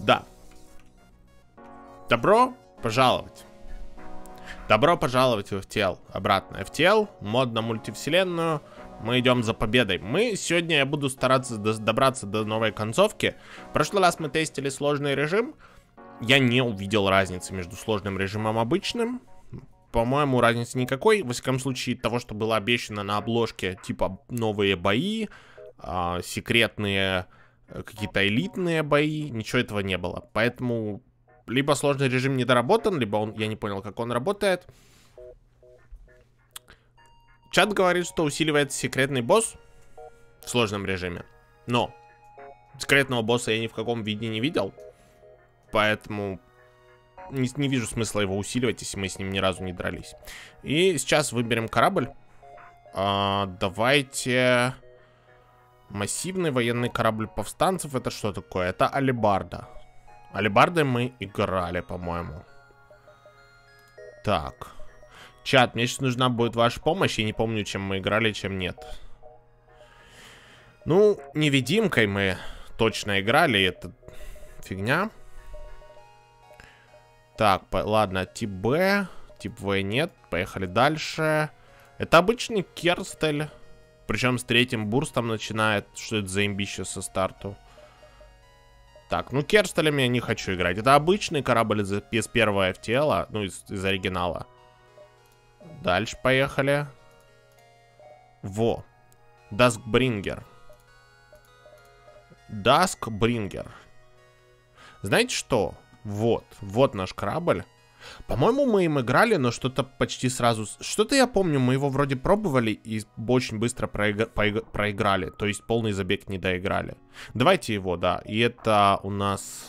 Да. Добро пожаловать. Добро пожаловать в FTL. Обратно. FTL, мод на мультивселенную. Мы идем за победой. Сегодня я буду стараться добраться до новой концовки. В прошлый раз мы тестили сложный режим. Я не увидел разницы между сложным режимом и обычным. По-моему, разницы никакой. Во всяком случае, того, что было обещано на обложке, типа новые бои, секретные, какие-то элитные бои, ничего этого не было. Поэтому либо сложный режим недоработан, либо я не понял, как он работает. Чат говорит, что усиливается секретный босс в сложном режиме. Но секретного босса я ни в каком виде не видел. Поэтому не вижу смысла его усиливать, если мы с ним ни разу не дрались. И сейчас выберем корабль. Давайте... Массивный военный корабль повстанцев. Это что такое? Это алебарда. Алебардой мы играли, по-моему. Так. Чат, мне сейчас нужна будет ваша помощь. Я не помню, чем мы играли, чем нет. Ну, невидимкой мы точно играли. Это фигня. Так, ладно, тип Б. Тип В нет. Поехали дальше. Это обычный Керстель. Причем с третьим бурстом начинает. Что это за имбище со старту? Так, ну Керстелями я не хочу играть. Это обычный корабль из первого FTL, ну из оригинала. Дальше поехали. Во. Даскбрингер. Даскбрингер. Знаете что? Вот наш корабль. По-моему, мы им играли, но что-то почти сразу... Что-то я помню, мы его вроде пробовали и очень быстро проиграли. То есть полный забег не доиграли. Давайте его, да. И это у нас...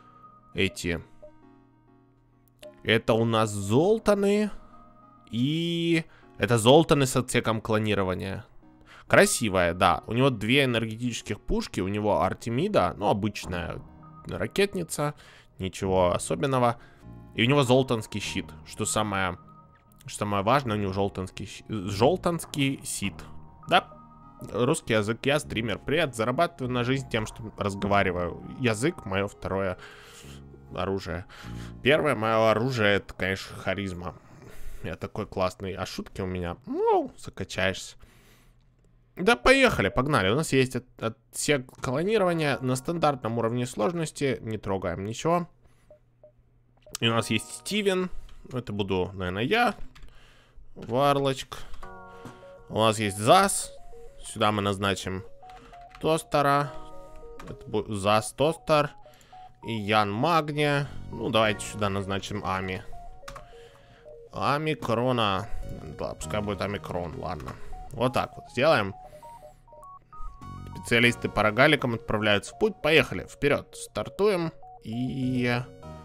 Это у нас Золтаны. И... Это Золтаны с отсеком клонирования. Красивая, да. У него 2 энергетических пушки. У него Артемида. Ну, обычная ракетница. Ничего особенного. И у него золтанский щит. Что самое важное, у него жолтанский щит. Да, русский язык, я стример. Привет, зарабатываю на жизнь тем, что разговариваю. Язык — мое второе оружие. Первое мое оружие — это, конечно, харизма. Я такой классный. А шутки у меня, ну, закачаешься. Да, поехали, погнали. У нас есть отсек клонирования на стандартном уровне сложности. Не трогаем ничего. И у нас есть Стивен. Это буду, наверное, я. Варлочк. У нас есть Зас. Сюда мы назначим Тостера. Это будет Зас Тостер. И Ян Магния. Ну, давайте сюда назначим Ами. Ами Крона. Да, пускай будет Ами Крон, ладно. Вот так вот сделаем. Специалисты по рогаликам отправляются в путь. Поехали, вперед. Стартуем. И...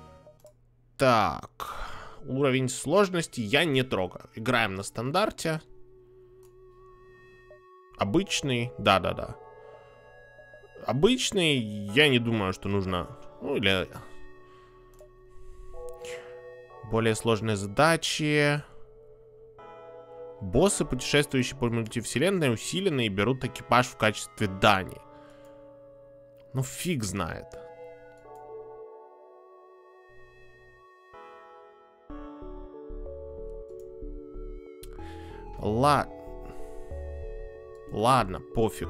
Так, уровень сложности я не трогаю. Играем на стандарте. Обычный, да. Обычный, я не думаю, что нужно. Ну, или... Более сложные задачи. Боссы, путешествующие по мультивселенной, усиленные, берут экипаж в качестве дани. Ну, фиг знает. Ладно, пофиг.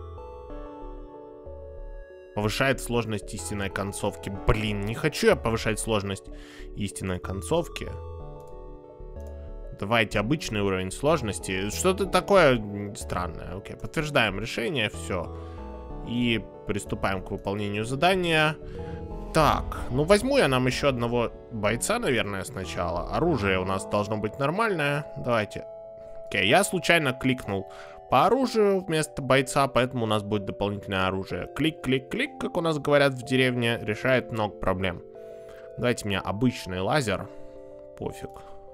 Повышает сложность истинной концовки. Блин, не хочу я повышать сложность истинной концовки. Давайте обычный уровень сложности. Что-то такое странное. Окей, подтверждаем решение, все. И приступаем к выполнению задания. Так, ну возьму я нам еще одного бойца, наверное, сначала. Оружие у нас должно быть нормальное. Давайте. Окей, я случайно кликнул по оружию вместо бойца, поэтому у нас будет дополнительное оружие. Клик-клик-клик, как у нас говорят в деревне, решает много проблем. Давайте мне обычный лазер. Пофиг.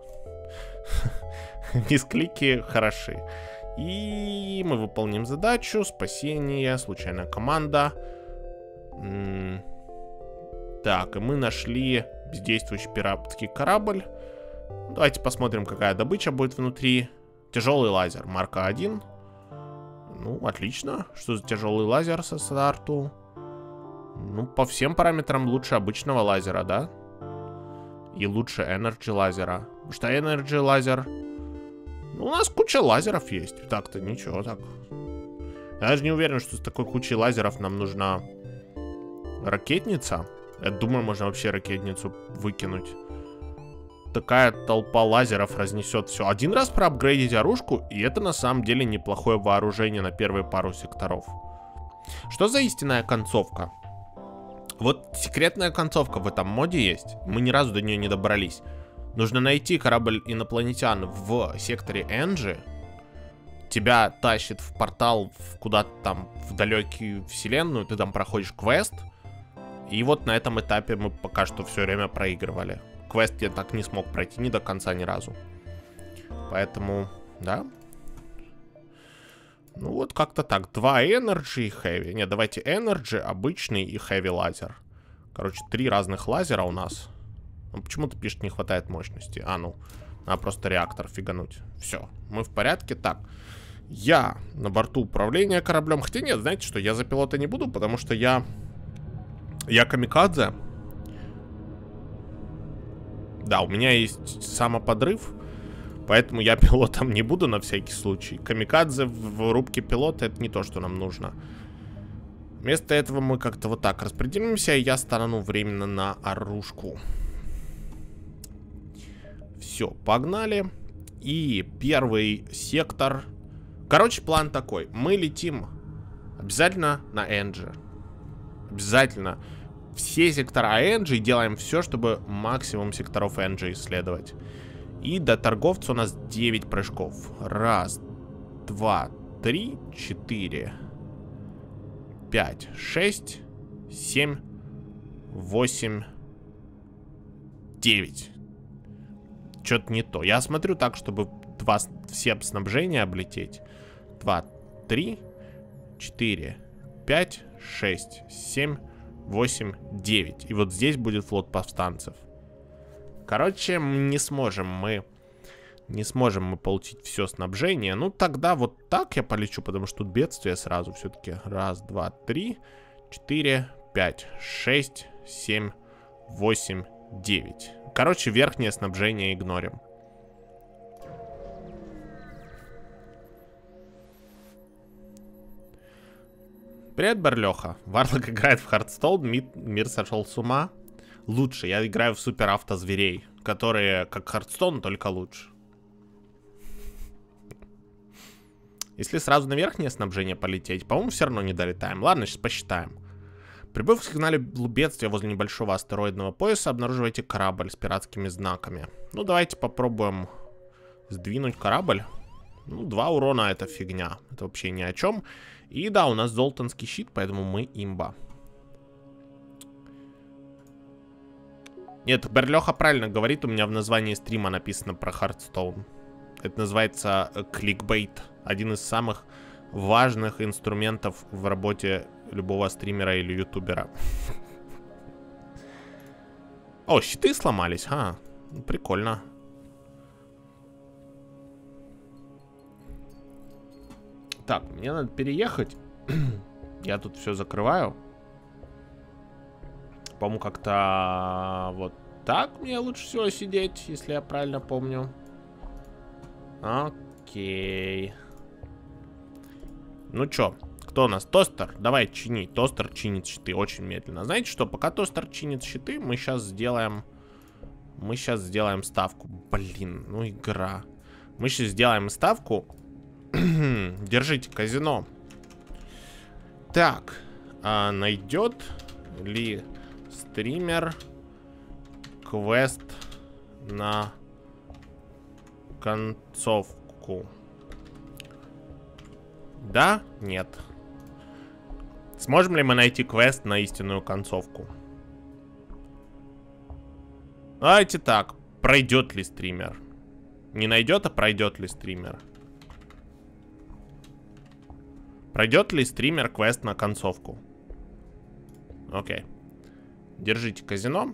Мисклики хороши. И мы выполним задачу. Спасение, случайная команда. Так, и мы нашли бездействующий пиратский корабль. Давайте посмотрим, какая добыча будет внутри. Тяжелый лазер, марка 1. Ну, отлично. Что за тяжелый лазер со старту? Ну, по всем параметрам лучше обычного лазера, да? И лучше Energy лазера. Потому что Energy лазер... Ну, у нас куча лазеров есть. Так-то ничего так. Я даже не уверен, что с такой кучей лазеров нам нужна ракетница. Я думаю, можно вообще ракетницу выкинуть. Такая толпа лазеров разнесет все. Один раз проапгрейдить оружку, и это на самом деле неплохое вооружение на первые пару секторов. Что за истинная концовка? Вот секретная концовка в этом моде есть. Мы ни разу до нее не добрались. Нужно найти корабль инопланетян в секторе Энджи. Тебя тащит в портал куда-то там в далекую вселенную. Ты там проходишь квест. И вот на этом этапе мы пока что все время проигрывали. Квест я так не смог пройти ни до конца ни разу. Поэтому, да. Ну вот как-то так. 2 Energy и Heavy. Нет, давайте Energy, обычный и Heavy лазер. Короче, 3 разных лазера у нас. Ну, почему-то пишет, не хватает мощности. А, ну, надо просто реактор фигануть. Все, мы в порядке. Так, я на борту управления кораблем. Хотя нет, знаете что, я за пилота не буду, потому что я камикадзе. Да, у меня есть самоподрыв, поэтому я пилотом не буду на всякий случай. Камикадзе в рубке пилота — это не то, что нам нужно. Вместо этого мы как-то вот так распределимся, и я стану временно на оружку. Все, погнали. И первый сектор. Короче, план такой. Мы летим обязательно на Энджи. Обязательно. Все сектора Энджи, и делаем все, чтобы максимум секторов Энджи исследовать. И до торговца у нас 9 прыжков. 1, 2, 3, 4, 5, 6, 7, 8, 9. Что-то не то. Я смотрю так, чтобы все снабжения облететь. 2, 3, 4, 5, 6, 7, 8, 9. И вот здесь будет флот повстанцев. Короче, не сможем мы получить все снабжение. Ну, тогда вот так я полечу, потому что тут бедствие сразу все-таки. 1, 2, 3, 4, 5, 6, 7, 8, 9. Короче, верхнее снабжение игнорим. Привет, Барлёха. Варлок играет в Хардстоун, мир сошел с ума. Лучше, я играю в супер автозверей, которые как Хардстоун, только лучше. Если сразу на верхнее снабжение полететь, по-моему, все равно не долетаем. Ладно, сейчас посчитаем. Прибыв к сигнале бедствия возле небольшого астероидного пояса, обнаруживаете корабль с пиратскими знаками. Ну, давайте попробуем сдвинуть корабль. Ну, 2 урона — это фигня. Это вообще ни о чем. И да, у нас золтанский щит, поэтому мы имба. Нет, Берлёха правильно говорит, у меня в названии стрима написано про Хардстоун. Это называется кликбейт. Один из самых важных инструментов в работе любого стримера или ютубера. О, щиты сломались, прикольно. Так, мне надо переехать. Я тут все закрываю. По-моему, как-то вот так мне лучше всего сидеть, если я правильно помню. Окей. Ну чё, кто у нас? Тостер, давай чини. Тостер чинит щиты очень медленно. Знаете что, пока Тостер чинит щиты, мы сейчас сделаем ставку. Блин, ну игра. Мы сейчас сделаем ставку. Держите, казино. Так, найдет ли стример квест на концовку? Да? Нет. Сможем ли мы найти квест на истинную концовку? Давайте так. Пройдет ли стример? Не найдет, а пройдет ли стример? Пройдет ли стример квест на концовку? Окей. Держите казино.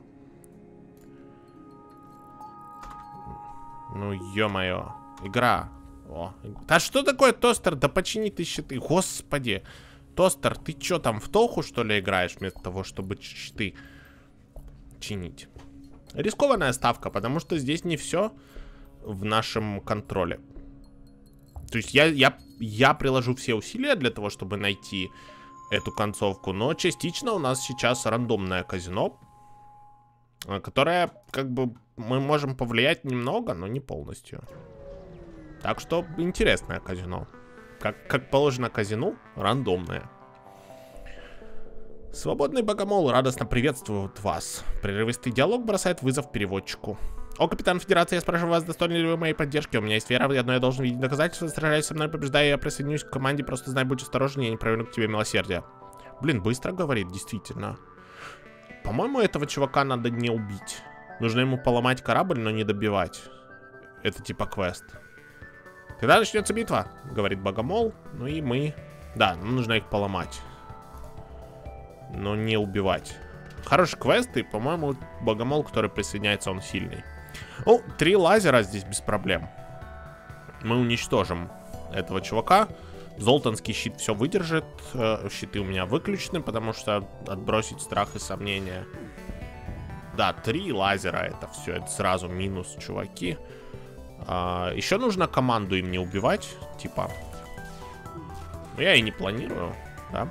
Ну, ё-моё. Игра. О. Да что такое тостер? Да почини ты щиты. Господи. Тостер, ты чё там, в Тоху, что ли, играешь, вместо того, чтобы щиты чинить? Рискованная ставка, потому что здесь не все в нашем контроле. То есть я приложу все усилия для того, чтобы найти эту концовку, но частично у нас сейчас рандомное казино, которое, как бы, мы можем повлиять немного, но не полностью. Так что интересное казино. Как положено казино, рандомное. Свободный богомол радостно приветствует вас. Прерывистый диалог бросает вызов переводчику. О, капитан Федерации, я спрашиваю вас, достойны ли вы моей поддержки? У меня есть вера, но я должен видеть доказательства. Сражаясь со мной, побеждая, я присоединюсь к команде. Просто знай, будь осторожен, я не проявлю к тебе милосердия. Блин, быстро говорит, действительно. По-моему, этого чувака надо не убить. Нужно ему поломать корабль, но не добивать. Это типа квест. Когда начнется битва, говорит богомол. Ну и мы... Да, нам нужно их поломать. Но не убивать. Хороший квест, и, по-моему, богомол, который присоединяется, он сильный. О, 3 лазера здесь без проблем. Мы уничтожим этого чувака. Золтанский щит все выдержит. Щиты у меня выключены, потому что отбросить страх и сомнения. Да, 3 лазера, это все, это сразу минус, чуваки. Еще нужно команду им не убивать, типа. Но я и не планирую, да.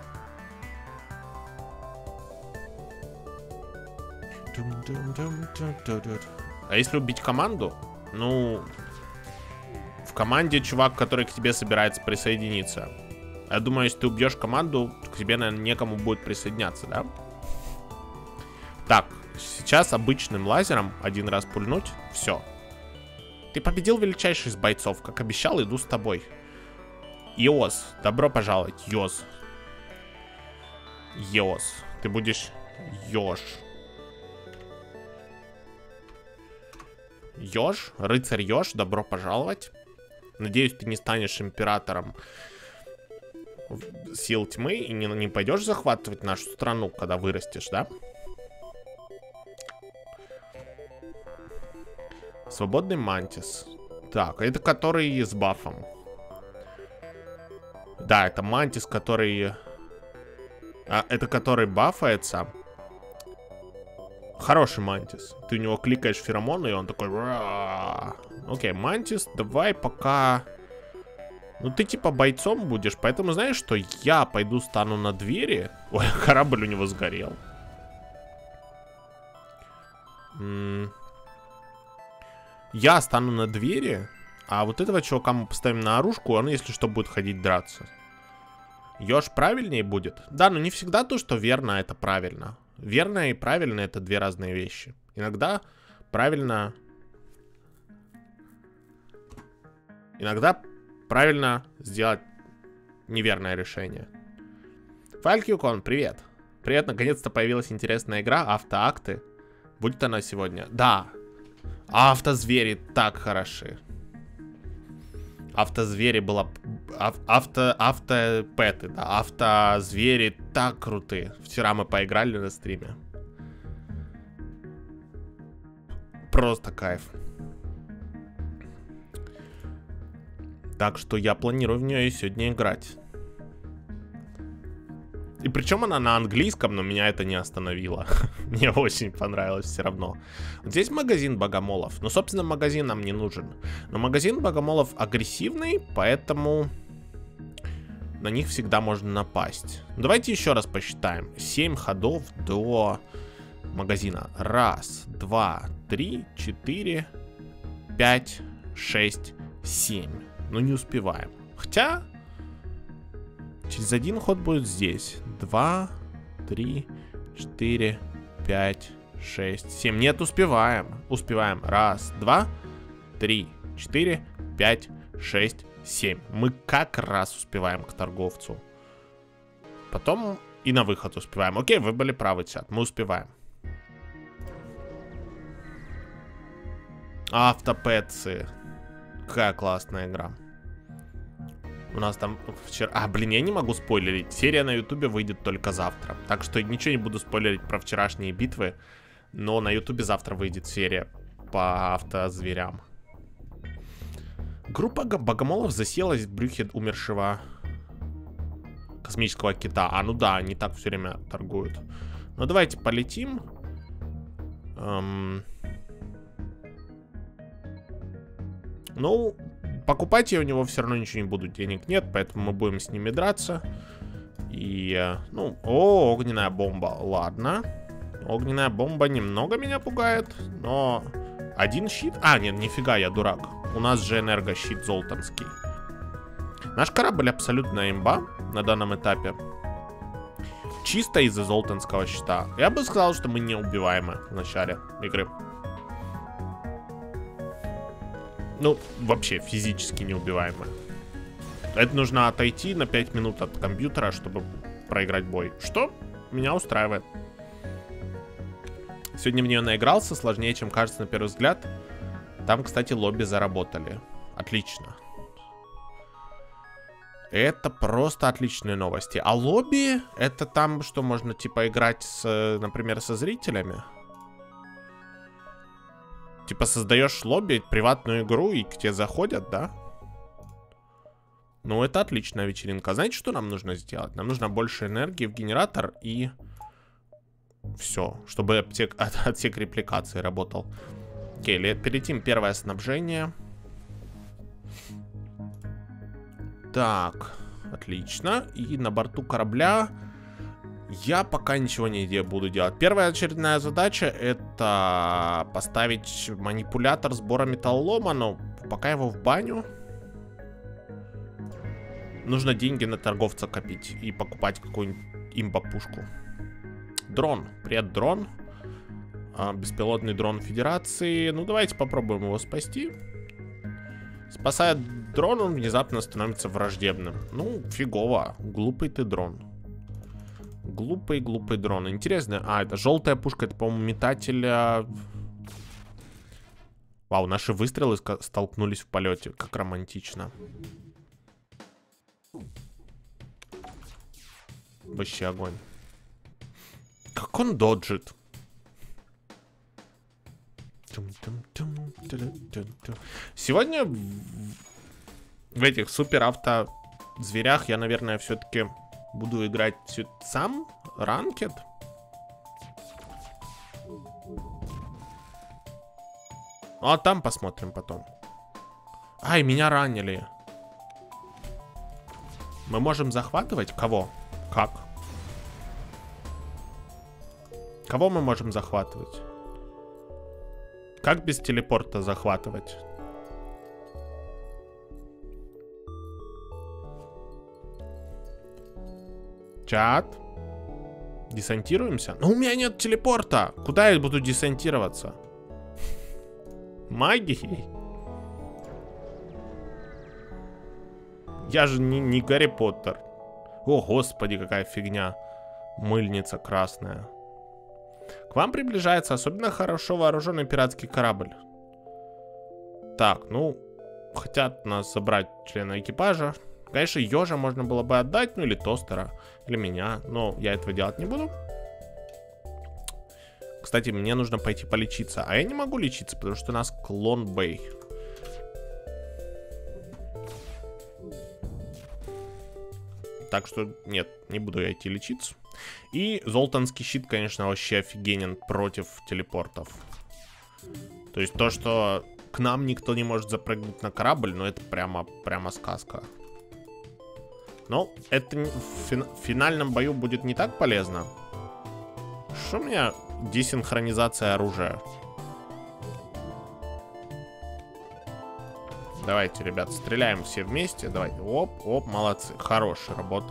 А если убить команду? Ну, в команде чувак, который к тебе собирается присоединиться. Я думаю, если ты убьешь команду, к тебе, наверное, некому будет присоединяться, да? Так, сейчас обычным лазером один раз пульнуть. Все. Ты победил величайший из бойцов. Как обещал, иду с тобой. Йос, добро пожаловать, Йос. Йос, ты будешь Ёж. Ёж, рыцарь Ёж, добро пожаловать. Надеюсь, ты не станешь императором сил тьмы и не пойдешь захватывать нашу страну, когда вырастешь, да? Свободный мантис. Так, это который с бафом. Да, это мантис, который... это который бафается. Хороший мантис. Ты у него кликаешь феромоны, и он такой... Окей, мантис, давай пока... Ну, ты типа бойцом будешь, поэтому знаешь, что я пойду стану на двери. Ой, корабль у него сгорел. Я стану на двери, а вот этого чувака мы поставим на оружку, он, если что, будет ходить драться. Ёж правильнее будет? Да, но не всегда то, что верно, это правильно. Верно и правильно — это 2 разные вещи. Иногда правильно... Иногда правильно сделать неверное решение. Фалькюкон, привет. Привет, наконец-то появилась интересная игра Автоакты. Будет она сегодня? Да. Автозвери так хороши. Автозвери было... Автопэты, да. Автозвери так крутые. Вчера мы поиграли на стриме. Просто кайф. Так что я планирую в нее сегодня играть. И причем она на английском, но меня это не остановило. Мне очень понравилось все равно. Вот здесь магазин богомолов. Ну, собственно, магазин нам не нужен. Но магазин богомолов агрессивный, поэтому на них всегда можно напасть. Давайте еще раз посчитаем. 7 ходов до магазина. 1, 2, 3, 4, 5, 6, 7. Но не успеваем. Хотя... Через 1 ход будет здесь. 2, 3, 4, 5, 6, 7. Нет, успеваем. Успеваем. 1, 2, 3, 4, 5, 6, 7. Мы как раз успеваем к торговцу. Потом и на выход успеваем. Окей, вы были правы, чат. Мы успеваем. Автопэтсы. Какая классная игра. У нас там вчера... А, блин, я не могу спойлерить. Серия на ютубе выйдет только завтра. Так что ничего не буду спойлерить про вчерашние битвы. Но на ютубе завтра выйдет серия по автозверям. Группа богомолов заселась в брюхе умершего космического кита. А, ну да, они так все время торгуют. Ну, давайте полетим. Ну, покупать я у него все равно ничего не буду. Денег нет, поэтому мы будем с ними драться. И, ну, огненная бомба. Ладно. Огненная бомба немного меня пугает, но... Один щит? А, нет, нифига, я дурак. У нас же энергощит золтанский. Наш корабль абсолютно имба на данном этапе. Чисто из-за золтанского щита. Я бы сказал, что мы неубиваемы в начале игры. Ну, вообще физически неубиваемы. Это нужно отойти на 5 минут от компьютера, чтобы проиграть бой. Что меня устраивает. Сегодня в нее наигрался, сложнее, чем кажется на первый взгляд. Там, кстати, лобби заработали. Отлично. Это просто отличные новости. А лобби, это там, что можно, типа, играть, с, например, со зрителями? Типа, создаешь лобби, приватную игру, и к тебе заходят, да? Ну, это отличная вечеринка. Знаете, что нам нужно сделать? Нам нужно больше энергии в генератор и... Все, чтобы отсек репликации работал. Окей, перелетим первое снабжение. Так, отлично. И на борту корабля я пока ничего не буду делать. Первая очередная задача — это поставить манипулятор сбора металлолома, но пока его в баню. Нужно деньги на торговца копить и покупать какую-нибудь имба-пушку. Дрон. Привет, дрон. Беспилотный дрон Федерации. Ну, давайте попробуем его спасти. Спасая дрон, он внезапно становится враждебным. Ну, фигово. Глупый ты дрон. Глупый дрон. Интересно. А, это желтая пушка. Это, по-моему, метатель... Вау, наши выстрелы столкнулись в полете. Как романтично. Вообще огонь. Как он доджит. Сегодня в этих супер авто зверях я, наверное, все-таки буду играть сам. Ранкед. А там посмотрим потом. Ай, меня ранили. Мы можем захватывать? Кого? Как? Кого мы можем захватывать? Как без телепорта захватывать? Чат? Десантируемся? Но у меня нет телепорта. Куда я буду десантироваться? Магией? Я же не Гарри Поттер. О, господи, какая фигня. Мыльница красная. К вам приближается особенно хорошо вооруженный пиратский корабль. Так, ну, хотят нас забрать члена экипажа. Конечно, Ёжа можно было бы отдать, ну или Тостера, или меня, но я этого делать не буду. Кстати, мне нужно пойти полечиться, а я не могу лечиться, потому что у нас клон Бэй. Так что, нет, не буду я идти лечиться. И золтанский щит, конечно, вообще офигенен против телепортов. То есть то, что к нам никто не может запрыгнуть на корабль, ну это прямо сказка. Но это в финальном бою будет не так полезно. Что у меня десинхронизация оружия? Давайте, ребят, стреляем все вместе. Давайте. Оп, оп, молодцы. Хорошая работа.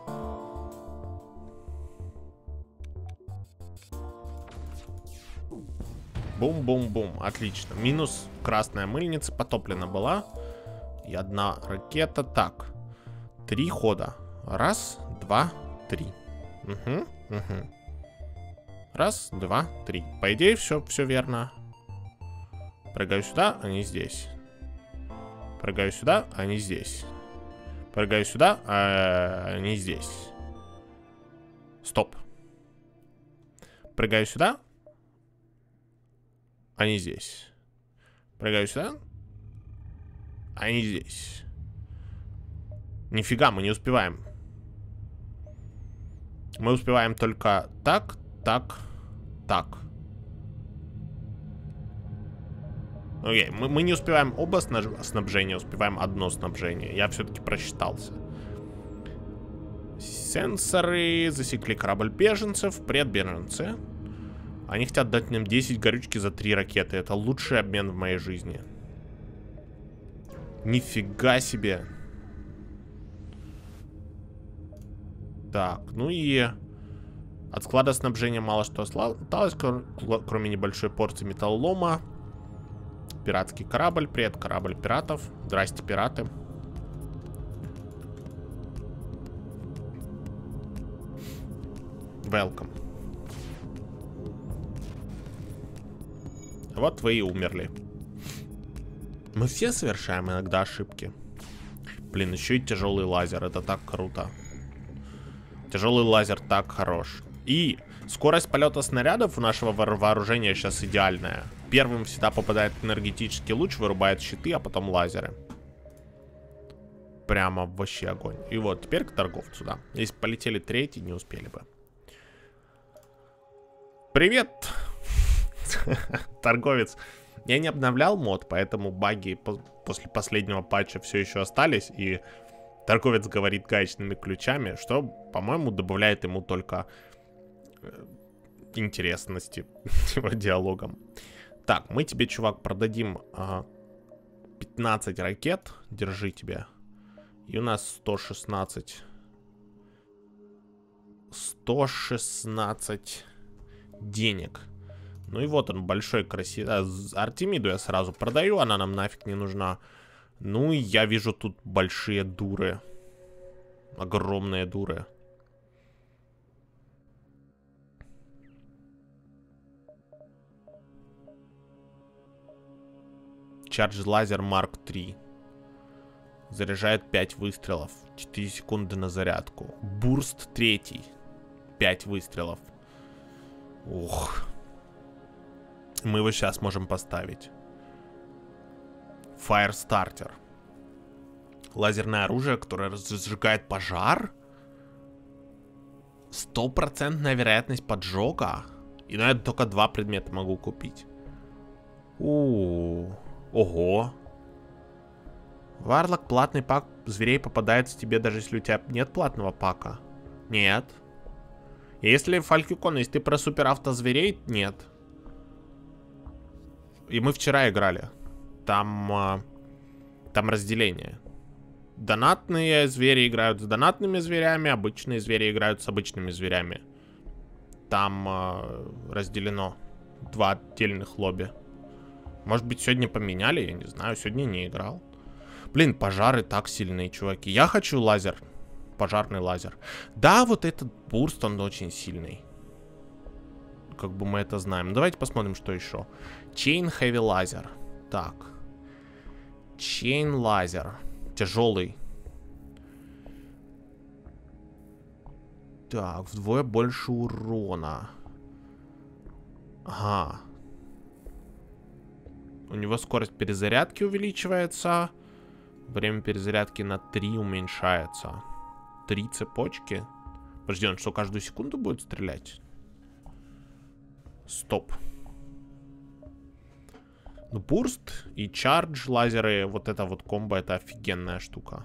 Бум-бум-бум. Отлично. Минус красная мыльница потоплена была. И одна ракета. Так. 3 хода. Раз, два, три. Угу, угу. Раз, два, три. По идее, все верно. Прыгаю сюда, они здесь. Прыгаю сюда, они здесь. Прыгаю сюда, они здесь. Стоп. Прыгаю сюда, они здесь. Прыгаю сюда, они здесь. Нифига, мы не успеваем. Мы успеваем только так, так, так. Окей, мы не успеваем оба снабжения, успеваем одно снабжение. Я все-таки просчитался. Сенсоры засекли корабль беженцев. Привет, беженцы. Они хотят дать нам 10 горючки за 3 ракеты. Это лучший обмен в моей жизни. Нифига себе. Так, ну и от склада снабжения мало что осталось, кроме небольшой порции металлолома. Пиратский корабль. Привет, корабль пиратов. Здрасте, пираты. Welcome. Вот вы и умерли. Мы все совершаем иногда ошибки. Блин, еще и тяжелый лазер. Это так круто. Тяжелый лазер так хорош. И скорость полета снарядов у нашего вооружения сейчас идеальная. Первым всегда попадает энергетический луч, вырубает щиты, а потом лазеры. Прямо вообще огонь. И вот, теперь к торговцу, да. Если полетели третий, не успели бы. Привет, торговец. Я не обновлял мод, поэтому баги после последнего патча все еще остались. И торговец говорит гаечными ключами, что, по-моему, добавляет ему только интересности его диалогам. Так, мы тебе, чувак, продадим 15 ракет. Держи тебе. И у нас 116. 116 денег. Ну и вот он, большой, красивый. Артемиду я сразу продаю, она нам нафиг не нужна. Ну и я вижу тут большие дуры. Огромные дуры. Charge лазер Mark 3. Заряжает 5 выстрелов. 4 секунды на зарядку. Бурст 3. 5 выстрелов. Ух. Мы его сейчас можем поставить. Firestarter. Лазерное оружие, которое разжигает пожар. 100% вероятность поджога. И на это только 2 предмета могу купить. Ого. Варлок, платный пак зверей попадается тебе, даже если у тебя нет платного пака. Нет. Если Фалькикон, если ты про супер авто зверей, нет. И мы вчера играли. Там разделение. Донатные звери играют с донатными зверями, обычные звери играют с обычными зверями. Там разделено 2 отдельных лобби. Может быть, сегодня поменяли, я не знаю, сегодня не играл. Блин, пожары так сильные, чуваки. Я хочу лазер. Пожарный лазер. Да, вот этот бурст, он очень сильный. Как бы мы это знаем. Давайте посмотрим, что еще. Chain Heavy лазер. Так. Chain лазер. Тяжелый. Так, вдвое больше урона. Ага. У него скорость перезарядки увеличивается. Время перезарядки на 3 уменьшается. 3 цепочки. Подожди, он что, каждую секунду будет стрелять? Стоп. Ну, бурст и чардж лазеры, вот это вот комбо, это офигенная штука.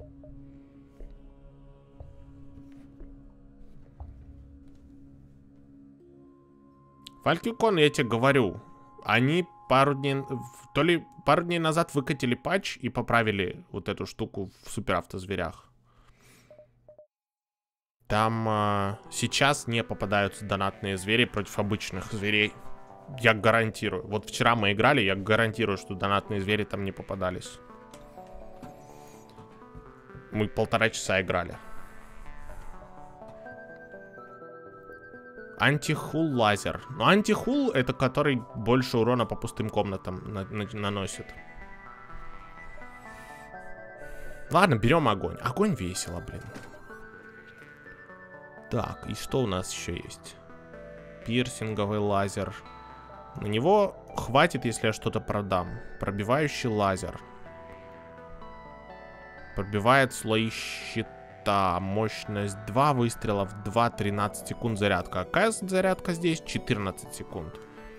Фалькикон, я тебе говорю, они пару дней назад выкатили патч и поправили вот эту штуку в суперавтозверях. Там сейчас не попадаются донатные звери против обычных зверей. Я гарантирую. Вот вчера мы играли, я гарантирую, что донатные звери там не попадались. Мы 1,5 часа играли. Антихул лазер. Ну, антихул это который больше урона по пустым комнатам наносит. Ладно, берем огонь. Огонь весело, блин. Так, и что у нас еще есть? Пирсинговый лазер. На него хватит, если я что-то продам. Пробивающий лазер. Пробивает слои это мощность 2 выстрелов, 2, 13 секунд зарядка. Какая зарядка здесь? 14 секунд.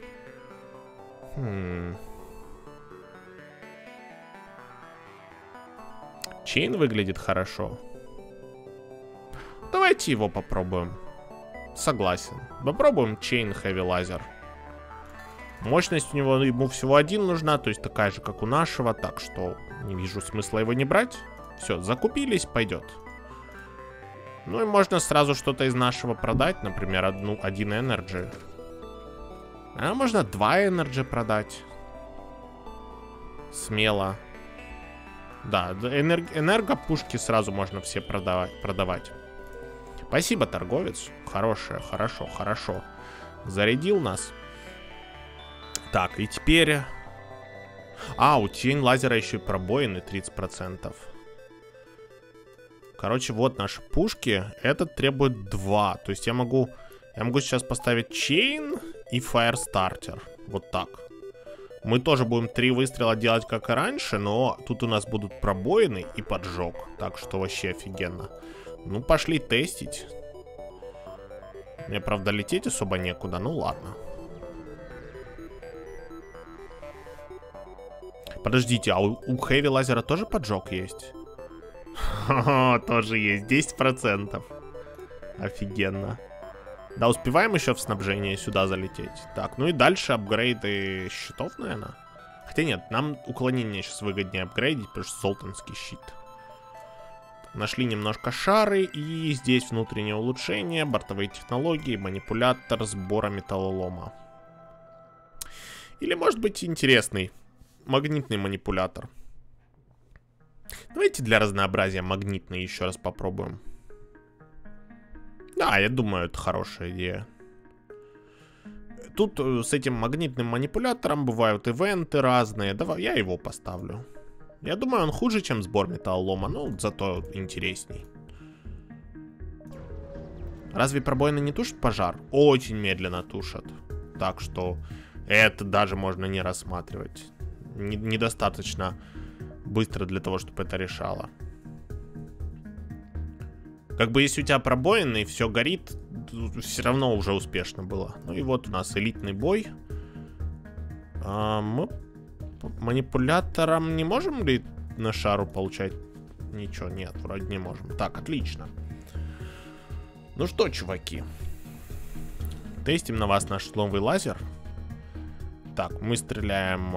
Чейн выглядит хорошо. Давайте его попробуем. Согласен. Попробуем Чейн Heavy Laser. Мощность у него, ему всего 1 нужна, то есть такая же, как у нашего. Так что не вижу смысла его не брать. Все, закупились, пойдет. Ну и можно сразу что-то из нашего продать. Например, один Energy. А можно 2 Energy продать. Смело. Да, энергопушки сразу можно все продавать. Спасибо, торговец. Хорошо. Зарядил нас. Так, и теперь... у тень лазера еще и пробоины 30%. Короче, вот наши пушки. Этот требует 2. То есть я могу сейчас поставить Chain и Firestarter. Вот так. Мы тоже будем 3 выстрела делать, как и раньше, но тут у нас будут пробоины и поджог. Так что вообще офигенно. Ну, пошли тестить. Мне, правда, лететь особо некуда. Ну, ладно. Подождите, а у Heavy лазера тоже поджог есть? Тоже есть. 10%. Офигенно. Да, успеваем еще в снабжение сюда залететь. Так, ну и дальше апгрейды щитов, наверное. Хотя нет, нам уклонение сейчас выгоднее апгрейдить, потому что султанский щит. Нашли немножко шары, и здесь внутреннее улучшение, бортовые технологии, манипулятор сбора металлолома. Или, может быть, интересный магнитный манипулятор. Давайте для разнообразия магнитный еще раз попробуем. Да, я думаю, это хорошая идея. Тут с этим магнитным манипулятором бывают ивенты разные. Давай, я его поставлю. Я думаю, он хуже, чем сбор металлолома, но зато интересней. Разве пробоины не тушат пожар? Очень медленно тушат. Так что это даже можно не рассматривать. Недостаточно быстро для того, чтобы это решало. Как бы если у тебя пробоины и все горит, все равно уже успешно было. Ну и вот у нас элитный бой. Мы манипулятором не можем ли на шару получать? Ничего, нет, вроде не можем. Так, отлично. Ну что, чуваки. Тестим на вас наш новый лазер. Так, мы стреляем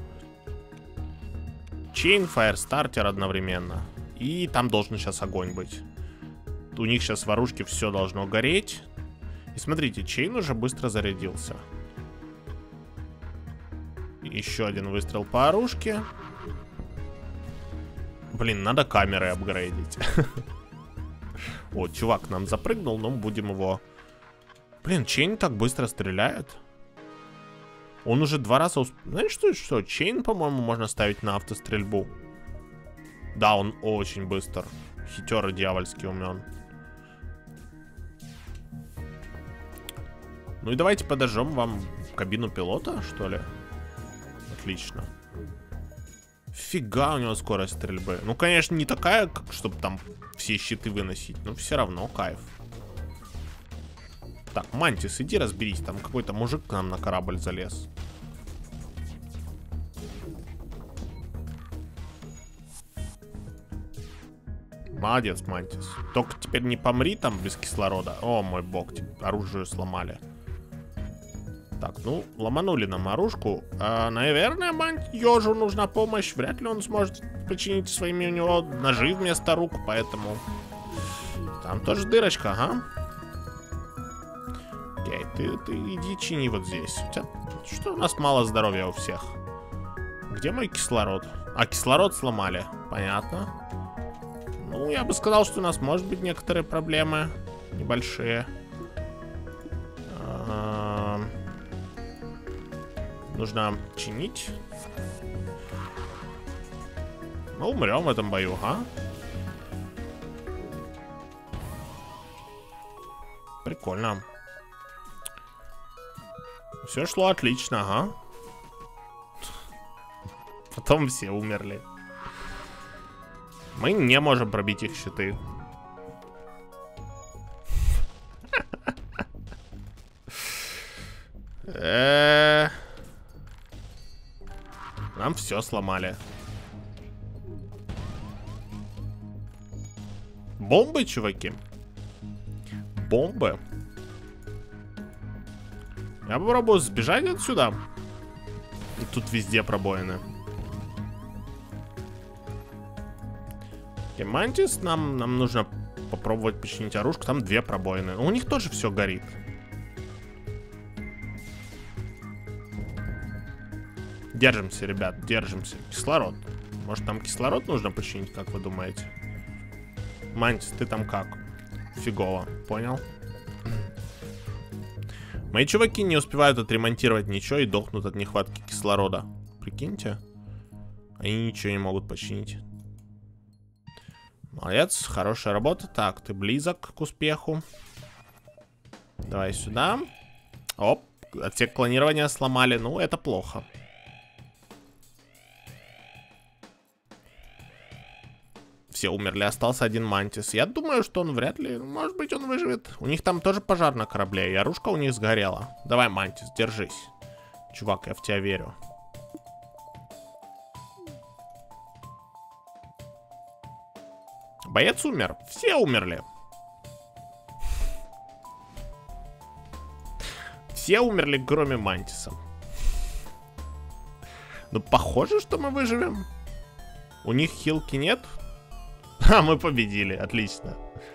Chain, Firestarter одновременно. И там должен сейчас огонь быть. У них сейчас в оружке все должно гореть. И смотрите, Chain уже быстро зарядился. Еще один выстрел по оружке. Блин, надо камеры апгрейдить. О, чувак к нам запрыгнул, но будем его... Блин, Chain так быстро стреляет. Он уже 2 раза... Знаешь, что? Chain, по-моему, можно ставить на автострельбу. Да, он очень быстр. Хитер и дьявольски умен. Ну и давайте подожжем вам кабину пилота, что ли? Отлично. Фига у него скорость стрельбы. Ну, конечно, не такая, как чтобы там все щиты выносить, но все равно кайф. Так, Мантис, иди разберись. Там какой-то мужик к нам на корабль залез. Молодец, Мантис. Только теперь не помри там без кислорода. О, мой бог, оружие сломали. Так, ну, ломанули нам оружку. Наверное, Ежу нужна помощь. Вряд ли он сможет починить своими, у него ножи вместо рук, поэтому... Там тоже дырочка, ага. Окей, ты иди чини вот здесь. Что у нас мало здоровья у всех? Где мой кислород? А, кислород сломали. Понятно. Ну, я бы сказал, что у нас может быть некоторые проблемы. Небольшие. Нужно чинить. Мы умрем в этом бою, а? Прикольно. Все шло отлично, ага. Потом все умерли. Мы не можем пробить их щиты. Нам все сломали. Бомбы, чуваки. Бомбы. Я попробую сбежать отсюда. И тут везде пробоины. И Мантис, нам нужно попробовать починить оружку. Там 2 пробоины. У них тоже все горит. Держимся, ребят, держимся. Кислород. Может, там кислород нужно починить, как вы думаете? Мантис, ты там как? Фигово, понял? Мои чуваки не успевают отремонтировать ничего и дохнут от нехватки кислорода. Прикиньте. Они ничего не могут починить. Молодец, хорошая работа. Так, ты близок к успеху. Давай сюда. Оп, отсек клонирования сломали. Ну, это плохо. Все умерли, остался один Мантис. Я думаю, что он вряд ли, может быть, он выживет. У них там тоже пожар на корабле, и оружка у них сгорела. Давай, Мантис, держись. Чувак, я в тебя верю. Боец умер. Все умерли. Все умерли, кроме Мантиса. Ну, похоже, что мы выживем. У них хилки нет. А, мы победили, отлично.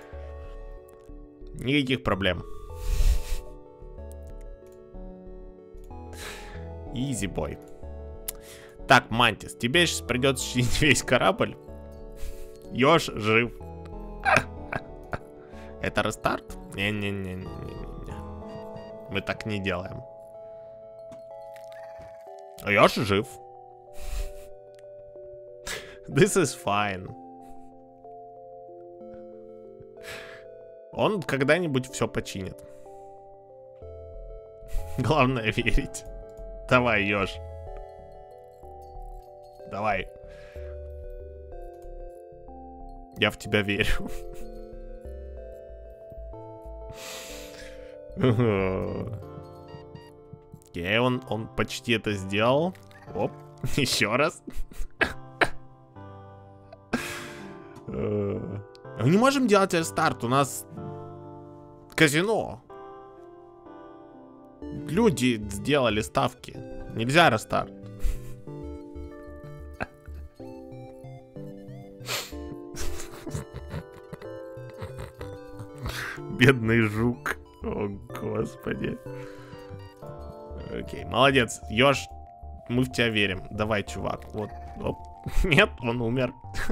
Никаких проблем. Изи бой. Так, Мантис, тебе сейчас придется чинить весь корабль. Ёж жив. Это рестарт? Не-не-не-не-не. Мы так не делаем. Ёж жив. This is fine. Он когда-нибудь все починит. Главное верить. Давай, Ёж. Давай. Я в тебя верю. Окей, он почти это сделал. Оп, еще раз. Мы не можем делать рестарт, у нас казино. Люди сделали ставки. Нельзя рестарт. Бедный жук. О, господи. Окей, молодец. Ёж, мы в тебя верим. Давай, чувак. Вот. Оп. Нет, он умер.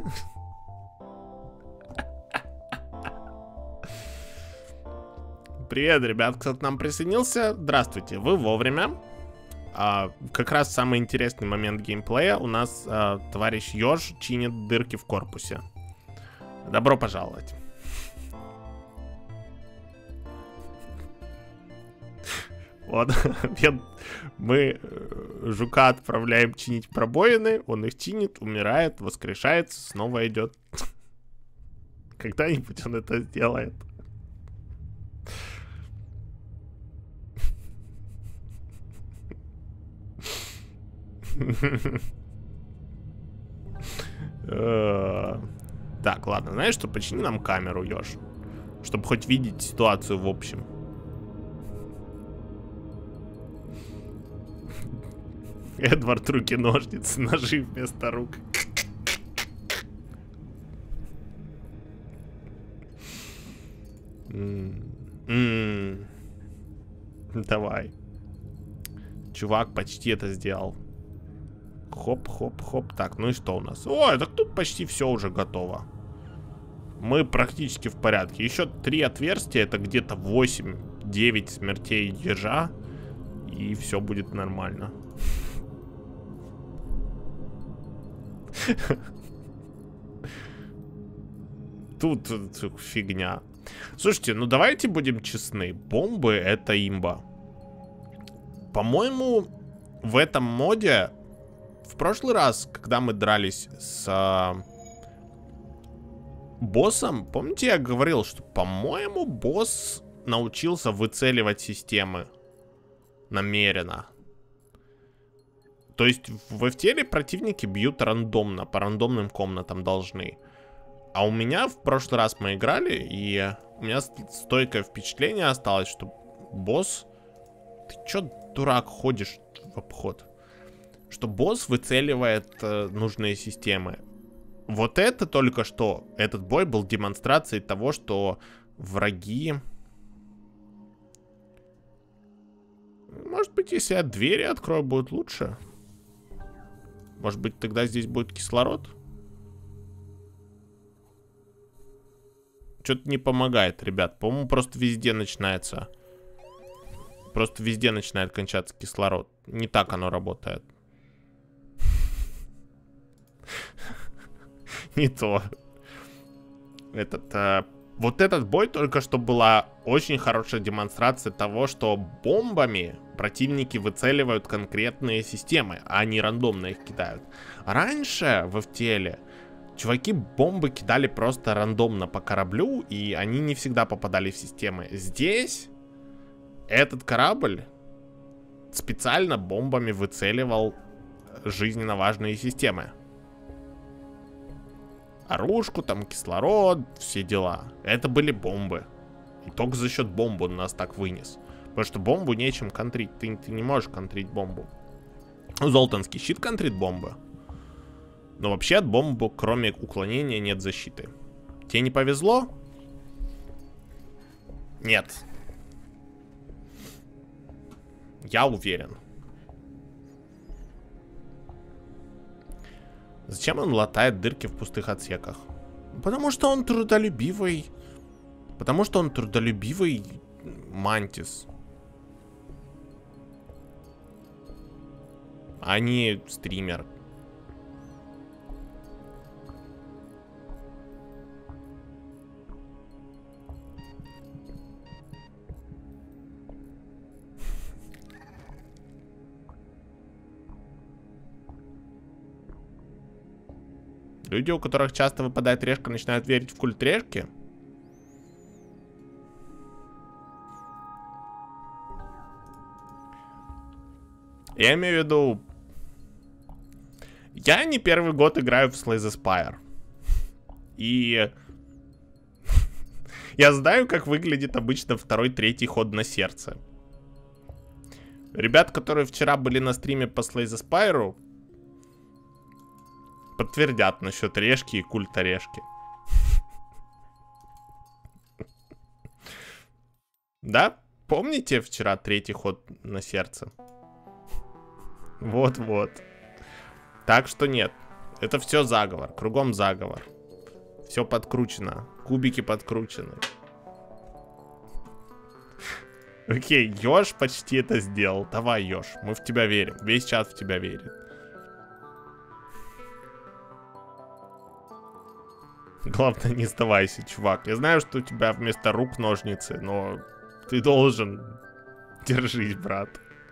Привет, ребят, кто к нам присоединился. Здравствуйте, вы вовремя. Как раз самый интересный момент геймплея. У нас товарищ Ёж чинит дырки в корпусе. Добро пожаловать. Вот, мы жука отправляем чинить пробоины, он их чинит, умирает, воскрешается, снова идет. Когда-нибудь он это сделает. Так, ладно, знаешь что, почини нам камеру, Ёж, чтобы хоть видеть ситуацию в общем. Эдвард, руки-ножницы, ножи вместо рук. Давай. Чувак почти это сделал. Хоп-хоп-хоп. Так, ну и что у нас? Ой, так тут почти все уже готово. Мы практически в порядке. Еще 3 отверстия, это где-то 8-9 смертей ежа. И все будет нормально. Тут фигня. Слушайте, ну давайте будем честны. Бомбы — это имба. По-моему, в этом моде... В прошлый раз, когда мы дрались с боссом, помните, я говорил, что, по-моему, босс научился выцеливать системы. намеренно. То есть в FTL противники бьют рандомно, по рандомным комнатам должны. А у меня в прошлый раз мы играли, и у меня стойкое впечатление осталось, что босс... Ты чё, дурак, ходишь в обход? Что босс выцеливает нужные системы. Вот это только что, этот бой был демонстрацией того, что враги... Может быть, если я двери открою, будет лучше? Может быть, тогда здесь будет кислород? Что-то не помогает, ребят. По-моему, просто везде начинается... Просто везде начинает кончаться кислород. Не так оно работает. Не то. Вот этот бой только что была очень хорошая демонстрация того, что бомбами противники выцеливают конкретные системы, а не рандомно их кидают. Раньше в FTL чуваки бомбы кидали просто рандомно по кораблю, и они не всегда попадали в системы. Здесь этот корабль специально бомбами выцеливал жизненно важные системы. Оружку, там, кислород, все дела. Это были бомбы. И только за счет бомбы он нас так вынес. Потому что бомбу нечем контрить. Ты не можешь контрить бомбу. Золтанский щит контрит бомбы. Но вообще от бомбы, кроме уклонения, нет защиты. Тебе не повезло? Нет. Я уверен. Зачем он латает дырки в пустых отсеках? Потому что он трудолюбивый. Потому что он трудолюбивый мантис. А не стример. Люди, у которых часто выпадает решка, начинают верить в культ решки. Я имею в виду... Я не первый год играю в Slay the Spire. И... я знаю, как выглядит обычно второй-третий ход на сердце. Ребят, которые вчера были на стриме по Slay the Spire, подтвердят насчет решки и культа решки. Да? Помните вчера третий ход на сердце? Вот-вот. Так что нет. Это все заговор. Кругом заговор. Все подкручено. Кубики подкручены. Окей, Ёж почти это сделал. Давай, Ёж, мы в тебя верим. Весь чат в тебя верит. Главное, не сдавайся, чувак. Я знаю, что у тебя вместо рук ножницы, но ты должен... Держись, брат.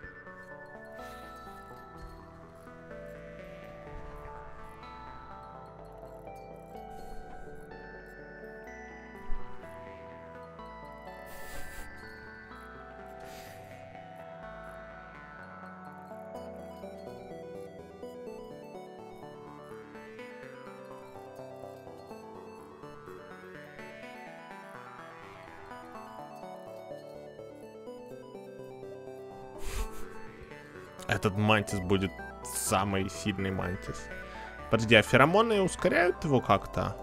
Этот мантис будет самый сильный мантис. Подожди, а феромоны ускоряют его как-то?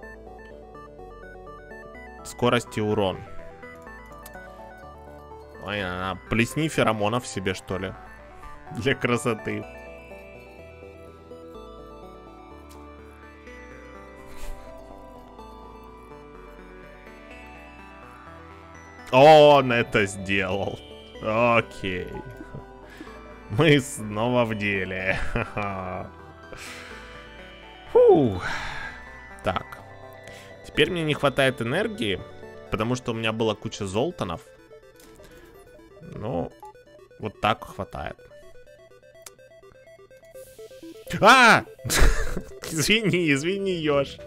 Скорость и урон. Ой, плесни феромонов себе, что ли. Для красоты. Он это сделал. Окей. Мы снова в деле. Фу. Так. Теперь мне не хватает энергии, потому что у меня была куча золтанов. Ну, вот так хватает. А! Извини, извини, Ёж.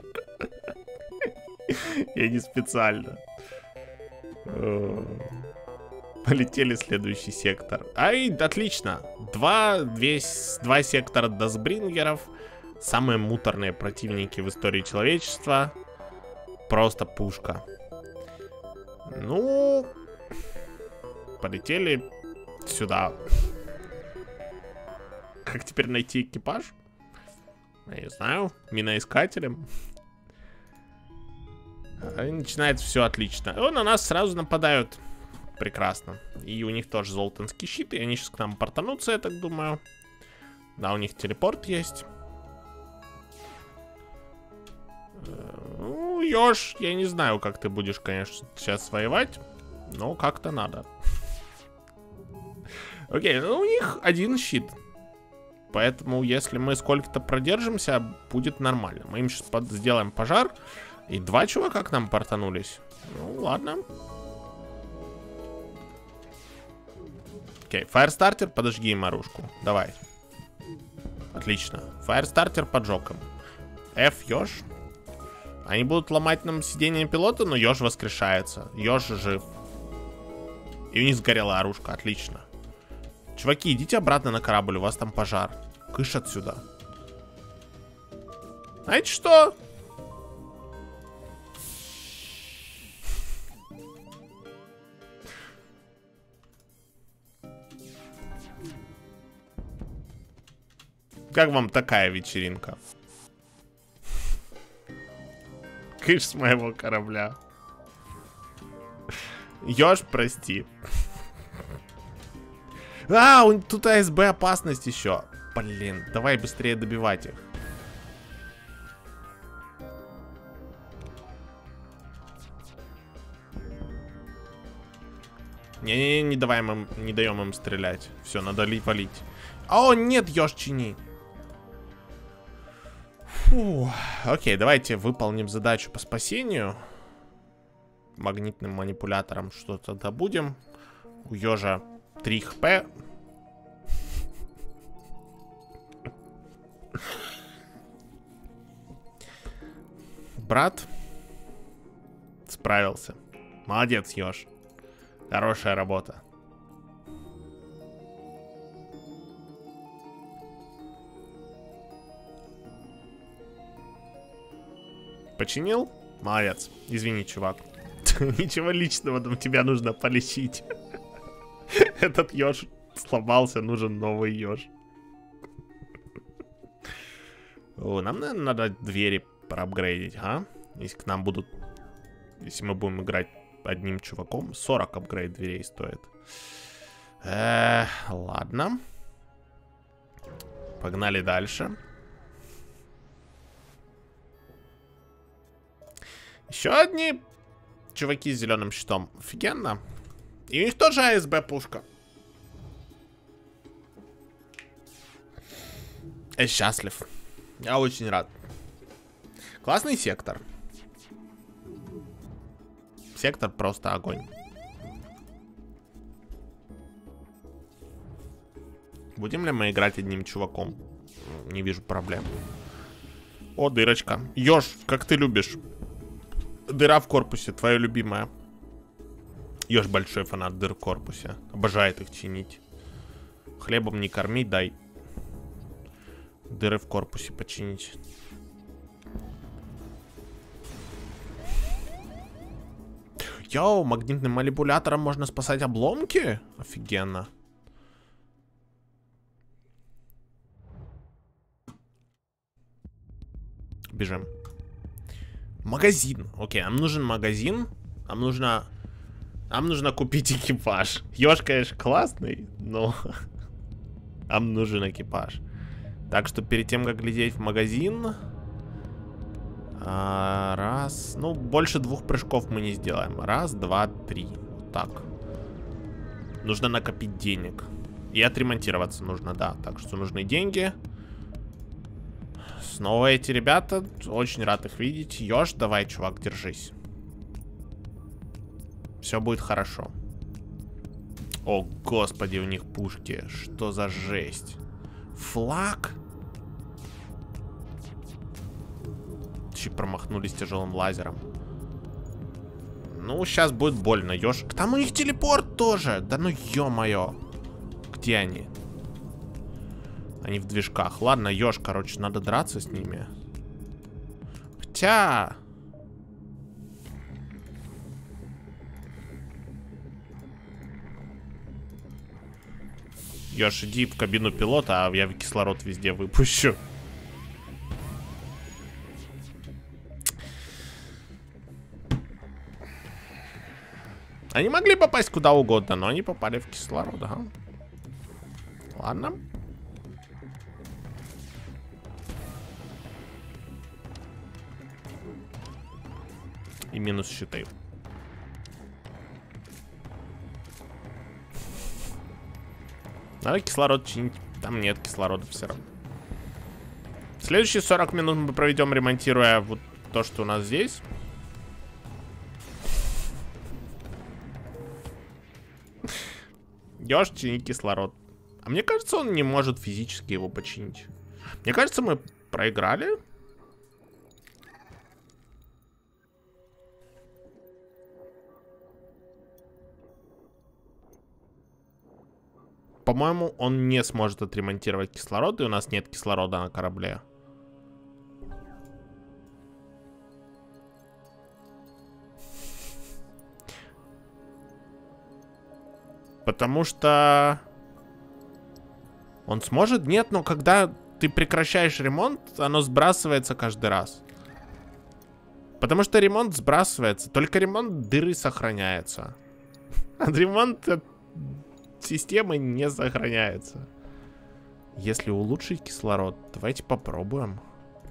Я не специально. Полетели в следующий сектор. Ай, отлично. Два сектора Дасбрингеров. Самые муторные противники в истории человечества. Просто пушка. Ну, полетели сюда. Как теперь найти экипаж? Я не знаю. Миноискателем. И начинается все отлично. И на нас сразу нападают. Прекрасно. И у них тоже золотанский щит. И они сейчас к нам портанутся, я так думаю. Да, у них телепорт есть. Ну, Ёж, я не знаю, как ты будешь, конечно, сейчас воевать. Но как-то надо. Окей, ну у них один щит. Поэтому, если мы сколько-то продержимся, будет нормально. Мы им сейчас сделаем пожар. И два чувака к нам портанулись. Ну, ладно. Окей, фаерстартер, подожги им оружку. Давай. Отлично. Фаерстартер поджег им. F, Ёж. Они будут ломать нам сиденье пилота, но Ёж воскрешается. Ёж жив. И у них сгорела оружка, отлично. Чуваки, идите обратно на корабль, у вас там пожар. Кыш отсюда. Знаете что? Как вам такая вечеринка? Кыш с моего корабля. Ёж, прости. А, тут АСБ опасность еще. Блин, давай быстрее добивать их. Не-не-не, не даем им стрелять. Все, надо валить. О, нет, Ёж, чини. Фу. Окей, давайте выполним задачу по спасению. Магнитным манипулятором что-то добудем. У Ёжа 3 хп. Брат справился. Молодец, Ёж. Хорошая работа. Починил? Молодец. Извини, чувак. Ничего личного, там тебя нужно полечить. Этот Ёж сломался, нужен новый Ёж. О, нам, наверное, надо двери проапгрейдить, а? Если к нам будут... Если мы будем играть одним чуваком, 40 апгрейд дверей стоит. Ладно. Погнали дальше. Еще одни чуваки с зеленым щитом. Офигенно. И у них тоже АСБ пушка. Я счастлив. Я очень рад. Классный сектор. Сектор просто огонь. Будем ли мы играть одним чуваком? Не вижу проблем. О, дырочка. Ёж, как ты любишь. Дыра в корпусе, твоя любимая. Ёж большой фанат дыр в корпусе. Обожает их чинить. Хлебом не корми, дай. Дыры в корпусе починить. Йоу, магнитным манипулятором можно спасать обломки? Офигенно. Бежим. Магазин. Окей, нам нужен магазин. Нам нужно купить экипаж. Ёж, конечно, классный, но нам нужен экипаж. Так что перед тем, как глядеть в магазин... раз... Ну, больше 2 прыжков мы не сделаем. 1, 2, 3. Вот так. Нужно накопить денег. И отремонтироваться нужно, да. Так что нужны деньги. Снова эти ребята. Очень рад их видеть. Ёж, давай, чувак, держись. Все будет хорошо. О, господи, у них пушки. Что за жесть? Флаг? Чуть промахнулись тяжелым лазером. Ну, сейчас будет больно, ёшик. Там у них телепорт тоже. Да ну ё-моё. Где они? Они в движках. Ладно, ёж, короче, надо драться с ними. Хотя... Ёж, иди в кабину пилота, а я кислород везде выпущу. Они могли попасть куда угодно, но они попали в кислород, ага. Ладно. И минус щиты. Надо кислород чинить. Там нет кислорода все равно. Следующие 40 минут мы проведем, ремонтируя вот то, что у нас здесь. Ёж, чини кислород. А мне кажется, он не может физически его починить. Мне кажется, мы проиграли. По-моему, он не сможет отремонтировать кислород, и у нас нет кислорода на корабле. Потому что... Он сможет? Нет, но когда ты прекращаешь ремонт, оно сбрасывается каждый раз. Потому что ремонт сбрасывается. Только ремонт дыры сохраняется. А ремонт системы не сохраняется. Если улучшить кислород, давайте попробуем.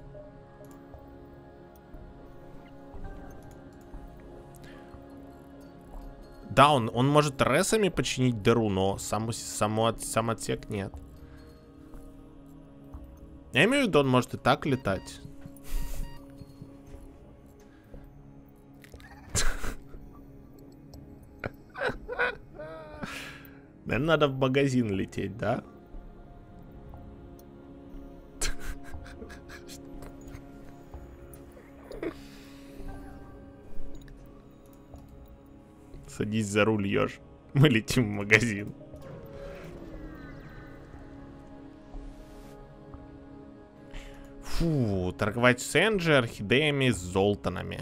Да, он может ресами починить дыру, но сам отсек нет. Я имею в виду, он может и так летать. Наверное, надо в магазин лететь, да? Садись за руль, ёж. Мы летим в магазин. Фу, торговать с Энджи, орхидеями, с золтанами.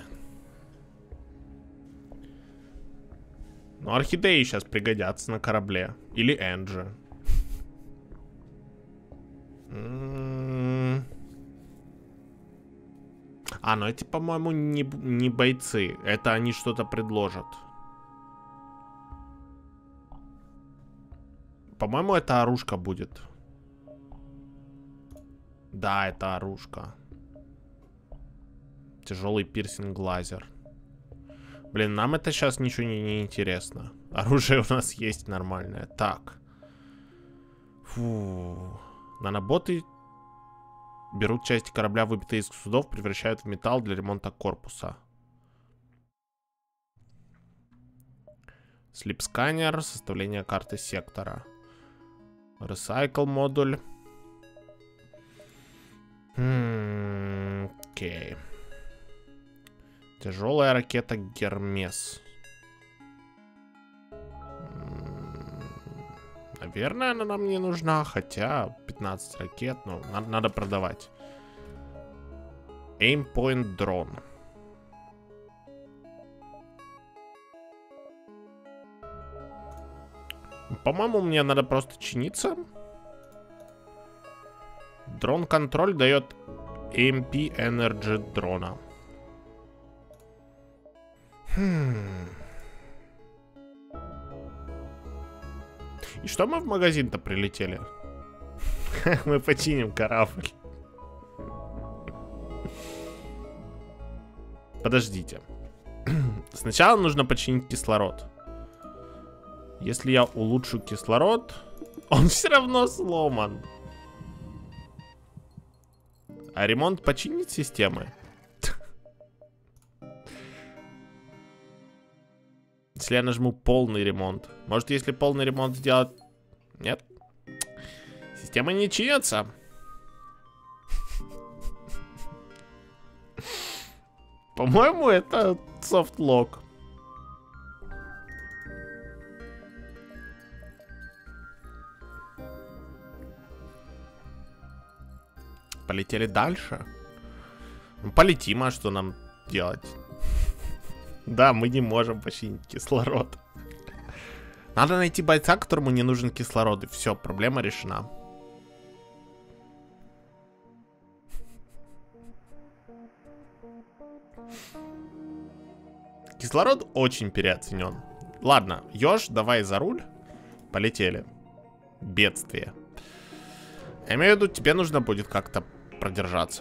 Ну, орхидеи сейчас пригодятся на корабле. Или Энджи. А, ну эти, по-моему, не бойцы. Это они что-то предложат. По-моему, это оружка будет. Да, это оружка. Тяжелый пирсинг-лазер. Блин, нам это сейчас ничего не интересно. Оружие у нас есть нормальное. Так. Фу. Наноботы берут части корабля, выбитые из судов, превращают в металл для ремонта корпуса. Слип-сканер, составление карты сектора. Recycle модуль. Окей. Тяжелая ракета Гермес. Наверное, она нам не нужна. Хотя 15 ракет, но надо продавать. Aim Point Drone. По-моему, мне надо просто чиниться. Дрон-контроль дает EMP Energy дрона. И что мы в магазин-то прилетели? Мы починим корабль. Подождите. Сначала нужно починить кислород. Если я улучшу кислород, он все равно сломан. А ремонт починить системы? Если я нажму полный ремонт. Может, если полный ремонт сделать... Нет. Система не чинится. По-моему, это софтлок. Полетели дальше. Ну, полетим, а что нам делать? Да, мы не можем починить кислород. Надо найти бойца, которому не нужен кислород. И все, проблема решена. Кислород очень переоценен. Ладно, Ёж, давай за руль. Полетели. Бедствие. Я имею в виду, тебе нужно будет как-то продержаться.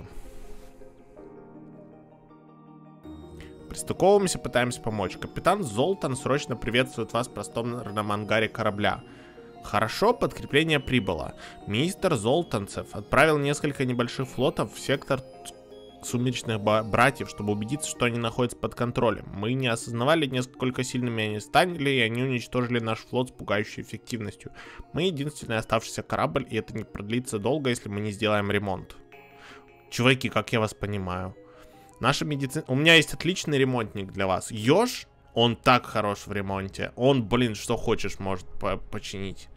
Пристыковываемся, пытаемся помочь. Капитан Золтан срочно приветствует вас в просторном ангаре корабля. Хорошо, подкрепление прибыло. Мистер Золтанцев отправил несколько небольших флотов в сектор сумеречных братьев, чтобы убедиться, что они находятся под контролем. Мы не осознавали, насколько сильными они стали, и они уничтожили наш флот с пугающей эффективностью. Мы единственный оставшийся корабль, и это не продлится долго, если мы не сделаем ремонт. Чуваки, как я вас понимаю. Наша медицина... У меня есть отличный ремонтник для вас. Ёж, он так хорош в ремонте. Он, блин, что хочешь может починить.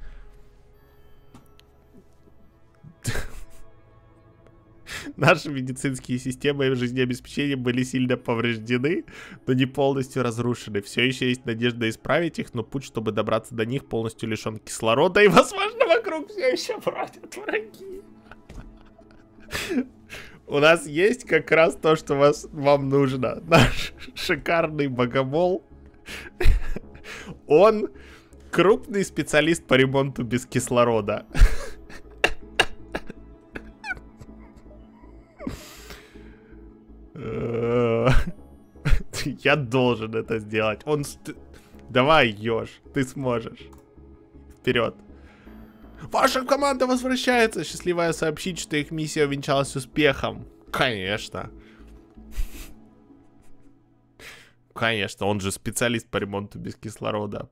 Наши медицинские системы и жизнеобеспечения были сильно повреждены, но не полностью разрушены. Все еще есть надежда исправить их, но путь, чтобы добраться до них, полностью лишен кислорода, и, возможно, вокруг все еще бродят враги. У нас есть как раз то, что вам нужно. Наш шикарный богомол. Он крупный специалист по ремонту без кислорода. Я должен это сделать. Давай, Ёж, ты сможешь. Вперед. Ваша команда возвращается. Счастливая сообщить, что их миссия увенчалась успехом. Конечно. Конечно, он же специалист по ремонту без кислорода.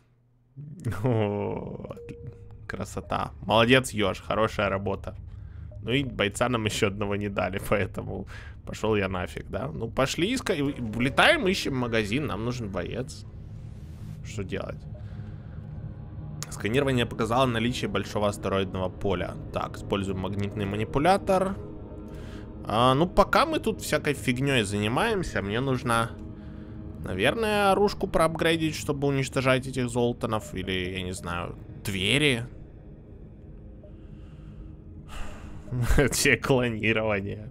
О, красота. Молодец, Ёж, хорошая работа. Ну и бойца нам еще одного не дали, поэтому пошел я нафиг, да? Ну пошли искать, влетаем, ищем магазин, нам нужен боец. Что делать? Сканирование показало наличие большого астероидного поля. Так, используем магнитный манипулятор. Ну, пока мы тут всякой фигней занимаемся, мне нужно, наверное, оружку проапгрейдить, чтобы уничтожать этих золтанов. Или, я не знаю, двери. Все клонирование.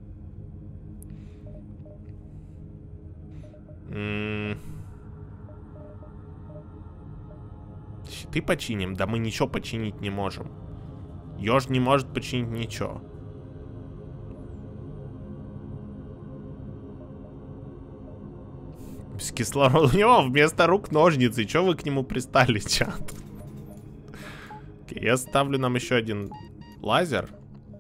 Щиты починим? Да мы ничего починить не можем. Ёж не может починить ничего. Без кислорода. У него вместо рук ножницы. Чё вы к нему пристали, чат? Окей, я ставлю нам еще один лазер.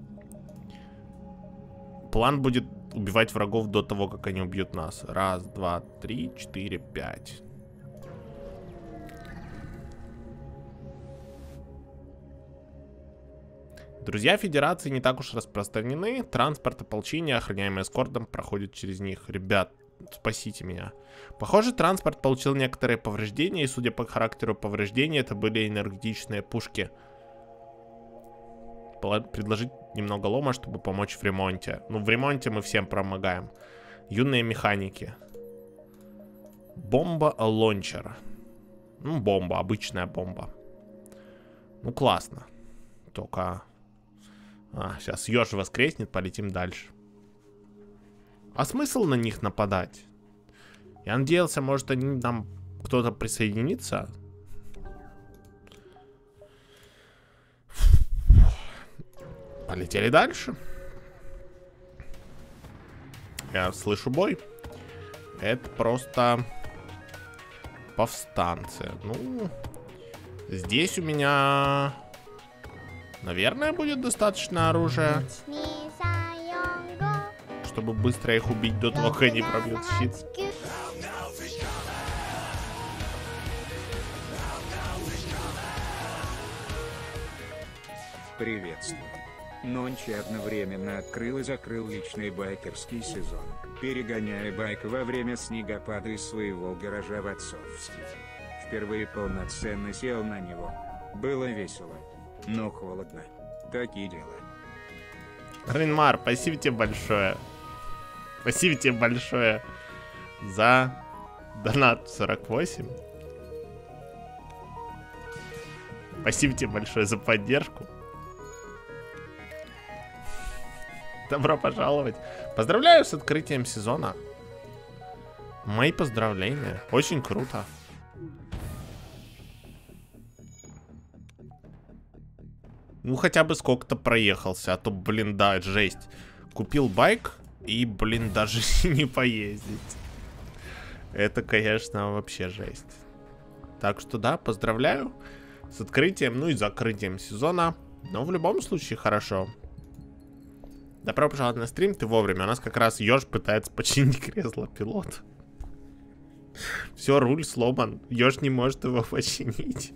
План будет убивать врагов до того, как они убьют нас. Раз, два, три, 4, 5. Друзья Федерации не так уж распространены. Транспорт ополчения, охраняемый эскортом, проходит через них. Ребят, спасите меня. Похоже, транспорт получил некоторые повреждения, и судя по характеру повреждений, это были энергетичные пушки. Предложить немного лома, чтобы помочь в ремонте. Ну, в ремонте мы всем помогаем. Юные механики. Бомба-лончер. Ну, бомба, обычная бомба. Ну, классно. Только... сейчас Ёж воскреснет, полетим дальше. А смысл на них нападать? Я надеялся, может, они нам кто-то присоединится. Полетели дальше. Я слышу бой. Это просто повстанцы. Ну, здесь у меня, наверное, будет достаточно оружия, чтобы быстро их убить до того, как они пробьют щит. Приветствую. Нончи одновременно открыл и закрыл личный байкерский сезон, перегоняя байк во время снегопада из своего гаража в отцовский. Впервые полноценно сел на него. Было весело, но холодно. Такие дела. Рейнмар, спасибо тебе большое. Спасибо тебе большое за донат 48. Спасибо тебе большое за поддержку. Добро пожаловать. Поздравляю с открытием сезона. Мои поздравления. Очень круто. Ну, хотя бы сколько-то проехался. А то, блин, да, жесть. Купил байк и, блин, даже не поездить. Это, конечно, вообще жесть. Так что, да, поздравляю с открытием, ну и закрытием сезона. Но в любом случае хорошо. Добро пожаловать на стрим, ты вовремя. У нас как раз Ёж пытается починить кресло пилота. Все, руль сломан. Ёж не может его починить.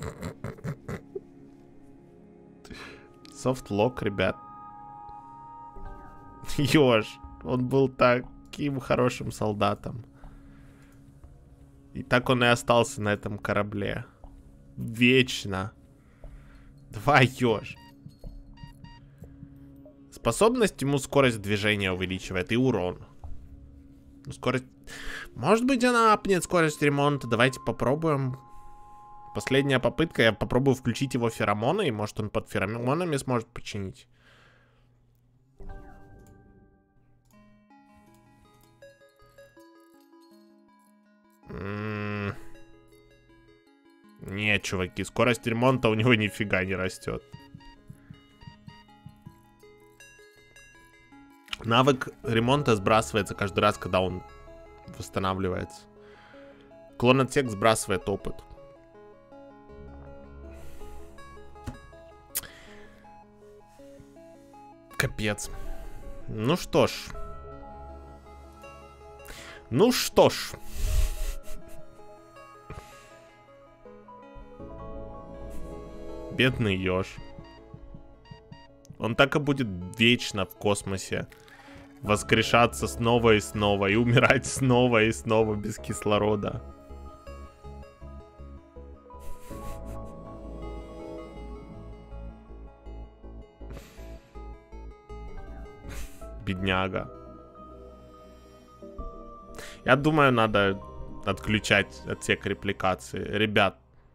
Софтлок, ребят. Ёж, он был таким хорошим солдатом. И так он и остался на этом корабле. Вечно. Давай, Ёж. Способность ему скорость движения увеличивает и урон. Скорость... Может быть, она апнет скорость ремонта. Давайте попробуем. Последняя попытка. Я попробую включить его феромоны. И может он под феромонами сможет починить. Нет, чуваки. Скорость ремонта у него нифига не растет. Навык ремонта сбрасывается каждый раз, когда он восстанавливается. Клон-отсек сбрасывает опыт. Капец. Ну что ж. Ну что ж. Бедный Ёж. Он так и будет вечно в космосе. Воскрешаться снова и снова. И умирать снова и снова без кислорода. Бедняга. Я думаю, надо отключать отсек репликации. Ребят.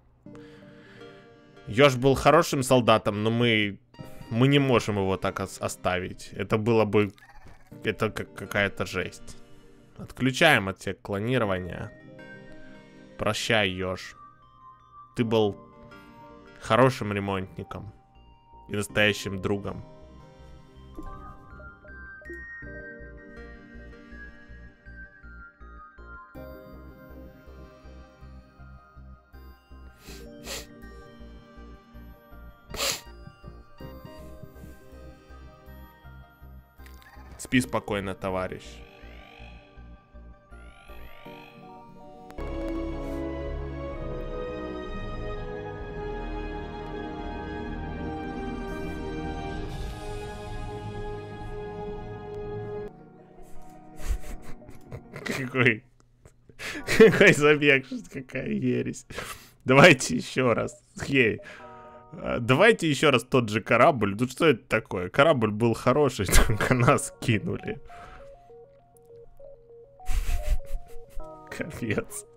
Ёж был хорошим солдатом, но мы не можем его так оставить. Это было бы... Это какая-то жесть. Отключаем отсек клонирования. Прощай, Ёж. Ты был хорошим ремонтником. И настоящим другом. Спи спокойно, товарищ. Какой забег, какая ересь. Давайте еще раз. Хей. Давайте еще раз тот же корабль. Ну что это такое? Корабль был хороший, только нас кинули. Капец.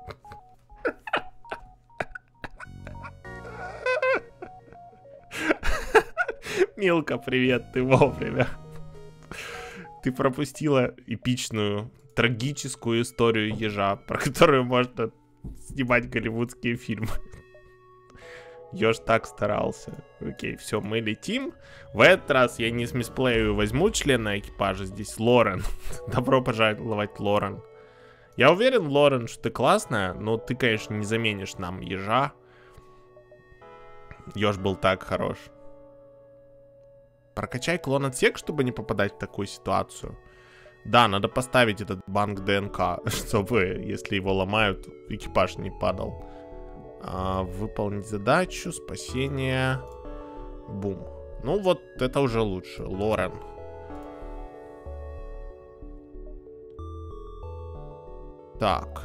Милка, привет, ты вовремя. Ты пропустила эпичную, трагическую историю ежа, про которую можно снимать голливудские фильмы. Ёж так старался. Окей, все, мы летим. В этот раз я не с мисплею возьму члена экипажа. Здесь Лорен. Добро пожаловать, Лорен. Я уверен, Лорен, что ты классная, но ты, конечно, не заменишь нам ежа. Ёж был так хорош. Прокачай клон-отсек, чтобы не попадать в такую ситуацию. Да, надо поставить этот банк ДНК, чтобы, если его ломают, экипаж не падал. Выполнить задачу, спасение. Бум. Ну вот, это уже лучше. Лорен. Так.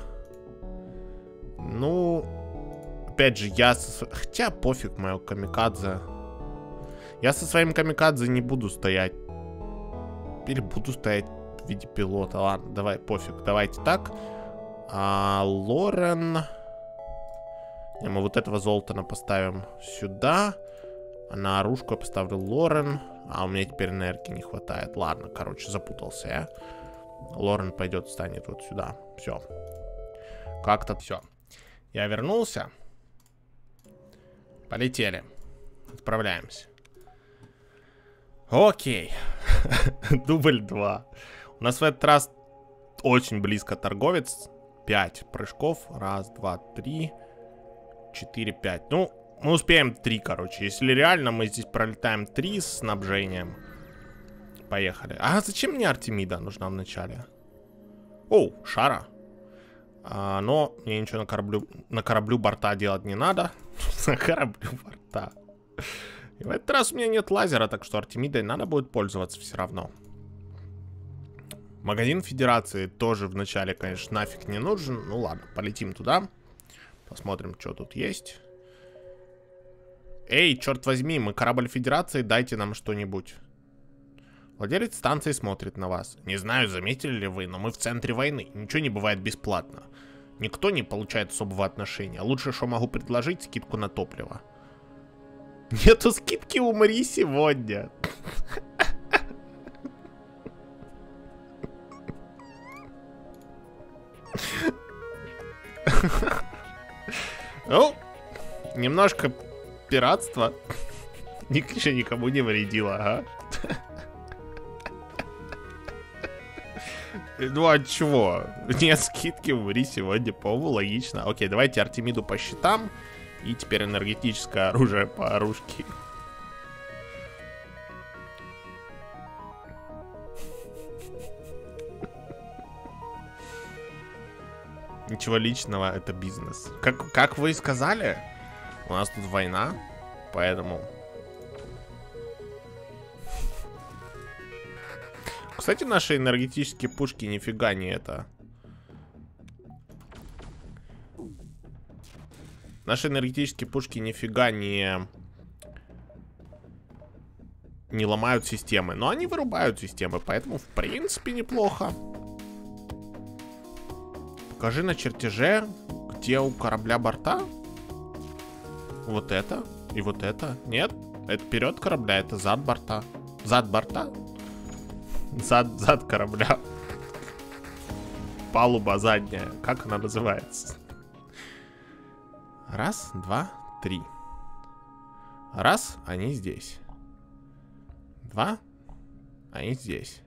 Ну, опять же, я... Хотя пофиг, мое камикадзе. Я со своим камикадзе не буду стоять. Или буду стоять в виде пилота. Ладно, давай, пофиг. Давайте так. Лорен. Мы вот этого Золтана поставим сюда. А на оружку я поставлю Лорен. А у меня теперь энергии не хватает. Ладно, короче, запутался я. Лорен пойдет, станет вот сюда. Все. Как-то все. Я вернулся. Полетели. Отправляемся. Окей. Дубль 2. У нас в этот раз очень близко торговец. 5 прыжков. Раз, два, три. 4, 5. Ну, мы успеем 3, короче. Если реально мы здесь пролетаем 3 с снабжением. Поехали. А зачем мне Артемида нужна вначале? Оу, Шара. Но мне ничего на кораблю борта делать не надо. На кораблю борта. И в этот раз у меня нет лазера, так что Артемидой надо будет пользоваться все равно. Магазин Федерации тоже вначале, конечно, нафиг не нужен. Ну ладно, полетим туда. Посмотрим, что тут есть. Эй, черт возьми, мы корабль Федерации, дайте нам что-нибудь. Владелец станции смотрит на вас. Не знаю, заметили ли вы, но мы в центре войны. Ничего не бывает бесплатно. Никто не получает особого отношения. Лучше, что могу предложить, скидку на топливо. Нету скидки, умри сегодня. Ну, немножко пиратства. Еще никому не вредило, ага. Ну а чего? Нет скидки, умри сегодня, по-моему, логично. Окей, давайте Артемиду по счетам. И теперь энергетическое оружие по оружке. Ничего личного, это бизнес. Как вы и сказали, у нас тут война, поэтому... Кстати, наши энергетические пушки нифига не это. Наши энергетические пушки нифига не ломают системы. Но они вырубают системы, поэтому в принципе неплохо. Покажи на чертеже, где у корабля борта. Вот это и вот это. Нет, это вперед корабля, это зад борта. Зад борта. Зад корабля. Палуба задняя. Как она называется? Раз, два, три. Раз, они здесь. Два, они здесь.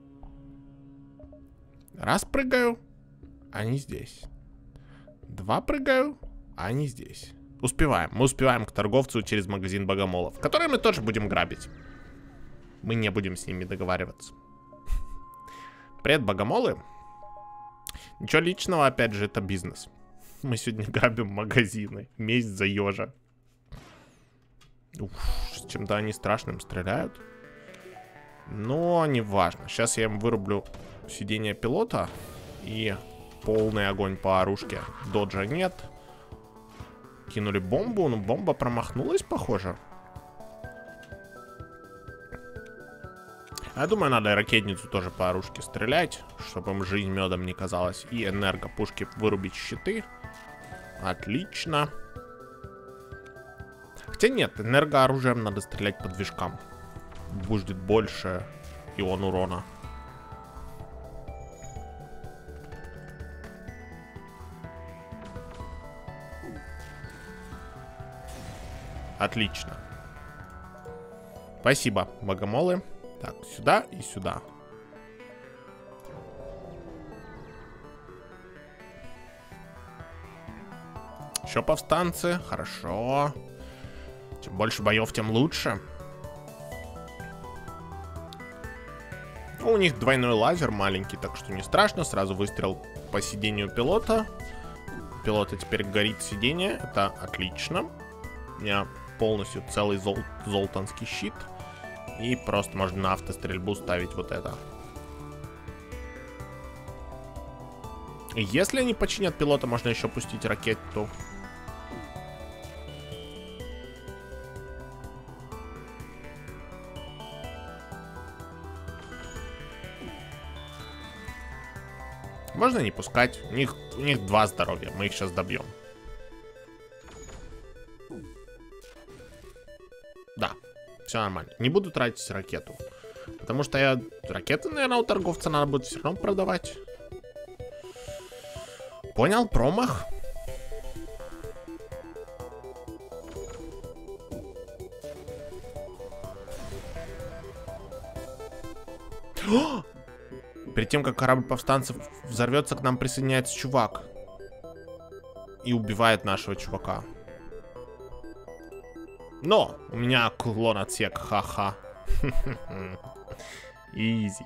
Раз прыгаю, они здесь. Два прыгаю, они здесь. Успеваем. Мы успеваем к торговцу через магазин богомолов, который мы тоже будем грабить. Мы не будем с ними договариваться. Привет, богомолы. Ничего личного, опять же, это бизнес. Мы сегодня грабим магазины. Месть за ежа. Уф, с чем-то они страшным стреляют. Но не важно. Сейчас я им вырублю сиденье пилота. И полный огонь по оружке. Доджа нет. Кинули бомбу, но бомба промахнулась, похоже. Я думаю, надо ракетницу тоже по оружке стрелять, чтобы им жизнь медом не казалась. И энергопушки вырубить щиты. Отлично. Хотя нет, энергооружием надо стрелять по движкам. Будет больше ион урона. Отлично. Спасибо, богомолы. Так, сюда и сюда. Еще повстанцы. Хорошо. Чем больше боев, тем лучше. У них двойной лазер маленький, так что не страшно. Сразу выстрел по сидению пилота. У пилота теперь горит сиденье. Это отлично. У меня полностью целый золтанский щит. И просто можно на автострельбу ставить вот это. И если они починят пилота, можно еще пустить ракету. Можно не пускать. У них 2 здоровья. Мы их сейчас добьем. Да, все нормально. Не буду тратить ракету. Потому что ракеты, наверное, у торговца надо будет все равно продавать. Понял, промах. О! Перед тем, как корабль повстанцев взорвется, к нам присоединяется чувак. И убивает нашего чувака. Но у меня клон отсек, ха-ха. Изи.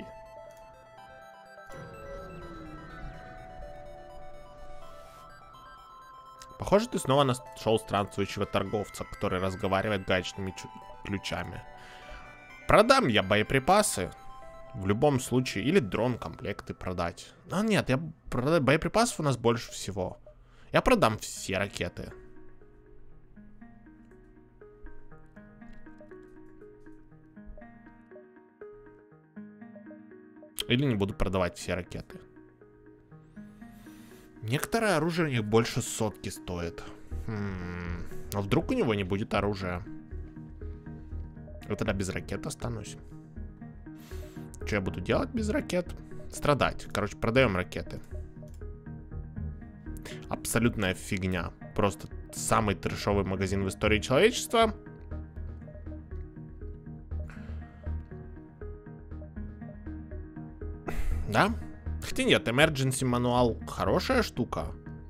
Похоже, ты снова нашел странствующего торговца, который разговаривает гаечными ключами. Продам я боеприпасы. В любом случае. Или дрон-комплекты продать. А нет, боеприпасов у нас больше всего. Я продам все ракеты. Или не буду продавать все ракеты. Некоторое оружие у них больше 100 стоит. А вдруг у него не будет оружия? Я тогда без ракет останусь. Что я буду делать без ракет? Страдать. Короче, продаем ракеты. Абсолютная фигня. Просто самый трэшовый магазин в истории человечества. Да? Хотя нет, Emergency мануал хорошая штука.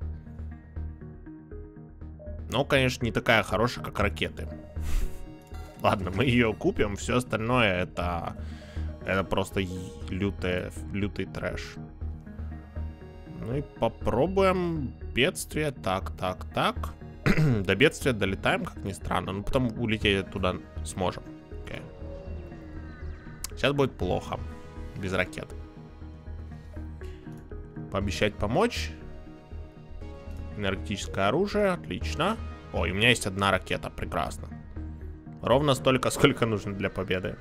Но, конечно, не такая хорошая, как ракеты. Ладно, мы ее купим. Все остальное это просто лютый трэш. Ну и попробуем бедствие. Так. До бедствия долетаем, как ни странно. Но потом улететь туда сможем. Okay. Сейчас будет плохо. Без ракет. Пообещать помочь. Энергетическое оружие. Отлично. Ой, у меня есть 1 ракета. Прекрасно. Ровно столько, сколько нужно для победы.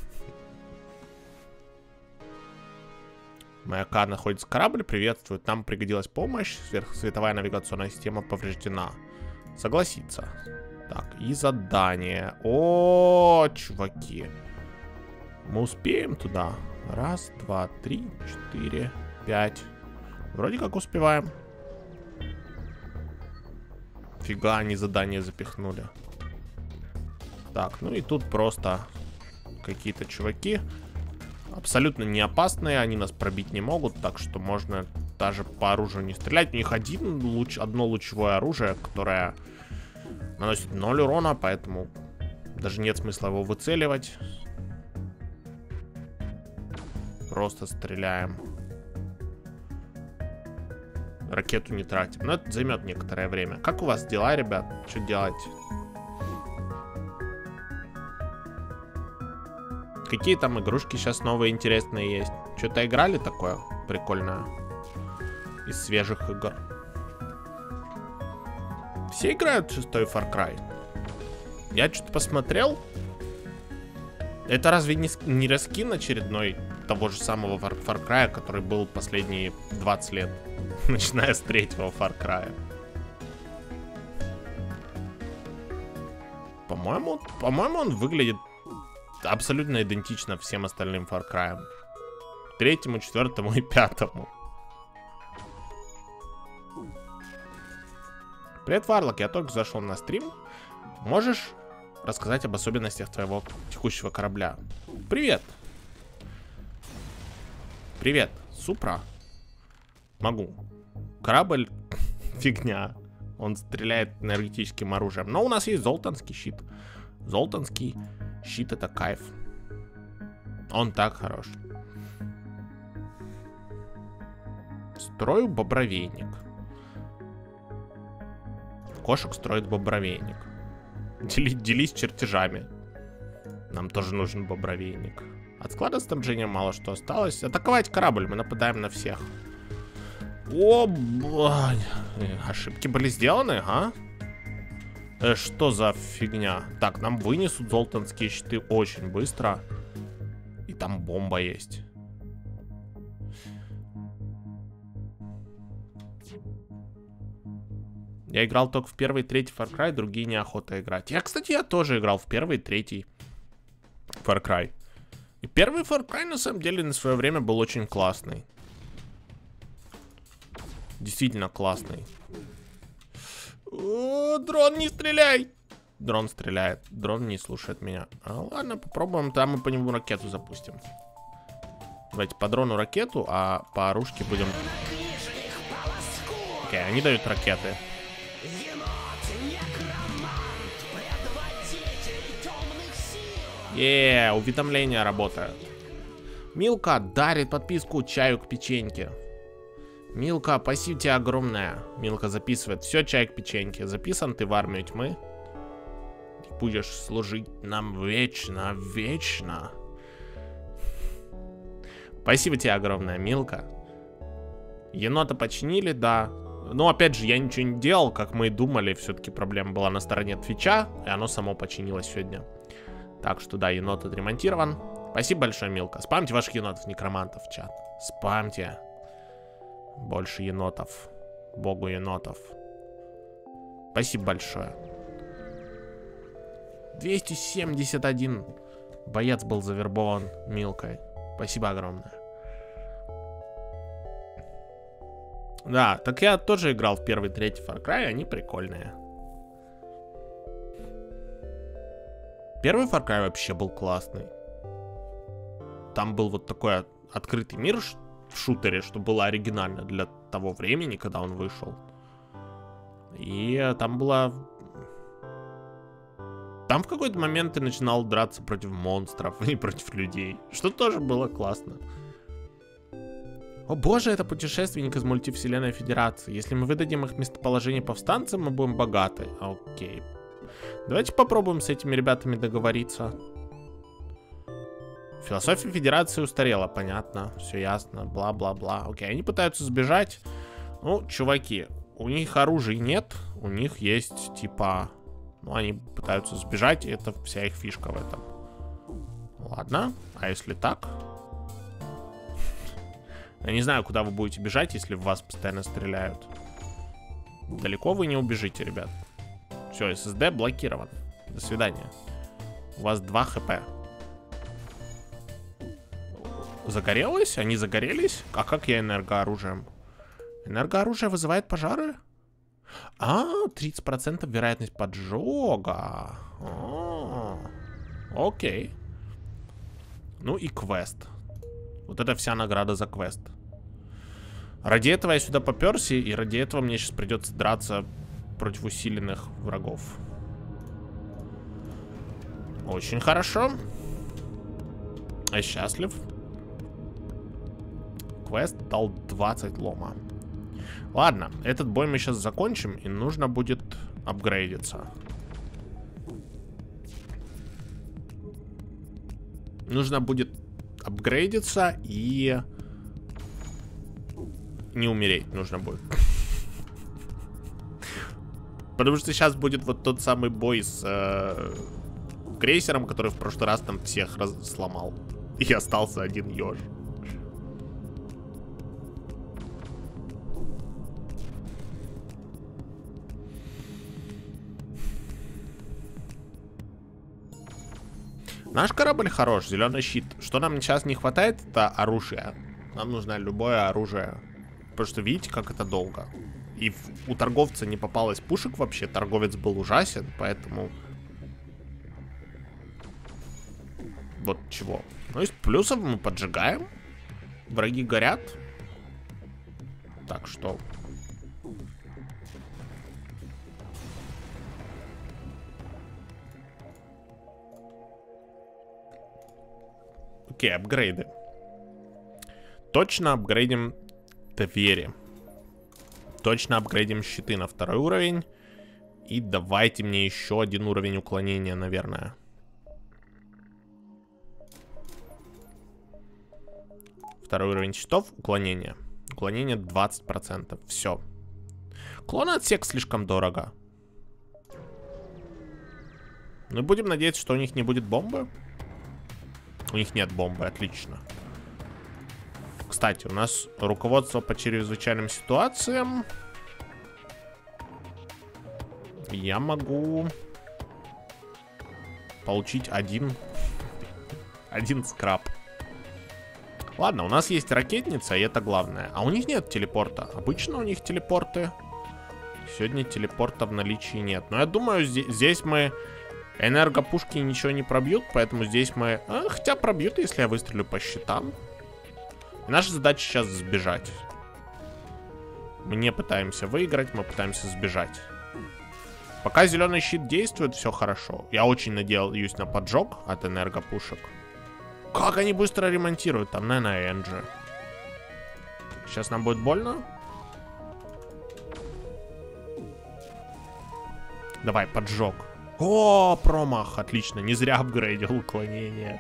Маяка находится корабль. Приветствует. Нам пригодилась помощь. Сверхсветовая навигационная система повреждена. Согласиться. Так, и задание. О, чуваки. Мы успеем туда? 1, 2, 3, 4, 5. Вроде как успеваем. Фига, они задание запихнули. Так, ну и тут просто какие-то чуваки. Абсолютно не опасные, они нас пробить не могут, так что можно даже по оружию не стрелять. У них одно лучевое оружие, которое наносит 0 урона, поэтому даже нет смысла его выцеливать. Просто стреляем. Ракету не тратим. Но это займет некоторое время. Как у вас дела, ребят? Что делать? Какие там игрушки сейчас новые интересные есть? Что-то играли такое прикольное? Из свежих игр. Все играют в 6-й Far Cry? Я что-то посмотрел. Это разве не раскин очередной того же самого Far Cry, который был последние 20 лет? Начиная с 3-го Far Cry. По-моему, он выглядит абсолютно идентично всем остальным Far Cry. 3-му, 4-му и 5-му. Привет, Варлок, я только зашел на стрим. Можешь рассказать об особенностях твоего текущего корабля? Привет. Привет, Супра. Могу. Корабль фигня. Он стреляет энергетическим оружием. Но у нас есть золтанский щит. Золтанский щит — это кайф. Он так хорош. Строю бобровейник. Кошек строит бобровейник. Делись чертежами. Нам тоже нужен бобровейник. От склада снабжения мало что осталось. Атаковать корабль, мы нападаем на всех. О, ошибки были сделаны, а? Что за фигня? Так, нам вынесут золтанские щиты очень быстро. И там бомба есть. Я играл только в первый и третий Far Cry, другие неохота играть. Кстати, я тоже играл в первый и третий Far Cry. И первый Far Cry, на самом деле, на свое время был очень классный. Действительно классный. О, дрон, не стреляй! Дрон стреляет. Дрон не слушает меня. Ладно, попробуем. Там мы по нему ракету запустим. Давайте по дрону ракету, а по оружке будем... Окей, они дают ракеты. Уведомления работают. Милка дарит подписку чаю к печеньке. Милка, спасибо тебе огромное. Милка записывает. Все, чай к печеньке. Записан ты в армию тьмы. Ты будешь служить нам вечно, вечно. Спасибо тебе огромное, Милка. Енота починили, да. Но опять же, я ничего не делал, как мы и думали. Все-таки проблема была на стороне Твича, и оно само починилось сегодня. Так что да, енот отремонтирован. Спасибо большое, Милка. Спамьте ваших енотов-некромантов в чат. Спамьте. Больше енотов. Богу енотов. Спасибо большое. 271 боец был завербован Милкой. Спасибо огромное. Да, так я тоже играл в первый, третий Far Cry, они прикольные. Первый Far Cry вообще был классный. Там был вот такой открытый мир в шутере, что было оригинально для того времени, когда он вышел. И там было... Там в какой-то момент ты начинал драться против монстров и против людей, что тоже было классно. О боже, это путешественник из мультивселенной Федерации. Если мы выдадим их местоположение повстанцам, мы будем богаты. Окей. Давайте попробуем с этими ребятами договориться. Философия Федерации устарела, понятно. Все ясно, бла-бла-бла. Окей, они пытаются сбежать. Ну, чуваки, у них оружия нет. У них есть, типа... Ну, они пытаются сбежать, и это вся их фишка в этом. Ладно, а если так? Я не знаю, куда вы будете бежать, если в вас постоянно стреляют. Далеко вы не убежите, ребят. Все, SSD блокирован. До свидания. У вас 2 хп. Загорелось? Они загорелись? А как я энергооружием? Энергооружие вызывает пожары? 30% вероятность поджога. Окей. Ну и квест. Вот это вся награда за квест. Ради этого я сюда попёрся, и ради этого мне сейчас придется драться против усиленных врагов. Очень хорошо. Я счастлив. Квест дал 20 лома. Ладно, этот бой мы сейчас закончим, и нужно будет апгрейдиться. Нужно будет апгрейдиться и не умереть нужно будет. Потому что сейчас будет вот тот самый бой с крейсером, который в прошлый раз там всех сломал. И остался один ёж. Наш корабль хорош, зеленый щит. Что нам сейчас не хватает, это оружие. Нам нужно любое оружие. Потому что видите, как это долго. И у торговца не попалось пушек вообще. Торговец был ужасен, поэтому... Вот чего. Ну, из плюсов мы поджигаем. Враги горят. Так что... Окей, апгрейды. Точно апгрейдим двери. Точно апгрейдим щиты на 2-й уровень. И давайте мне еще один уровень уклонения, наверное. Второй уровень щитов, уклонение. Уклонение 20%. Все. Клон отсек слишком дорого. Ну, будем надеяться, что у них не будет бомбы. У них нет бомбы, отлично. Кстати, у нас руководство по чрезвычайным ситуациям. я могу получить один скраб. Ладно, у нас есть ракетница, и это главное. А у них нет телепорта. Обычно у них телепорты. Сегодня телепорта в наличии нет. Но я думаю, здесь мы... Энергопушки ничего не пробьют, поэтому здесь мы... хотя пробьют, если я выстрелю по щитам. И наша задача сейчас сбежать. Мы не пытаемся выиграть, мы пытаемся сбежать. Пока зеленый щит действует, все хорошо. Я очень надеюсь на поджог от энергопушек. Как они быстро ремонтируют там, наверное, Энджи. Сейчас нам будет больно. Давай, поджог. О, промах, отлично. Не зря апгрейдил уклонение.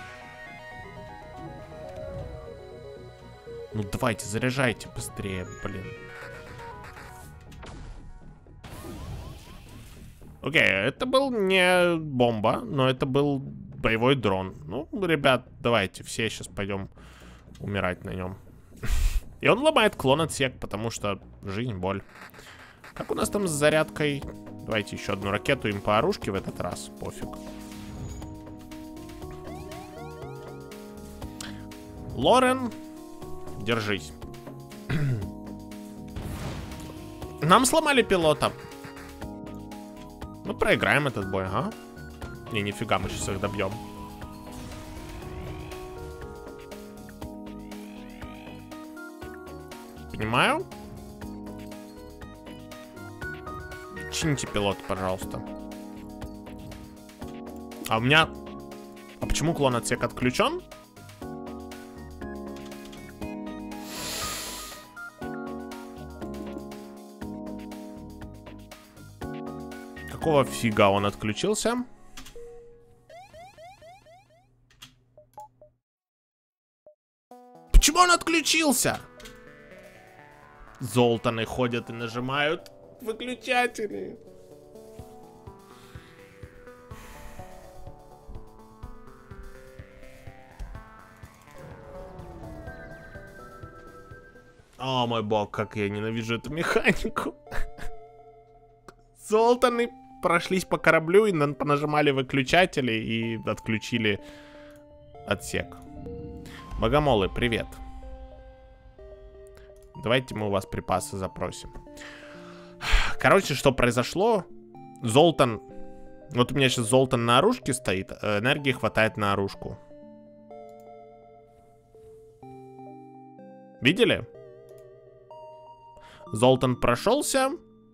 Ну давайте, заряжайте быстрее, блин. Окей, это был не бомба, но это был боевой дрон. Ну, ребят, давайте, все сейчас пойдем умирать на нем. И он ломает клон-отсек, потому что жизнь, боль. Как у нас там с зарядкой? Давайте еще одну ракету им по оружке в этот раз. Пофиг. Лорен, держись. Нам сломали пилота. Мы проиграем этот бой, ага. Не, нифига, мы сейчас их добьем. Понимаю. Чините пилот, пожалуйста. А у меня... А почему клон-отсек отключен? Какого фига он отключился? Почему он отключился? Золтаны ходят и нажимают выключатели. О мой бог, как я ненавижу эту механику. Золтаны прошлись по кораблю и понажимали выключатели и отключили отсек. Богомолы, привет. Давайте мы у вас припасы запросим. Короче, что произошло? Золтан... Вот у меня сейчас Золтан на оружке стоит. Энергии хватает на оружку. Видели? Золтан прошелся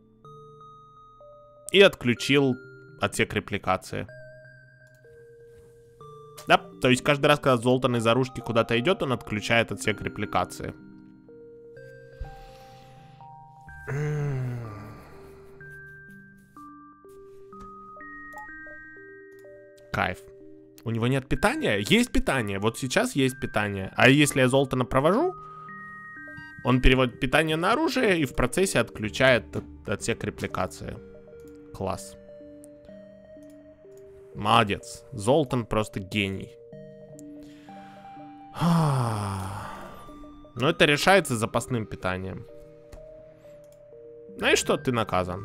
и отключил отсек репликации. Да, то есть каждый раз, когда Золтан из оружки куда-то идет, он отключает отсек репликации. Кайф. У него нет питания? Есть питание. Вот сейчас есть питание. А если я Золтана провожу, он переводит питание на оружие и в процессе отключает отсек репликации. Класс. Молодец. Золтан просто гений. Но это решается запасным питанием. Знаешь что? Ты наказан.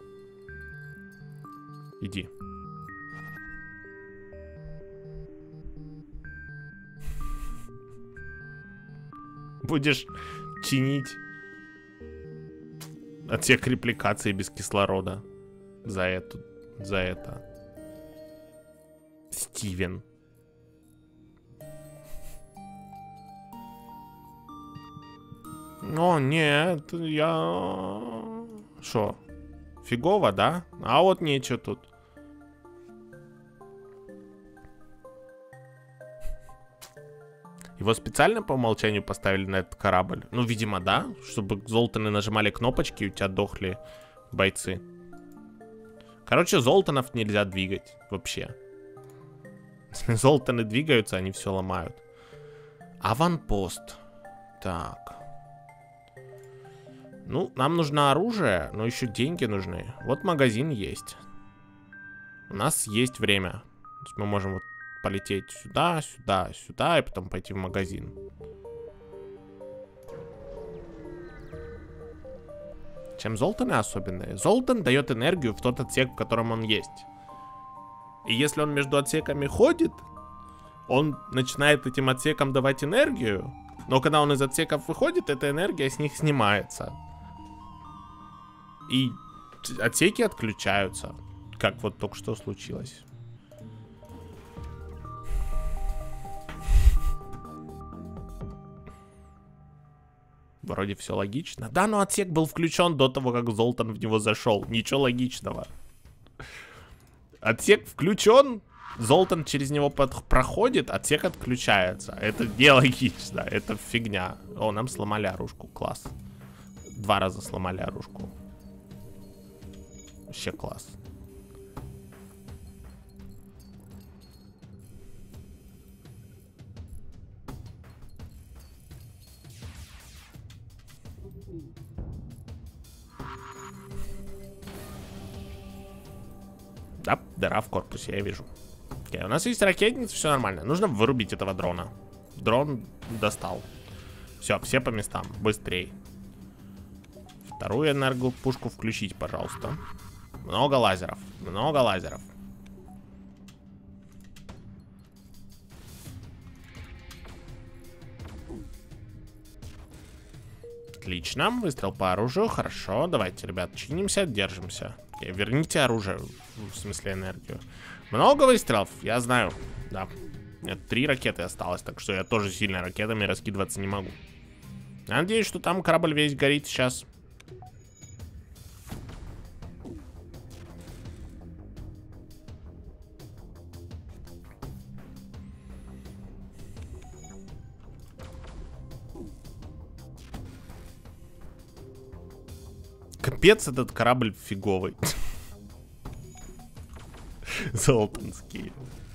Иди. Будешь чинить отсек репликации без кислорода. За это. Стивен. О, нет, я... Шо? Фигово, да? А вот нечего тут. Его специально по умолчанию поставили на этот корабль? Ну, видимо, да. Чтобы Золтаны нажимали кнопочки, и у тебя дохли бойцы. Короче, Золтанов нельзя двигать вообще. Если Золтаны двигаются, они все ломают. Аванпост. Так. Ну, нам нужно оружие, но еще деньги нужны. Вот магазин есть. У нас есть время. То есть мы можем вот полететь сюда, сюда, сюда, и потом пойти в магазин. Чем Золтаны особенные? Золтан дает энергию в тот отсек, в котором он есть. И если он между отсеками ходит, он начинает этим отсекам давать энергию, но когда он из отсеков выходит, эта энергия с них снимается. И отсеки отключаются, как вот только что случилось. Вроде все логично. Да, но отсек был включен до того, как Золтан в него зашел. Ничего логичного. Отсек включен, Золтан через него проходит, отсек отключается. Это нелогично, это фигня. О, нам сломали оружку, класс. 2 раза сломали оружку. Вообще класс. Да, дыра в корпусе, я вижу. Окей, у нас есть ракетница, все нормально. Нужно вырубить этого дрона. Дрон достал. Все по местам, быстрей. Вторую энергопушку включить, пожалуйста. Много лазеров, много лазеров. Отлично, выстрел по оружию, хорошо. Давайте, ребят, чинимся, держимся. Окей, верните оружие, в смысле энергию. Много выстрелов, я знаю, да. Нет, 3 ракеты осталось, так что я тоже сильно ракетами раскидываться не могу. Надеюсь, что там корабль весь горит сейчас. Капец, этот корабль фиговый. Золтанский.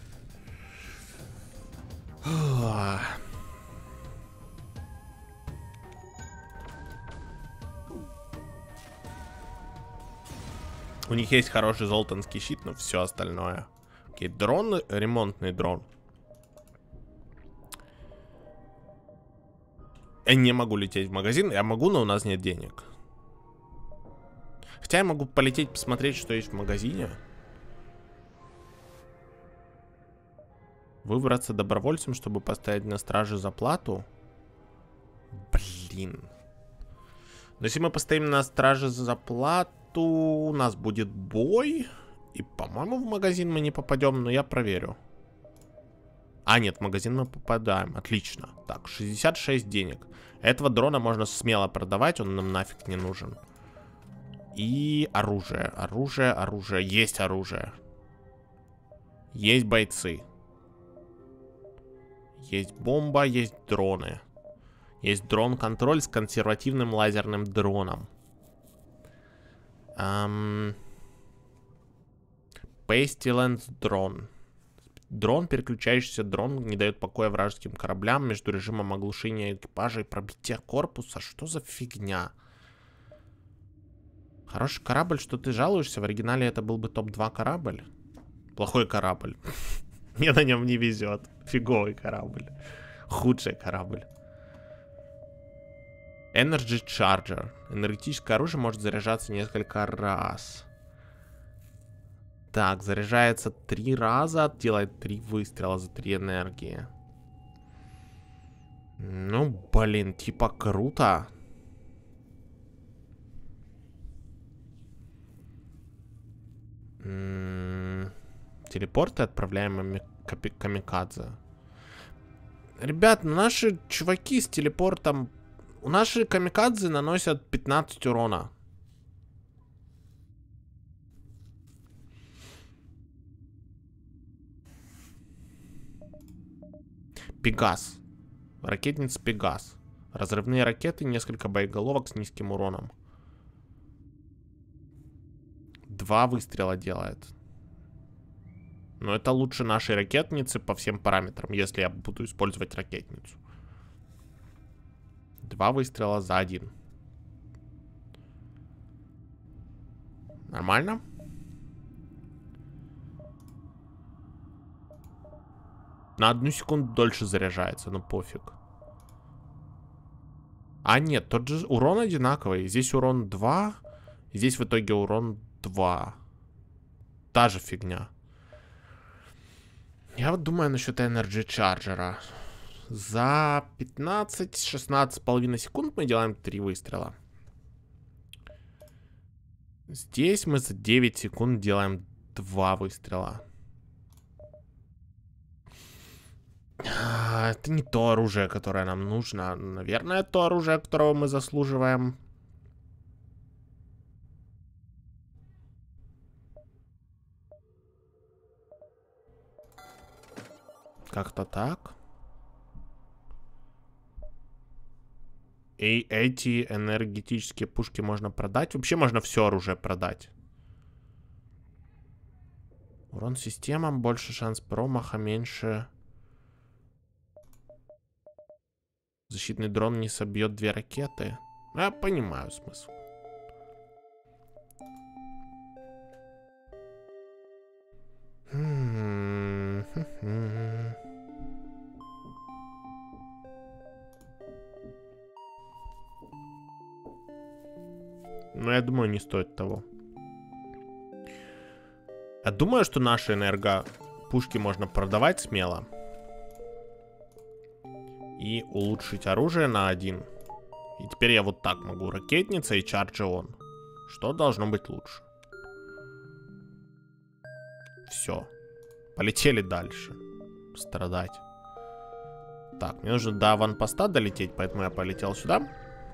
У них есть хороший золтанский щит, но все остальное. Окей, дрон, ремонтный дрон. Я не могу лететь в магазин. Я могу, но у нас нет денег. Хотя я могу полететь посмотреть, что есть в магазине. Выбраться добровольцем, чтобы поставить на страже за плату. Блин. Но если мы постоим на страже за плату, у нас будет бой. И, по-моему, в магазин мы не попадем, но я проверю. А, нет, в магазин мы попадаем. Отлично. Так, 66 денег. Этого дрона можно смело продавать, он нам нафиг не нужен. И оружие. Оружие, оружие. Есть оружие. Есть бойцы. Есть бомба, есть дроны. Есть дрон-контроль с консервативным лазерным дроном. Pestilence дрон. Дрон, переключающийся дрон, не дает покоя вражеским кораблям между режимом оглушения экипажа и пробития корпуса. Что за фигня? Хороший корабль, что ты жалуешься? В оригинале это был бы топ-2 корабль. Плохой корабль. Мне на нем не везет. Фиговый корабль. Худший корабль. Energy Charger. Энергетическое оружие может заряжаться несколько раз. Так, заряжается 3 раза. Делает 3 выстрела за 3 энергии. Ну, блин, типа круто. Телепорты, отправляемыми камикадзе. Ребят, наши чуваки с телепортом... Наши камикадзе наносят 15 урона. Пегас. Ракетница Пегас. Разрывные ракеты, несколько боеголовок с низким уроном. 2 выстрела делает. Но это лучше нашей ракетницы по всем параметрам, если я буду использовать ракетницу. 2 выстрела за 1. Нормально? На 1 секунду дольше заряжается, но пофиг. А нет, тот же урон одинаковый. Здесь урон 2, Здесь в итоге урон 2. Та же фигня. Я вот думаю насчет Energy Charger. За 15-16,5 секунд мы делаем 3 выстрела. Здесь мы за 9 секунд делаем 2 выстрела. Это не то оружие, которое нам нужно. Наверное, то оружие, которого мы заслуживаем. Как-то так. И эти энергетические пушки можно продать. Вообще можно все оружие продать. Урон системам, больше шанс промаха, меньше. Защитный дрон не собьет 2 ракеты. Я понимаю смысл. Но я думаю, не стоит того. Я думаю, что наши энергопушки можно продавать смело. И улучшить оружие на 1. И теперь я вот так могу. Ракетница и Charge-on. Что должно быть лучше? Все. Полетели дальше. Страдать. Так, мне нужно до аванпоста долететь, поэтому я полетел сюда.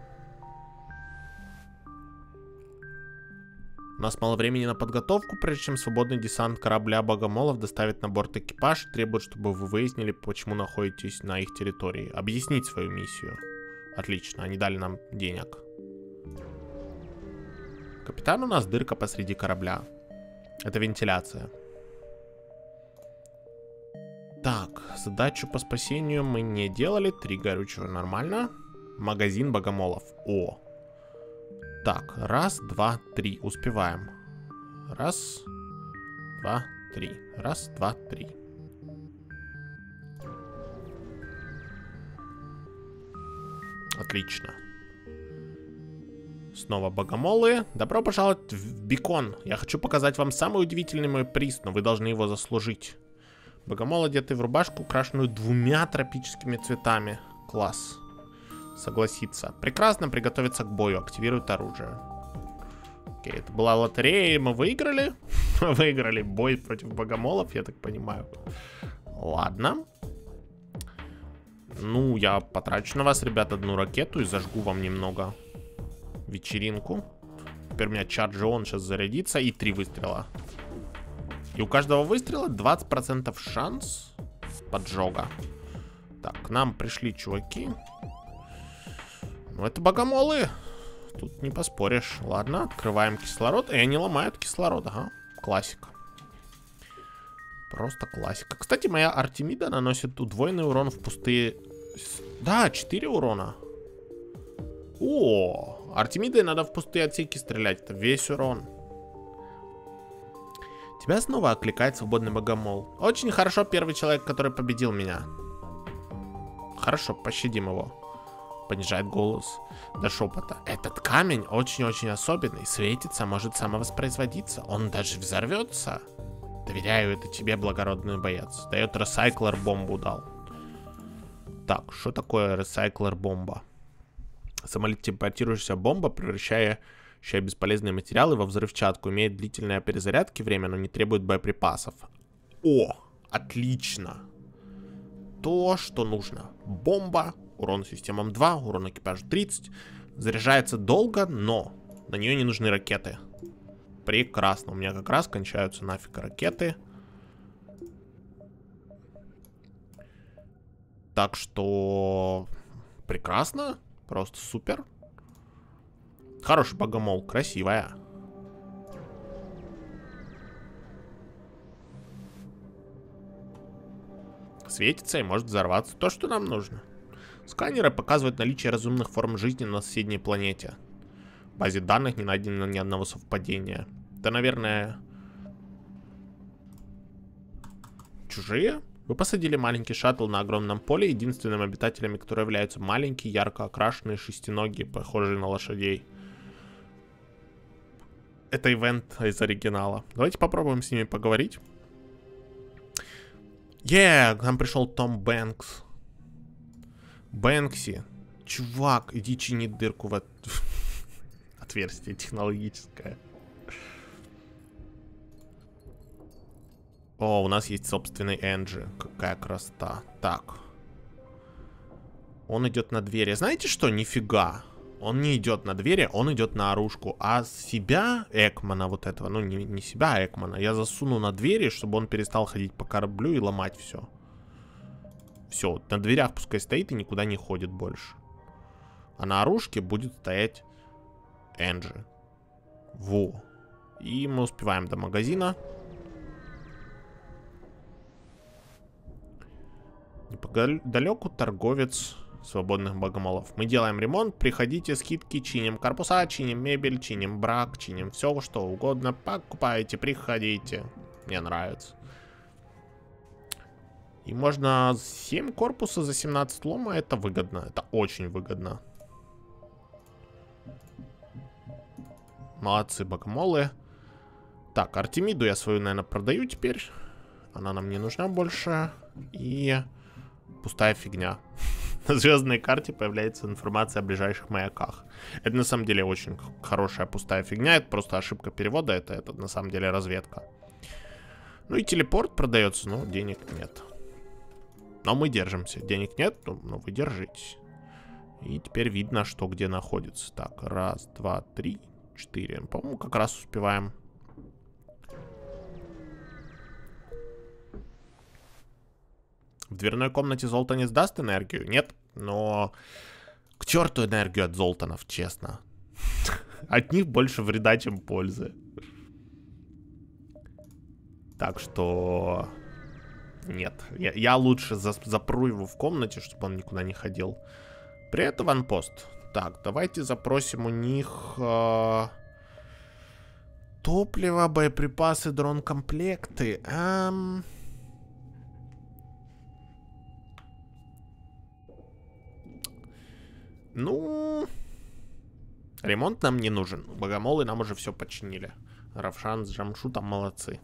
У нас мало времени на подготовку, прежде чем свободный десант корабля Богомолов доставит на борт экипаж. Требует, чтобы вы выяснили, почему находитесь на их территории. Объяснить свою миссию. Отлично, они дали нам денег. Капитан, у нас дырка посреди корабля. Это вентиляция. Так, задачу по спасению мы не делали. 3 горючего нормально. Магазин Богомолов. О. Так, 1, 2, 3. Успеваем. 1, 2, 3. 1, 2, 3. Отлично. Снова богомолы. Добро пожаловать в Бекон. Я хочу показать вам самый удивительный мой приз, но вы должны его заслужить. Богомол, одетый в рубашку, украшенную 2 тропическими цветами. Класс. Согласиться. Прекрасно, приготовиться к бою. Активирует оружие. Окей, это была лотерея, и мы выиграли. Выиграли бой против богомолов, я так понимаю. Ладно. Ну, я потрачу на вас, ребят, 1 ракету и зажгу вам немного вечеринку. Теперь у меня Charge-on сейчас зарядится и 3 выстрела. И у каждого выстрела 20% шанс поджога. Так, к нам пришли чуваки. Ну, это богомолы. Тут не поспоришь. Ладно, открываем кислород. И они ломают кислород. Ага, классика. Просто классика. Кстати, моя Артемида наносит удвоенный урон в пустые... Да, 4 урона. О, Артемидой надо в пустые отсеки стрелять. Это весь урон. Тебя снова окликает свободный богомол. Очень хорошо, первый человек, который победил меня. Хорошо, пощадим его. Понижает голос до шепота. Этот камень очень-очень особенный. Светится, может самовоспроизводиться. Он даже взорвется. Доверяю это тебе, благородный боец. Дает ресайклер бомбу дал. Так, что такое ресайклер бомба? Самолетипортирующаяся бомба, превращающая бесполезные материалы во взрывчатку. Имеет длительное перезарядки время, но не требует боеприпасов. О, отлично. То, что нужно. Бомба. Урон системам 2, урон экипажу 30. Заряжается долго, но на нее не нужны ракеты. Прекрасно. У меня как раз кончаются нафиг ракеты. Так что... Прекрасно. Просто супер. Хороший богомол. Красивая. Светится и может взорваться. То, что нам нужно. Сканеры показывают наличие разумных форм жизни на соседней планете. В базе данных не найдено ни одного совпадения. Это, наверное, чужие? Вы посадили маленький шаттл на огромном поле, единственными обитателями, которые являются маленькие, ярко окрашенные шестиногие, похожие на лошадей. Это ивент из оригинала. Давайте попробуем с ними поговорить. К нам пришел Том Бэнкс. Бэнкси. Чувак, иди чини дырку в отверстие технологическое. О, у нас есть собственный Энджи. Какая красота. Так. Он идет на двери. Знаете что? Нифига. Он не идет на двери, он идет на оружку. А себя, Экмана вот этого, ну не себя, а Экмана, я засуну на двери, чтобы он перестал ходить по кораблю и ломать все. Все, на дверях пускай стоит и никуда не ходит больше. А на оружке будет стоять Энджи. Во. И мы успеваем до магазина. Неподалеку торговец свободных богомолов. Мы делаем ремонт, приходите, скидки, чиним корпуса, чиним мебель, чиним брак, чиним все, что угодно. Покупайте, приходите. Мне нравится. И можно 7 корпуса за 17 лома, это выгодно. Это очень выгодно. Молодцы, богомолы. Так, Артемиду я свою, наверное, продаю теперь. Она нам не нужна больше. И пустая фигня. На звездной карте появляется информация о ближайших маяках. Это на самом деле очень хорошая пустая фигня. Это просто ошибка перевода. Это на самом деле разведка. Ну и телепорт продается, но денег нет. Но мы держимся. Денег нет, но вы держитесь. И теперь видно, что где находится. Так, 1, 2, 3, 4. По-моему, как раз успеваем. В дверной комнате Золтанец даст энергию? Нет, но к черту энергию от Золтанов, честно. От них больше вреда, чем пользы. Так что... Нет, я лучше запру его в комнате, чтобы он никуда не ходил. Привет, аванпост. Так, давайте запросим у них... топливо, боеприпасы, дрон-комплекты. Ну, ремонт нам не нужен. Богомолы нам уже все починили. Равшан с Джамшутом молодцы.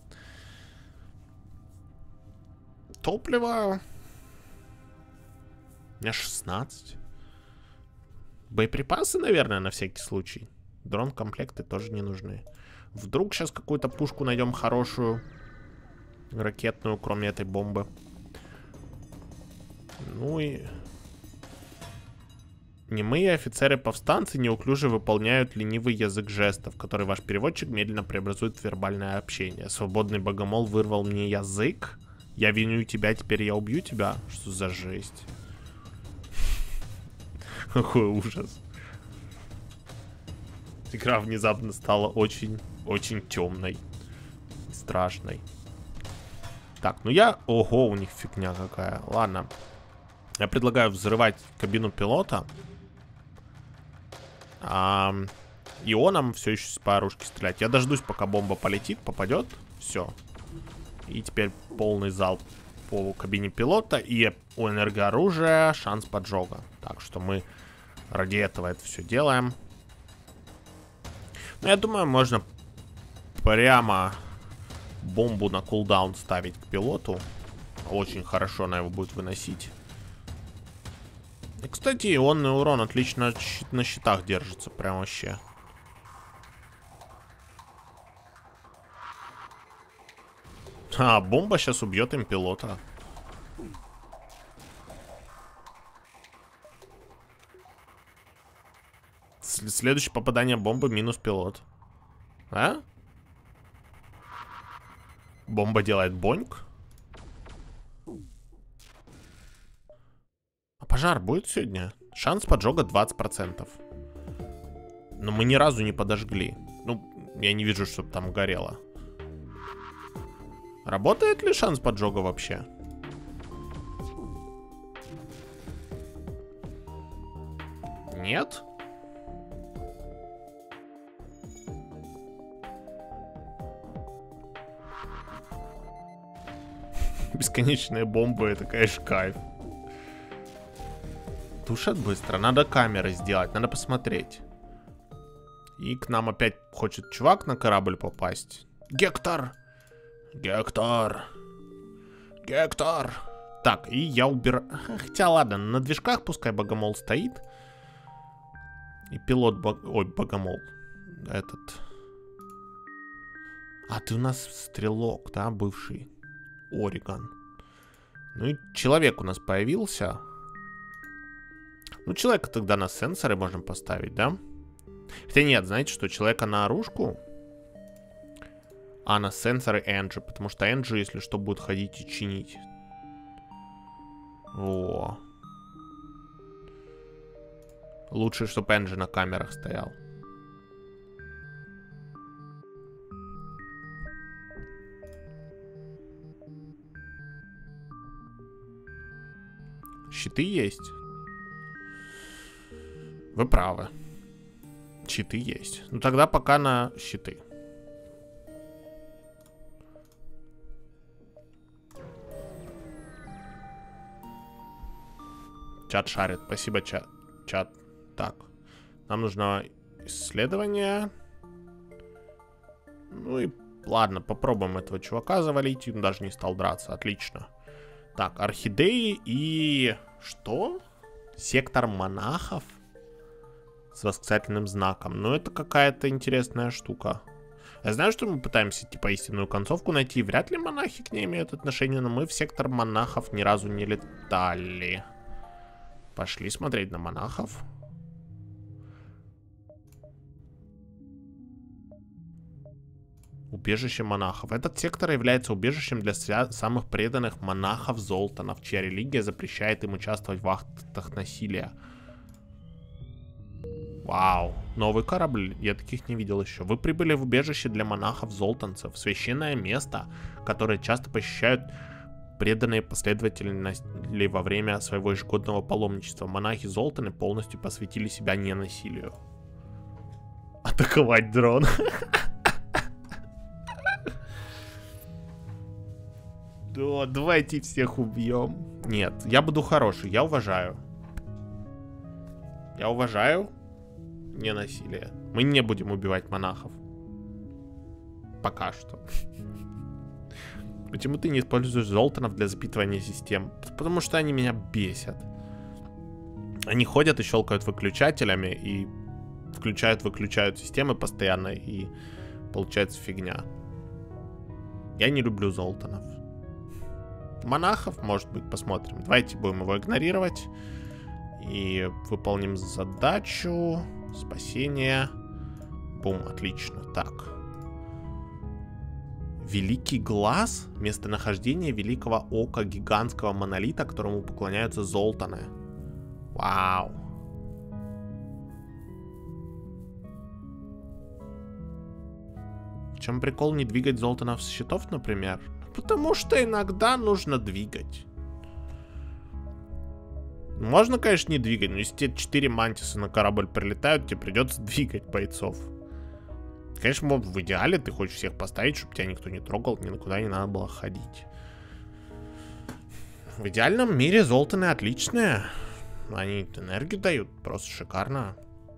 Топливо. У меня 16. Боеприпасы, наверное, на всякий случай. Дрон-комплекты тоже не нужны. Вдруг сейчас какую-то пушку найдем хорошую. Ракетную, кроме этой бомбы. Ну и... Немые офицеры-повстанцы неуклюже выполняют ленивый язык жестов, который ваш переводчик медленно преобразует в вербальное общение. Свободный богомол вырвал мне язык. Я виню тебя, теперь я убью тебя. Что за жесть? Какой ужас. Игра внезапно стала очень темной. Страшной. Так, ну я... Ого, у них фигня какая. Ладно. Я предлагаю взрывать кабину пилота. И он нам все еще с парушки стрелять. Я дождусь, пока бомба полетит, попадет. Все. И теперь полный залп по кабине пилота. И у энергооружия шанс поджога. Так что мы ради этого это все делаем. Ну, я думаю, можно прямо бомбу на кулдаун ставить к пилоту. Очень хорошо она его будет выносить. И, кстати, ионный урон отлично на щитах держится. Прям вообще. А, бомба сейчас убьет им пилота. Следующее попадание бомбы минус пилот. А? Бомба делает боньк. А пожар будет сегодня? Шанс поджога 20%. Но мы ни разу не подожгли. Ну, я не вижу, чтобы там горело. Работает ли шанс поджога вообще? Нет? Бесконечная бомба, это, конечно, кайф. Тушат быстро. Надо камеры сделать, надо посмотреть. И к нам опять хочет чувак на корабль попасть. Гектор! Гектор! Гектор! Так, и я убираю... Хотя ладно, на движках пускай Богомол стоит. И пилот... Ой, Богомол. Этот... А, ты у нас стрелок, да, бывший? Ориган. Ну и человек у нас появился. Ну, человека тогда на сенсоры можем поставить, да? Хотя нет, знаете что, человека на оружку, а на сенсоры Энджи, потому что Энджи, если что, будет ходить и чинить. О. Лучше, чтобы Энджи на камерах стоял. Щиты есть. Вы правы. Щиты есть. Ну тогда пока на щиты. Чат шарит. Спасибо, чат. Так. Нам нужно исследование. Ну и ладно, попробуем этого чувака завалить. Он даже не стал драться. Отлично. Так, орхидеи и... Что? Сектор монахов? С восклицательным знаком. Ну, это какая-то интересная штука. Я знаю, что мы пытаемся, типа, истинную концовку найти. Вряд ли монахи к ней имеют отношение, но мы в сектор монахов ни разу не летали. Пошли смотреть на монахов. Убежище монахов. Этот сектор является убежищем для самых преданных монахов Золтанов, чья религия запрещает им участвовать в актах насилия. Вау, новый корабль, я таких не видел еще. Вы прибыли в убежище для монахов-золтанцев, священное место, которое часто посещают преданные последователи во время своего ежегодного паломничества. Монахи-золтаны полностью посвятили себя ненасилию. Атаковать дрон. Да, давайте всех убьем. Нет, я буду хороший, я уважаю. Я уважаю ненасилие. Мы не будем убивать монахов. Пока что. Почему ты не используешь золтанов для запитывания систем? Потому что они меня бесят. Они ходят и щелкают выключателями и включают-выключают системы постоянно, и получается фигня. Я не люблю золтанов. Монахов, может быть, посмотрим. Давайте будем его игнорировать. И выполним задачу. Спасение. Бум, отлично. Так. Великий глаз. Местонахождение великого ока гигантского монолита, которому поклоняются золтаны. Вау. В чем прикол не двигать золтанов с счетов, например? Потому что иногда нужно двигать. Можно, конечно, не двигать, но если тебе 4 мантиса на корабль прилетают, тебе придется двигать бойцов. Конечно, в идеале ты хочешь всех поставить, чтобы тебя никто не трогал, никуда не надо было ходить. В идеальном мире золтаны отличные. Они энергию дают, просто шикарно.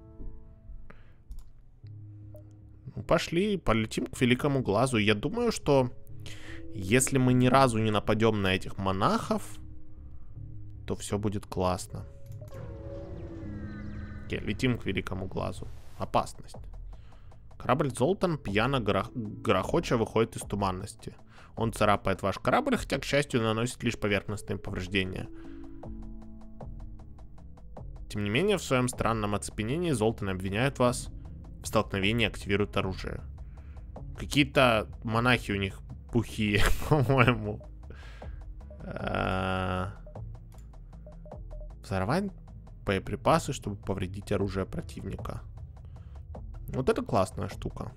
Ну, пошли, полетим к великому глазу. Я думаю, что если мы ни разу не нападем на этих монахов, то все будет классно. Окей, летим к великому глазу. Опасность. Корабль Золтан пьяно грохоча выходит из туманности. Он царапает ваш корабль, хотя, к счастью, наносит лишь поверхностные повреждения. Тем не менее, в своем странном оцепенении Золтаны обвиняют вас в столкновении и активируют оружие. Какие-то монахи у них пухие, по-моему. Взорвать боеприпасы, чтобы повредить оружие противника. Вот это классная штука.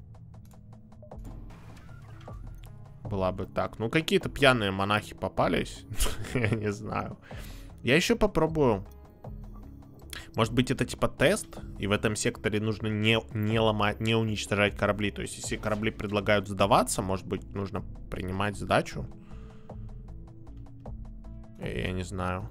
Была бы так. Ну, какие-то пьяные монахи попались. Я не знаю. Я еще попробую. Может быть, это типа тест, и в этом секторе нужно не ломать, не уничтожать корабли. То есть, если корабли предлагают сдаваться, может быть, нужно принимать сдачу. Я не знаю.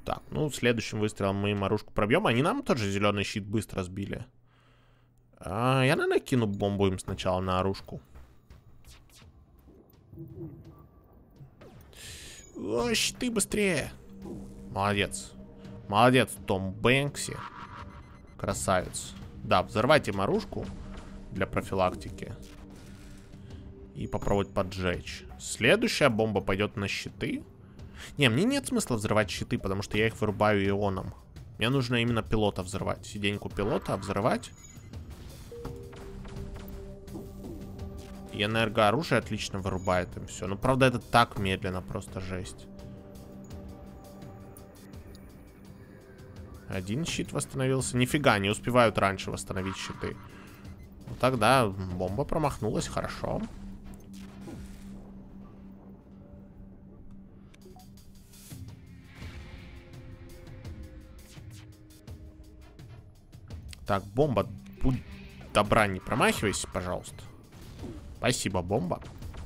Так, ну, следующим выстрелом мы им оружку пробьем. Они нам тоже зеленый щит быстро сбили. Я, наверное, кину бомбу им сначала на оружку. О, щиты быстрее. Молодец. Молодец, Том Бэнкси. Красавец. Да, взорвать им оружку для профилактики. И попробовать поджечь. Следующая бомба пойдет на щиты. Не, мне нет смысла взрывать щиты, потому что я их вырубаю ионом. Мне нужно именно пилота взрывать. Сиденьку пилота взрывать. И энергооружие отлично вырубает им все. Ну, правда, это так медленно, просто жесть. Один щит восстановился. Нифига, не успевают раньше восстановить щиты. Ну, тогда бомба промахнулась, хорошо. Так, бомба, будь добра, не промахивайся, пожалуйста. Спасибо, бомба.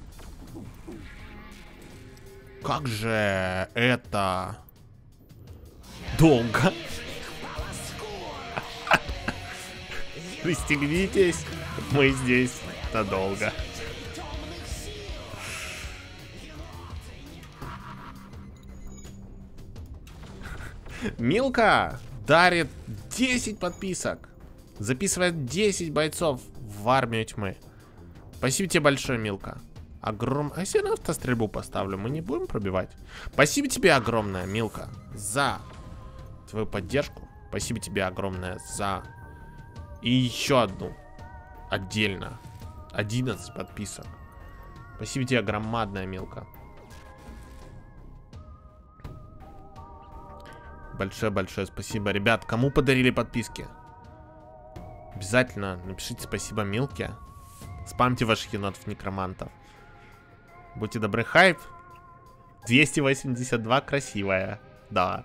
Как же это долго. Пристегнитесь, мы здесь надолго. Милка дарит 10 подписок. Записывает 10 бойцов в армию тьмы. Спасибо тебе большое, Милка. А если я на автострельбу поставлю, мы не будем пробивать? Спасибо тебе огромное, Милка, за твою поддержку. Спасибо тебе огромное за... И еще одну. Отдельно. 11 подписок. Спасибо тебе громадное, Милка. Большое-большое спасибо. Ребят, кому подарили подписки? Обязательно напишите спасибо Милке. Спамьте ваших енотов-некромантов. Будьте добры, хайп. 282 красивая. Да.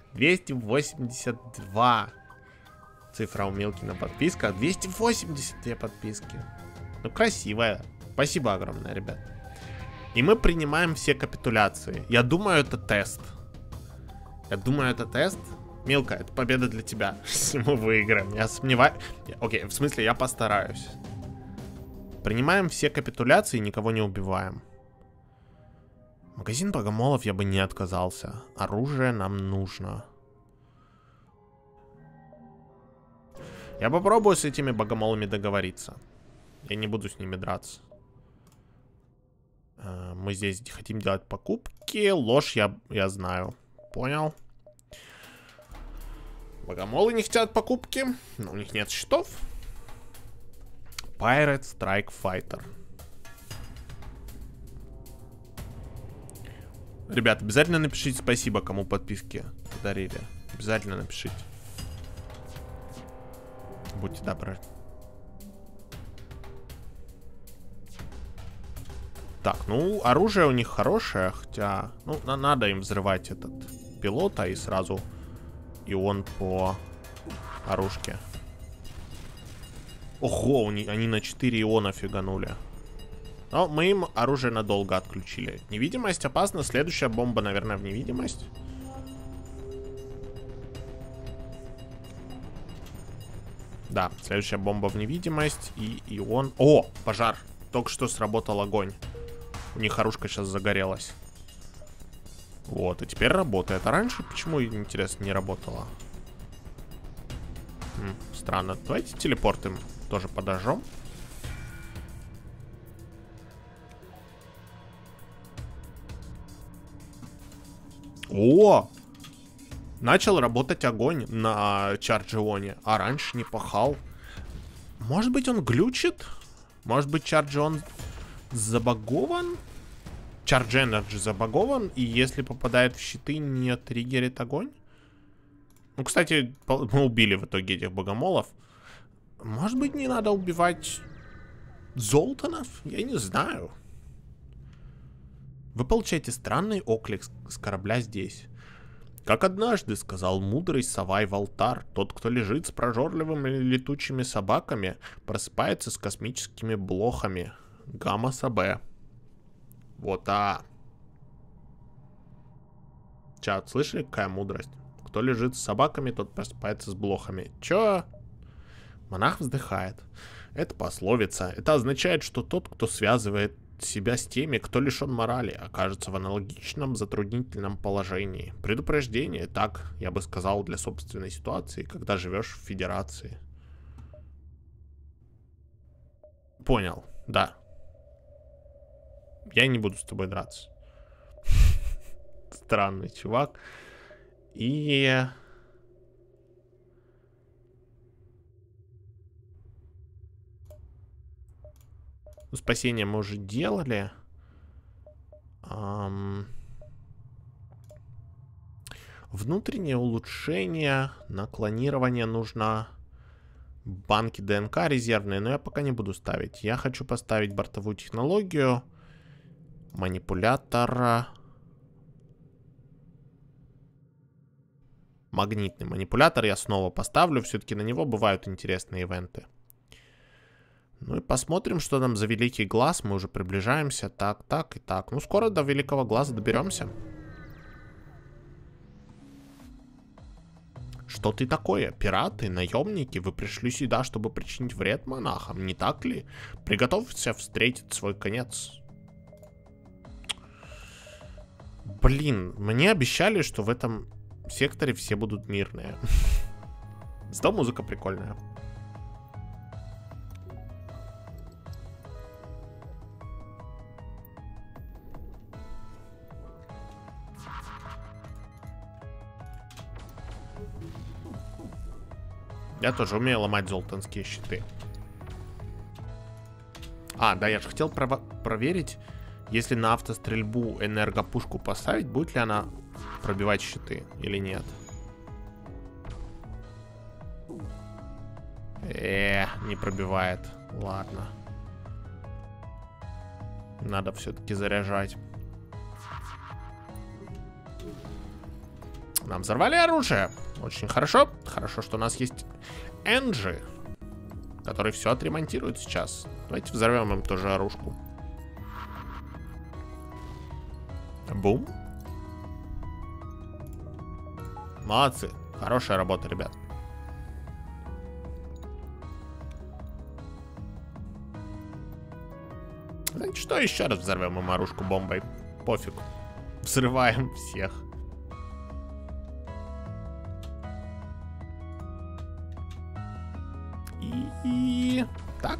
282. Цифра у Милки на подписках. 282 подписки. Ну, красивая. Спасибо огромное, ребят. И мы принимаем все капитуляции. Я думаю, это тест. Я думаю, это тест. Милка, это победа для тебя. Если мы выиграем. Я сомневаюсь. Окей, в смысле, я постараюсь. Принимаем все капитуляции и никого не убиваем. Магазин богомолов я бы не отказался. Оружие нам нужно. Я попробую с этими богомолами договориться. Я не буду с ними драться. Мы здесь хотим делать покупки. Ложь я знаю. Понял. Богомолы не хотят покупки. Но у них нет счетов. Pirate Strike Fighter. Ребят, обязательно напишите спасибо, кому подписки подарили. Обязательно напишите. Будьте добры. Так, ну, оружие у них хорошее, хотя... Ну, надо им взрывать этот пилота и сразу ион по оружке. Ого, они на 4 иона фиганули. Но мы им оружие надолго отключили. Невидимость опасна. Следующая бомба, наверное, в невидимость. Да, следующая бомба в невидимость. И ион... О, пожар. Только что сработал огонь. У них оружка сейчас загорелась. Вот, и теперь работает. А раньше почему, интересно, не работало? Странно. Давайте телепорт им тоже подожжем. О! Начал работать огонь на Чарджионе, а раньше не пахал. Может быть, он глючит? Может быть, Чарджион забагован? Чардж Энерджи забагован, и если попадает в щиты, не триггерит огонь? Ну, кстати, мы убили в итоге этих богомолов. Может быть, не надо убивать Золтанов? Я не знаю. Вы получаете странный оклик с корабля здесь. Как однажды сказал мудрый Савай Валтар, тот, кто лежит с прожорливыми летучими собаками, просыпается с космическими блохами. Гамма Сабе. Вот, Чат, слышали, какая мудрость? Кто лежит с собаками, тот просыпается с блохами. Чё? Монах вздыхает. Это пословица. Это означает, что тот, кто связывает себя с теми, кто лишен морали, окажется в аналогичном затруднительном положении. Предупреждение, так, я бы сказал, для собственной ситуации, когда живешь в Федерации. Понял, да. Я не буду с тобой драться. Странный чувак. И... спасение мы уже делали. Внутреннее улучшение на клонирование нужно. Банки ДНК резервные, но я пока не буду ставить. Я хочу поставить бортовую технологию. Манипулятор. Магнитный манипулятор я снова поставлю. Все-таки на него бывают интересные ивенты. Ну и посмотрим, что там за Великий Глаз. Мы уже приближаемся. Так, так и так. Ну, скоро до Великого Глаза доберемся. Что ты такое? Пираты, наемники? Вы пришли сюда, чтобы причинить вред монахам, не так ли? Приготовься встретить свой конец. Блин, мне обещали, что в этом секторе все будут мирные. Зато музыка прикольная. Я тоже умею ломать золотанские щиты. А, да, я же хотел проверить, если на автострельбу энергопушку поставить, будет ли она пробивать щиты или нет. Не пробивает. Ладно. Надо все-таки заряжать. Нам взорвали оружие. Очень хорошо. Хорошо, что у нас есть Энджи, который все отремонтирует сейчас. Давайте взорвем им тоже оружку. Бум. Молодцы. Хорошая работа, ребят. Знаете что, еще раз взорвем им оружку бомбой. Пофиг. Взрываем всех. И так.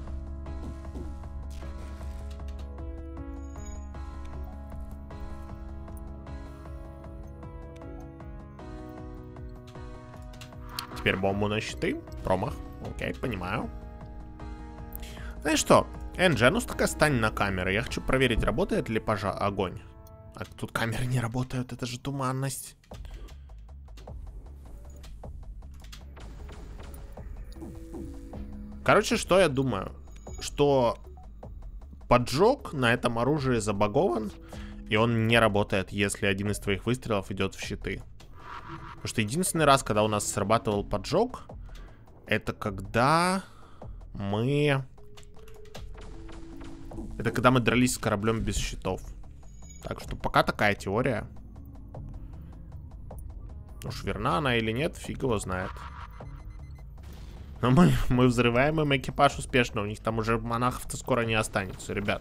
Теперь бомбу на щиты. Промах. Окей, понимаю. Знаешь что? Энджи, а ну-ка стань на камеру. Я хочу проверить, работает ли огонь. А тут камеры не работают, это же туманность. Короче, что я думаю? Что поджог на этом оружии забагован, и он не работает, если один из твоих выстрелов идет в щиты. Потому что единственный раз, когда у нас срабатывал поджог, это когда мы... Это когда мы дрались с кораблем без щитов. Так что пока такая теория. Уж верна она или нет, фиг его знает. Но мы взрываем им экипаж успешно. У них там уже монахов-то скоро не останется, ребят.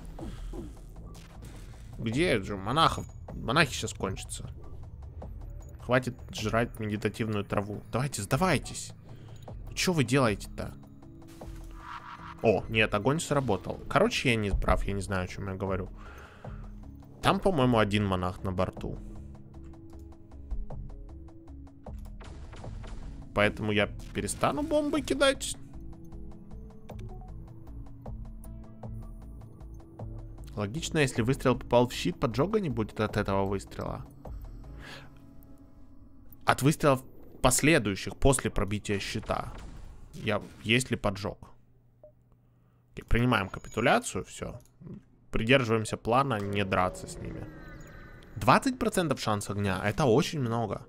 Где же монахов? Монахи сейчас кончатся. Хватит жрать медитативную траву. Давайте, сдавайтесь. Что вы делаете-то? О, нет, огонь сработал. Короче, я не прав, я не знаю, о чем я говорю. Там, по-моему, один монах на борту. Поэтому я перестану бомбы кидать. Логично, если выстрел попал в щит, поджога не будет от этого выстрела. От выстрелов последующих после пробития щита. Есть ли поджог? Принимаем капитуляцию, все. Придерживаемся плана не драться с ними. 20% шанс огня, это очень много.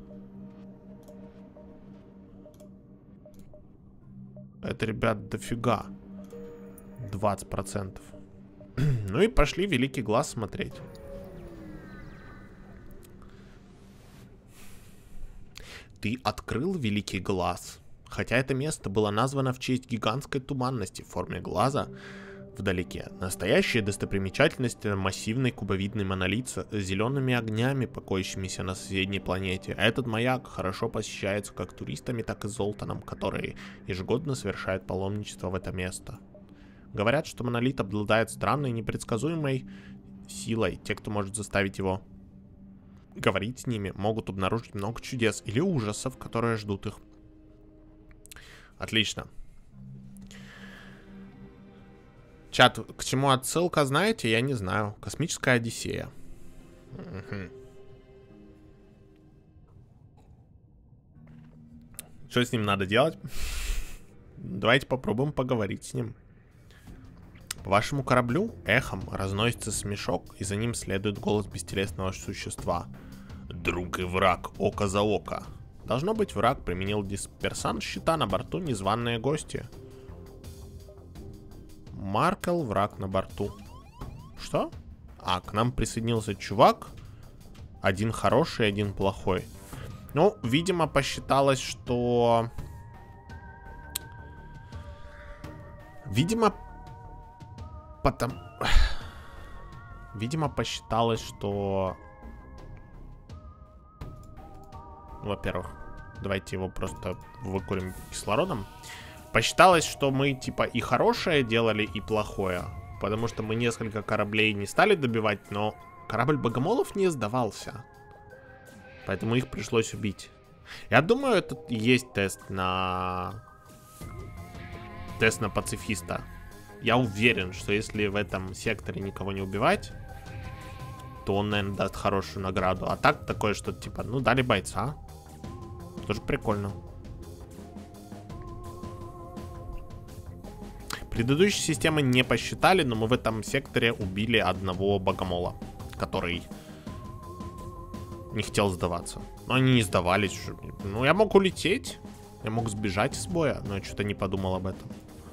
Это, ребят, дофига. 20%. Ну и пошли Великий Глаз смотреть. Ты открыл великий глаз. Хотя это место было названо в честь гигантской туманности в форме глаза вдалеке. Настоящая достопримечательность — массивный кубовидный монолит с зелеными огнями, покоящимися на соседней планете. Этот маяк хорошо посещается как туристами, так и Золтаном, которые ежегодно совершают паломничество в это место. Говорят, что монолит обладает странной непредсказуемой силой. Те, кто может заставить его говорить с ними, могут обнаружить много чудес или ужасов, которые ждут их. Отлично. Чат, к чему отсылка, знаете, я не знаю. Космическая Одиссея. Угу. Что с ним надо делать? Давайте попробуем поговорить с ним. По вашему кораблю эхом разносится смешок, и за ним следует голос бестелесного существа. Друг и враг, око за око. Должно быть, враг применил дисперсант щита на борту незваные гости. Маркел, враг на борту. Что? А, к нам присоединился чувак. Один хороший, один плохой. Ну, видимо, посчиталось, что... Видимо, посчиталось, что... Во-первых, давайте его просто выкурим кислородом. Посчиталось, что мы типа и хорошее делали, и плохое. Потому что мы несколько кораблей не стали добивать, но корабль богомолов не сдавался. Поэтому их пришлось убить. Я думаю, это и есть тест на пацифиста. Я уверен, что если в этом секторе никого не убивать, то он, наверное, даст хорошую награду. А так такое, что типа, ну дали бойца. Тоже прикольно. Предыдущие системы не посчитали, но мы в этом секторе убили одного богомола, который не хотел сдаваться. Но они не сдавались. Ну, я мог улететь. Я мог сбежать с боя, но я что-то не подумал об этом.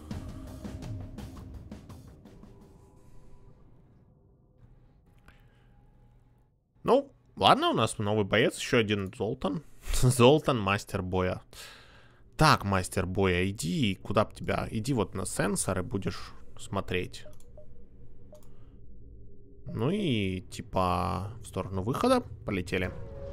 Ну, ладно, у нас новый боец. Еще один Золтан. Золтан, мастер боя. Так, мастер боя, иди, куда б тебя? Иди вот на сенсоры, будешь смотреть. Ну и типа в сторону выхода полетели.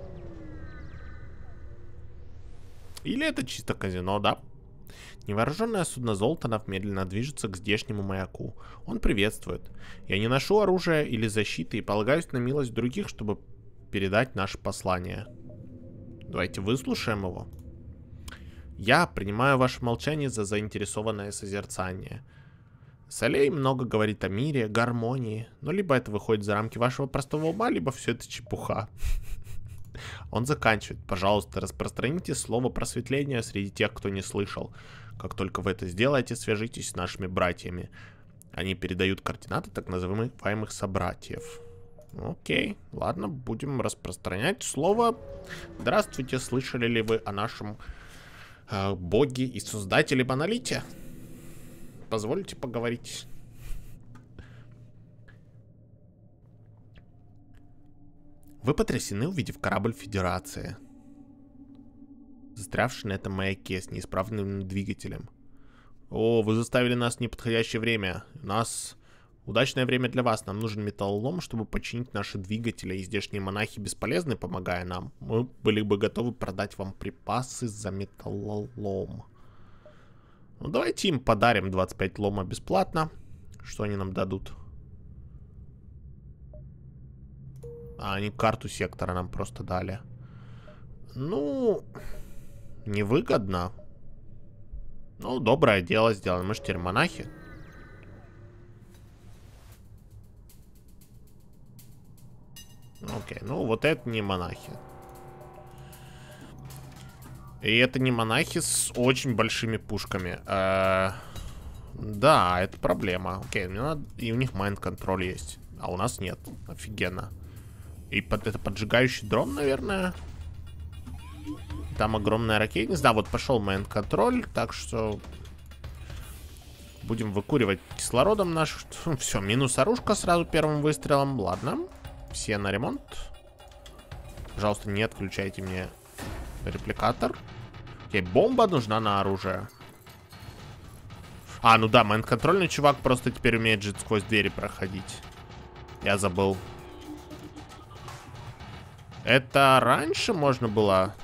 Или это чисто казино, да? Невооруженное судно Золтанов медленно движется к здешнему маяку. Он приветствует. Я не ношу оружия или защиты и полагаюсь на милость других, чтобы передать наше послание. Давайте выслушаем его. Я принимаю ваше молчание за заинтересованное созерцание. Солей много говорит о мире, гармонии, но либо это выходит за рамки вашего простого ума, либо все это чепуха. Он заканчивает. Пожалуйста, распространите слово просветления среди тех, кто не слышал. Как только вы это сделаете, свяжитесь с нашими братьями. Они передают координаты так называемых собратьев. Окей, ладно, будем распространять слово. Здравствуйте, слышали ли вы о нашем боге и создателе монолите? Позвольте поговорить. Вы потрясены, увидев корабль Федерации, застрявший на этом маяке с неисправным двигателем. О, вы заставили нас в неподходящее время. У нас удачное время для вас. Нам нужен металлолом, чтобы починить наши двигатели. И здешние монахи бесполезны, помогая нам. Мы были бы готовы продать вам припасы за металлолом. Ну, давайте им подарим 25 лома бесплатно. Что они нам дадут? А, они карту сектора нам просто дали. Ну, невыгодно. Ну, доброе дело сделано. Мы же теперь монахи. Окей, ну вот это не монахи. И это не монахи с очень большими пушками. Да, это проблема. Окей, мне надо... И у них майнд-контроль есть. А у нас нет. Офигенно. И это поджигающий дрон, наверное. Там огромная ракетница. Да, вот пошел майнд-контроль. Так что... Будем выкуривать кислородом наш. Все, минус оружка сразу первым выстрелом. Ладно. Все на ремонт. Пожалуйста, не отключайте мне Репликатор. Окей, бомба нужна на оружие. А, ну да, майнд-контрольный чувак просто теперь умеет жить сквозь двери проходить. Я забыл. Это раньше можно было...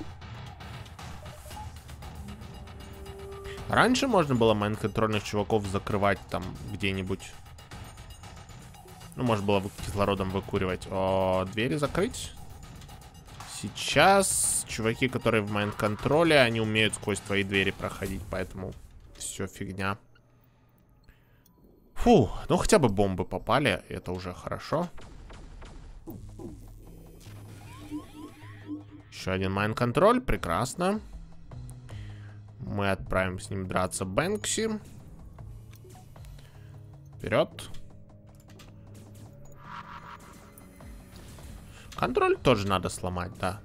Раньше можно было майнд-контрольных чуваков закрывать там где-нибудь. Ну, можно было кислородом выкуривать. О, двери закрыть. Сейчас чуваки, которые в майнд-контроле, они умеют сквозь твои двери проходить, поэтому все фигня. Фу, ну хотя бы бомбы попали, это уже хорошо. Еще один майнд-контроль, прекрасно. Мы отправим с ним драться Бэнкси. Вперед. Контроль тоже надо сломать, да.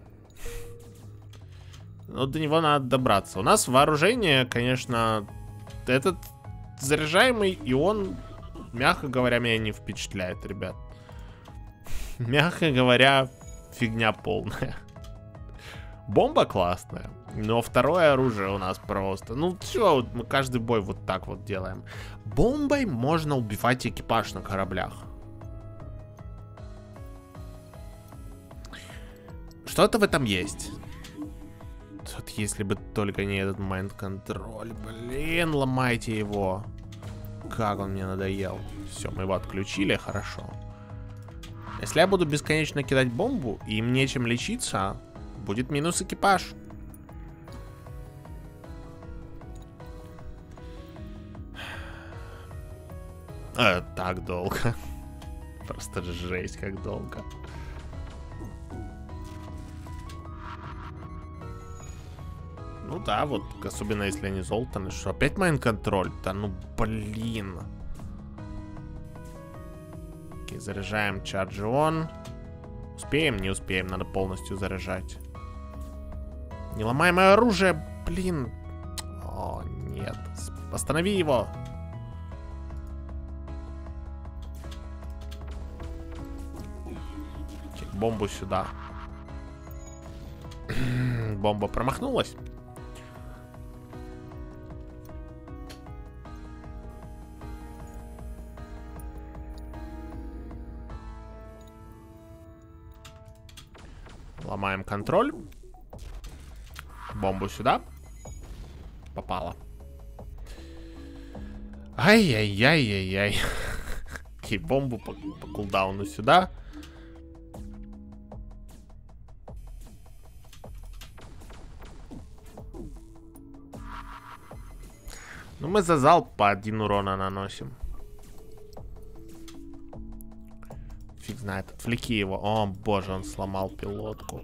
Но до него надо добраться. У нас вооружение, конечно, этот заряжаемый, и он, мягко говоря, меня не впечатляет, ребят. Мягко говоря, фигня полная. Бомба классная, но второе оружие у нас просто... Ну все, вот мы каждый бой вот так вот делаем. Бомбой можно убивать экипаж на кораблях. Что-то в этом есть. Вот если бы только не этот майнд-контроль. Блин, ломайте его. Как он мне надоел. Все, мы его отключили, хорошо. Если я буду бесконечно кидать бомбу, и им нечем лечиться, будет минус экипаж. Так долго. Просто жесть, как долго. Ну да, вот, особенно если они золотаны. Что, опять майнд-контроль? Да ну блин. Окей, заряжаем Charge On. Успеем? Не успеем, надо полностью заряжать. Не ломай мое оружие, блин. О, нет. Останови его. Окей, бомбу сюда. Бомба промахнулась. Ломаем контроль. Бомбу сюда. Попала. Ай-яй-яй-яй-яй. Окей, бомбу по кулдауну сюда. Ну, мы за залп по 1 урона наносим. Фиг знает, отвлеки его. О, боже, он сломал пилотку.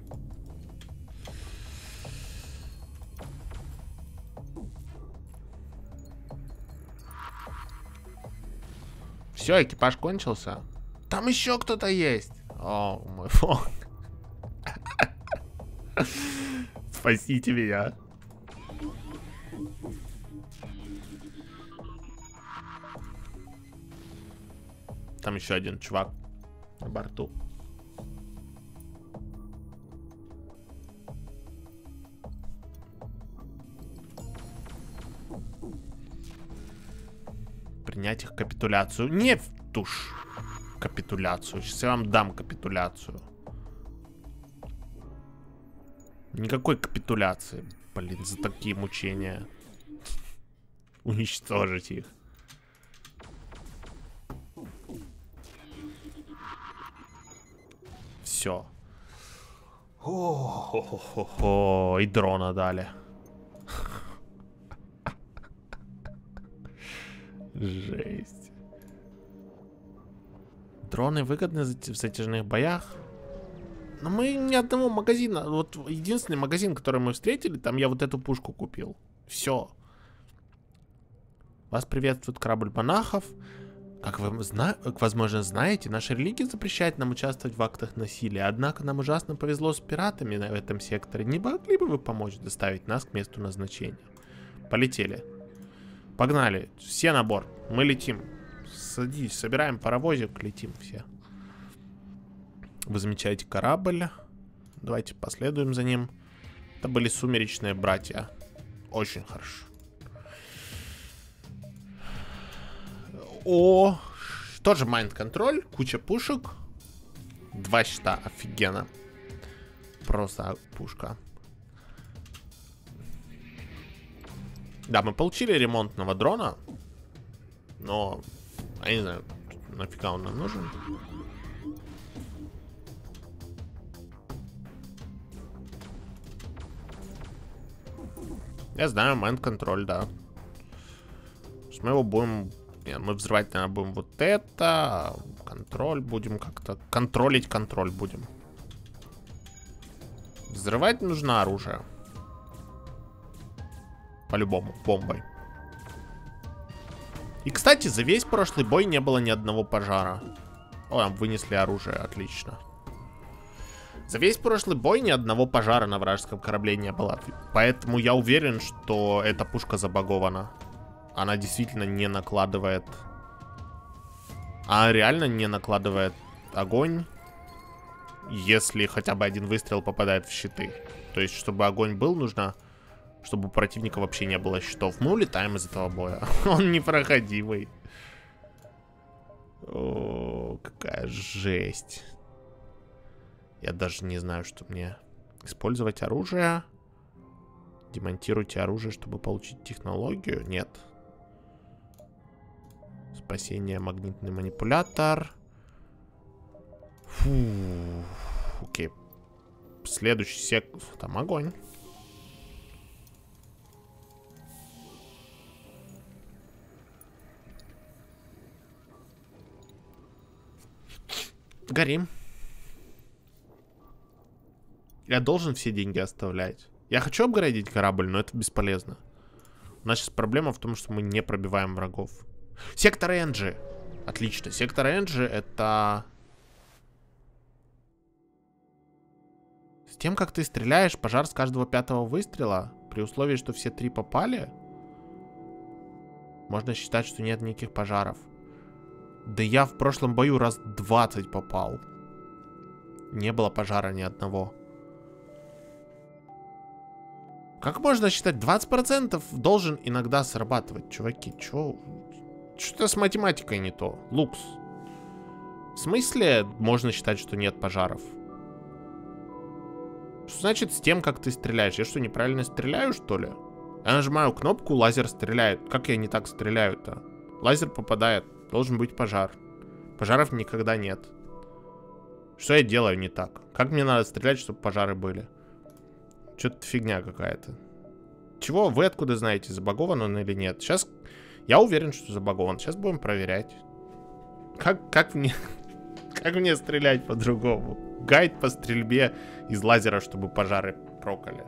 Все, экипаж кончился. Там еще кто-то есть. О, мой бог. Спасите меня. Там еще один чувак на борту. Принять их капитуляцию. Не в тушь капитуляцию. Сейчас я вам дам капитуляцию. Никакой капитуляции. Блин, за такие мучения. Уничтожить их. Все. О-хо-хо-хо. И дрона дали. Жесть. Дроны выгодны в затяжных боях. Но мы ни одного магазина. Вот единственный магазин, который мы встретили, там я вот эту пушку купил. Все. Вас приветствует корабль монахов. Как вы, возможно, знаете, наша религия запрещает нам участвовать в актах насилия. Однако нам ужасно повезло с пиратами в этом секторе. Не могли бы вы помочь доставить нас к месту назначения? Полетели. Погнали. Все на борт. Мы летим. Садись, собираем паровозик, летим все. Вы замечаете корабль. Давайте последуем за ним. Это были сумеречные братья. Очень хорошо. О, тоже майнд-контроль, куча пушек. 2 щита, офигенно. Просто пушка. Да, мы получили ремонтного дрона. Но, я не знаю, нафига он нам нужен. Я знаю, майнд-контроль, да. Мы его будем... Нет, мы взрывать, наверное, будем вот это. Контроль будем как-то... Контролить контроль будем. Взрывать нужно оружие. По-любому, бомбой. И, кстати, за весь прошлый бой не было ни одного пожара. О, нам вынесли оружие, отлично. За весь прошлый бой ни одного пожара на вражеском корабле не было. Поэтому я уверен, что эта пушка забагована. Она действительно не накладывает... Она реально не накладывает огонь, если хотя бы один выстрел попадает в щиты. То есть, чтобы огонь был, нужно... Чтобы у противника вообще не было щитов. Мы улетаем из этого боя. Он непроходимый. О, какая жесть. Я даже не знаю, что мне... Использовать оружие. Демонтируйте оружие, чтобы получить технологию. Нет. Спасение, магнитный манипулятор. Фу. Окей. Следующий сектор. Там огонь. Горим. Я должен все деньги оставлять. Я хочу апгрейдить корабль, но это бесполезно. У нас сейчас проблема в том, что мы не пробиваем врагов. Сектор Энджи. Отлично. Сектор Энджи это... С тем, как ты стреляешь, пожар с каждого 5-го выстрела, при условии, что все 3 попали, можно считать, что нет никаких пожаров. Да я в прошлом бою раз 20 попал. Не было пожара ни одного. Как можно считать? 20% должен иногда срабатывать. Чуваки, что-то с математикой не то. Лукс. В смысле можно считать, что нет пожаров? Что значит с тем, как ты стреляешь? Я что, неправильно стреляю, что ли? Я нажимаю кнопку, лазер стреляет. Как я не так стреляю-то? Лазер попадает. Должен быть пожар. Пожаров никогда нет. Что я делаю не так? Как мне надо стрелять, чтобы пожары были? Что-то фигня какая-то. Чего? Вы откуда знаете, забагован он или нет? Сейчас... Я уверен, что забагован. Сейчас будем проверять. Как мне... Как мне стрелять по-другому? Гайд по стрельбе из лазера, чтобы пожары прокали.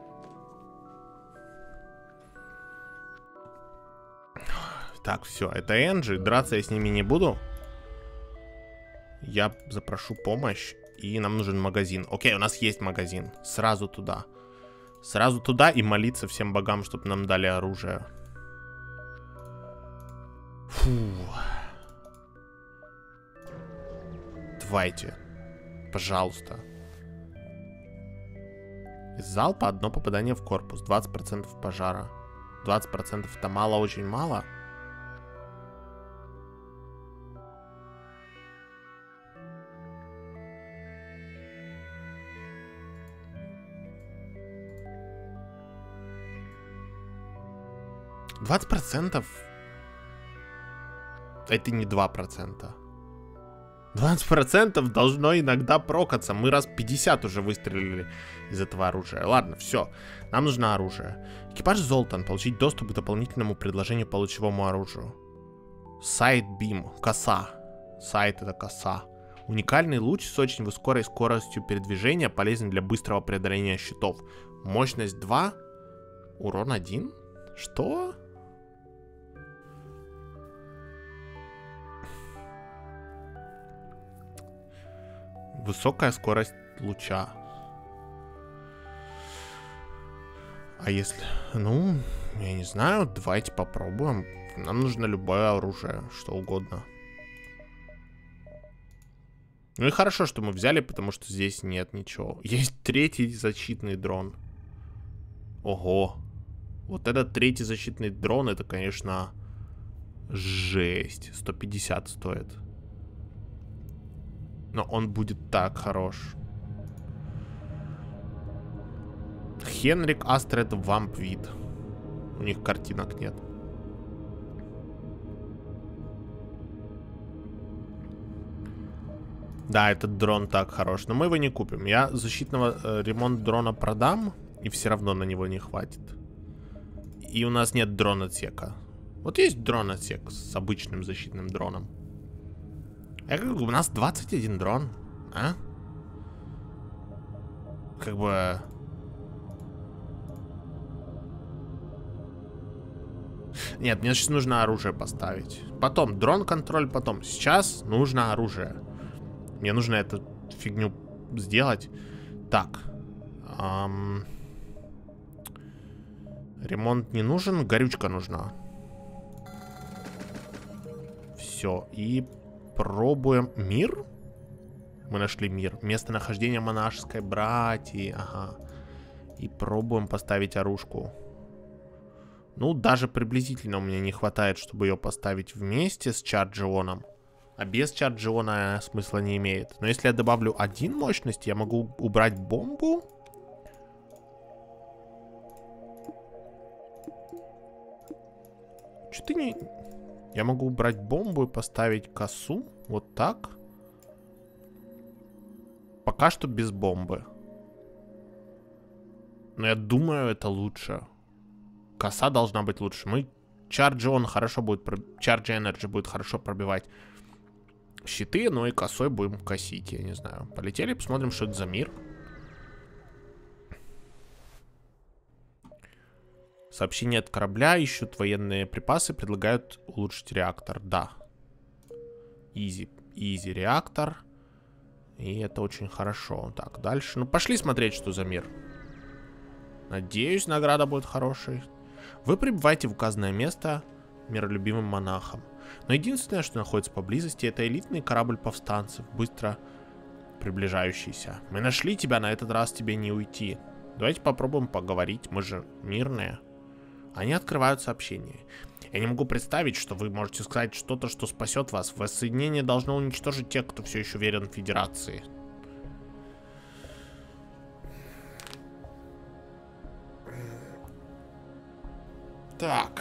Так, все, это Энджи. Драться я с ними не буду. Я запрошу помощь. И нам нужен магазин. Окей, у нас есть магазин. Сразу туда. Сразу туда и молиться всем богам, чтобы нам дали оружие. Фу. Давайте. Пожалуйста. Из залпа одно попадание в корпус. 20% пожара. 20% это мало, очень мало. %? Это не 2%. 20% должно иногда прокаться. Мы раз 50 уже выстрелили из этого оружия. Ладно, все. Нам нужно оружие. Экипаж Золтан. Получить доступ к дополнительному предложению по лучевому оружию. Сайт Бим. Коса. Сайт это коса. Уникальный луч с очень высокой скоростью передвижения. Полезен для быстрого преодоления щитов. Мощность 2. Урон 1. Что? Высокая скорость луча. А если... Ну, я не знаю. Давайте попробуем. Нам нужно любое оружие. Что угодно. Ну и хорошо, что мы взяли, потому что здесь нет ничего. Есть 3-й защитный дрон. Ого. Вот этот третий защитный дрон, это, конечно, жесть. 150 стоит. Но он будет так хорош. Хенрик Астред Вампвид. У них картинок нет. Да, этот дрон так хорош, но мы его не купим. Я защитного ремонт дрона продам, и все равно на него не хватит. И у нас нет дрон-отсека. Вот есть дрон-отсек с обычным защитным дроном. У нас 21 дрон, а? Как бы... Нет, мне сейчас нужно оружие поставить. Потом, дрон-контроль потом. Сейчас нужно оружие. Мне нужно эту фигню сделать. Так. Ремонт не нужен, горючка нужна. Все, и пробуем. Мир? Мы нашли мир. Местонахождение монашеской братьи. Ага. И пробуем поставить оружку. Ну, даже приблизительно у меня не хватает, чтобы ее поставить вместе с Чарджионом. А без Чарджиона смысла не имеет. Но если я добавлю один мощность, я могу убрать бомбу. Что-то не... Я могу убрать бомбу и поставить косу. Вот так. Пока что без бомбы. Но я думаю, это лучше. Коса должна быть лучше. Мы... Чарджион хорошо будет... Чарджи Энерджи будет хорошо пробивать щиты, но и косой будем косить, я не знаю. Полетели, посмотрим, что это за мир. Сообщение от корабля. Ищут военные припасы, предлагают улучшить реактор. Да. Изи реактор. И это очень хорошо. Так, дальше. Ну, пошли смотреть, что за мир. Надеюсь, награда будет хорошей. Вы прибываете в указанное место миролюбивым монахом. Но единственное, что находится поблизости, это элитный корабль повстанцев, быстро приближающийся. Мы нашли тебя, на этот раз тебе не уйти. Давайте попробуем поговорить, мы же мирные. Они открывают сообщение. Я не могу представить, что вы можете сказать что-то, что спасет вас. Воссоединение должно уничтожить тех, кто все еще верен Федерации. Так.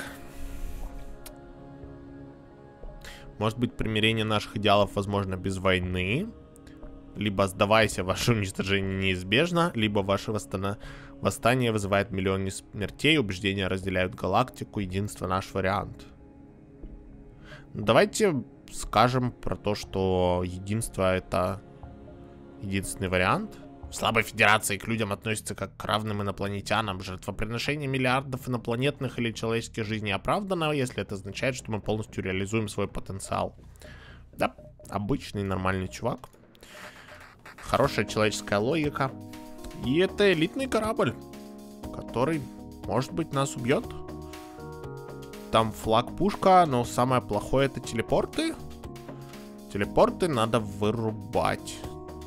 Может быть, примирение наших идеалов возможно без войны. Либо сдавайся, ваше уничтожение неизбежно. Либо ваше восстание вызывает миллионы смертей. Убеждения разделяют галактику. Единство наш вариант. Давайте скажем про то, что единство это единственный вариант. В слабой федерации к людям относятся как к равным инопланетянам. Жертвоприношение миллиардов инопланетных или человеческих жизней оправдано, если это означает, что мы полностью реализуем свой потенциал. Да, обычный нормальный чувак. Хорошая человеческая логика. И это элитный корабль, который, может быть, нас убьет. Там флаг-пушка, но самое плохое это телепорты. Телепорты надо вырубать.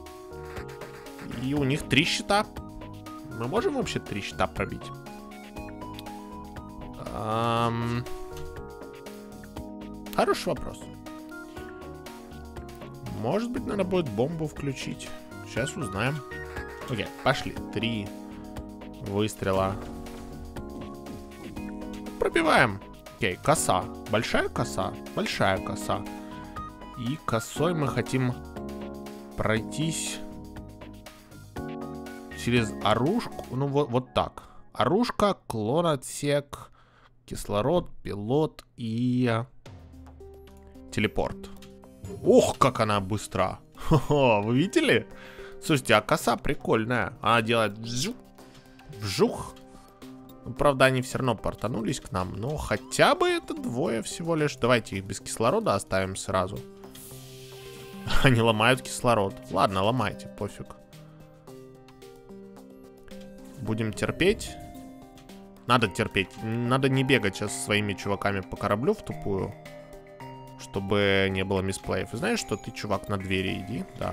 И у них 3 щита. Мы можем вообще 3 щита пробить? Хороший вопрос. Может быть, надо будет бомбу включить. Сейчас узнаем. Окей, пошли. 3 выстрела. Пробиваем. Окей, коса. Большая коса. Большая коса. И косой мы хотим пройтись через оружку. Ну, вот так. Оружка, клон-отсек, кислород, пилот и телепорт. Ох, как она быстра. Хо-хо, вы видели? Слушайте, а коса прикольная. Она делает вжух, вжух. Ну, правда, они все равно портанулись к нам. Но хотя бы это двое всего лишь. Давайте их без кислорода оставим сразу. Они ломают кислород. Ладно, ломайте, пофиг. Будем терпеть. Надо терпеть. Надо не бегать сейчас со своими чуваками по кораблю в тупую. Чтобы не было мисплеев. И знаешь что? Ты, чувак, на двери иди. Да.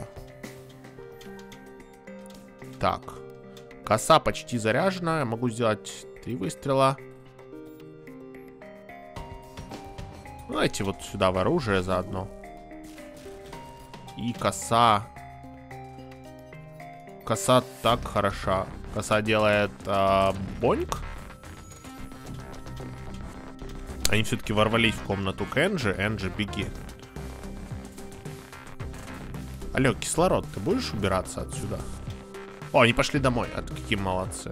Так. Коса почти заряжена. Я могу сделать 3 выстрела. Давайте вот сюда в оружие заодно. И коса. Коса так хороша. Коса делает боньк. Они все-таки ворвались в комнату к Энджи. Энджи, беги. Алло, кислород, ты будешь убираться отсюда? О, они пошли домой. А какие молодцы.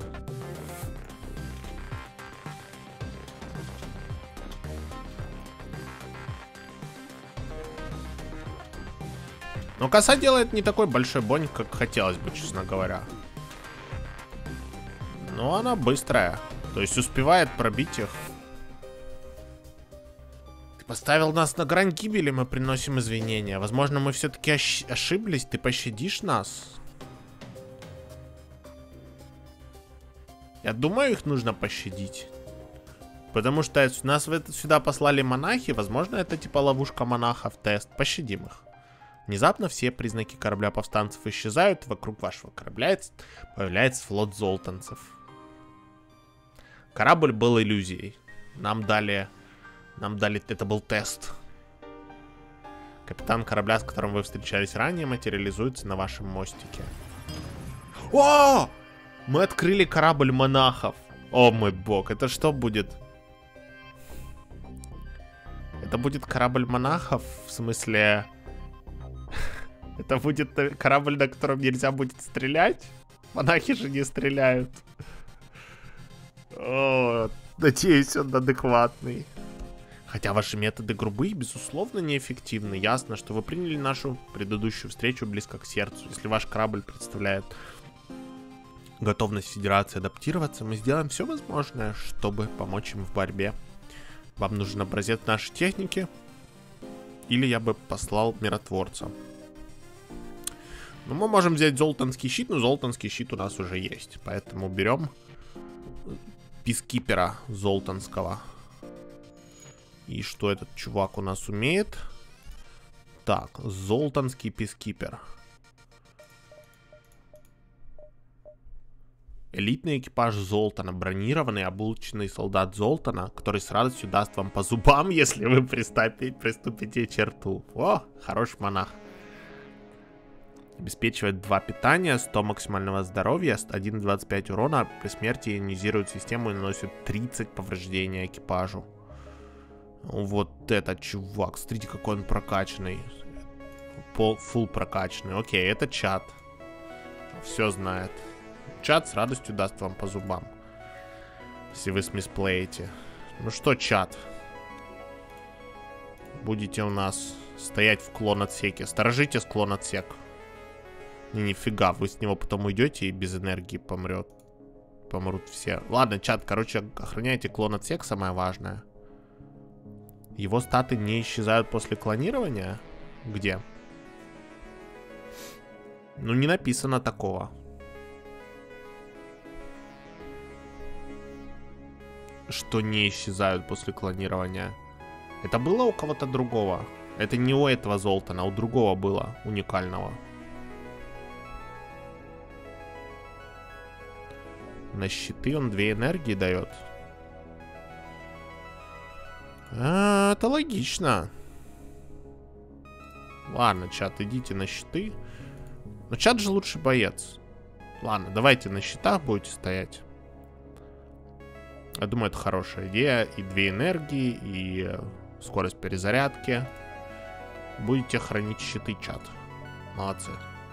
Но коса делает не такой большой бонь, как хотелось бы, честно говоря. Но она быстрая. То есть успевает пробить их. Ты поставил нас на грань гибели, мы приносим извинения. Возможно, мы все-таки ошиблись. Ты пощадишь нас? Я думаю, их нужно пощадить. Потому что нас сюда послали монахи. Возможно, это типа ловушка монахов, тест. Пощадим их. Внезапно все признаки корабля повстанцев исчезают. Вокруг вашего корабля появляется флот золтанцев. Корабль был иллюзией. Нам дали... Это был тест. Капитан корабля, с которым вы встречались ранее, материализуется на вашем мостике. О! Мы открыли корабль монахов. О мой бог, это что будет? Это будет корабль монахов? В смысле... Это будет корабль, на котором нельзя будет стрелять? Монахи же не стреляют. О, надеюсь, он адекватный. Хотя ваши методы грубые, безусловно, неэффективны. Ясно, что вы приняли нашу предыдущую встречу близко к сердцу. Если ваш корабль представляет готовность Федерации адаптироваться, мы сделаем все возможное, чтобы помочь им в борьбе. Вам нужен образец нашей техники? Или я бы послал миротворца? Ну, мы можем взять золтанский щит, но золтанский щит у нас уже есть. Поэтому берем пискипера золтанского. И что этот чувак у нас умеет? Так, золтанский пискипер. Элитный экипаж Золтана, бронированный, облаченный солдат Золтана, который с радостью даст вам по зубам, если вы приступите черту. О, хороший монах. Обеспечивает 2 питания, 100 максимального здоровья, 1,25 урона. При смерти ионизирует систему и наносит 30 повреждения экипажу. Вот этот чувак. Смотрите, какой он прокачанный. Фулл прокачанный. Окей, это чат. Все знает. Чат с радостью даст вам по зубам, если вы смисплеете. Ну что, чат? Будете у нас стоять в клон-отсеке. Сторожите с клон-отсек. Нифига, вы с него потом уйдете и без энергии помрут все. Ладно, чат, короче, охраняйте клон-отсек, самое важное. Его статы не исчезают после клонирования? Где? Ну, не написано такого. Что не исчезают после клонирования. Это было у кого-то другого. Это не у этого Золтана, а у другого было, уникального. На щиты он 2 энергии дает. Это логично. Ладно, чат, идите на щиты. Но чат же лучший боец. Ладно, давайте на щитах будете стоять. Я думаю, это хорошая идея. И 2 энергии, и скорость перезарядки. Будете хранить щиты, чат. Молодцы.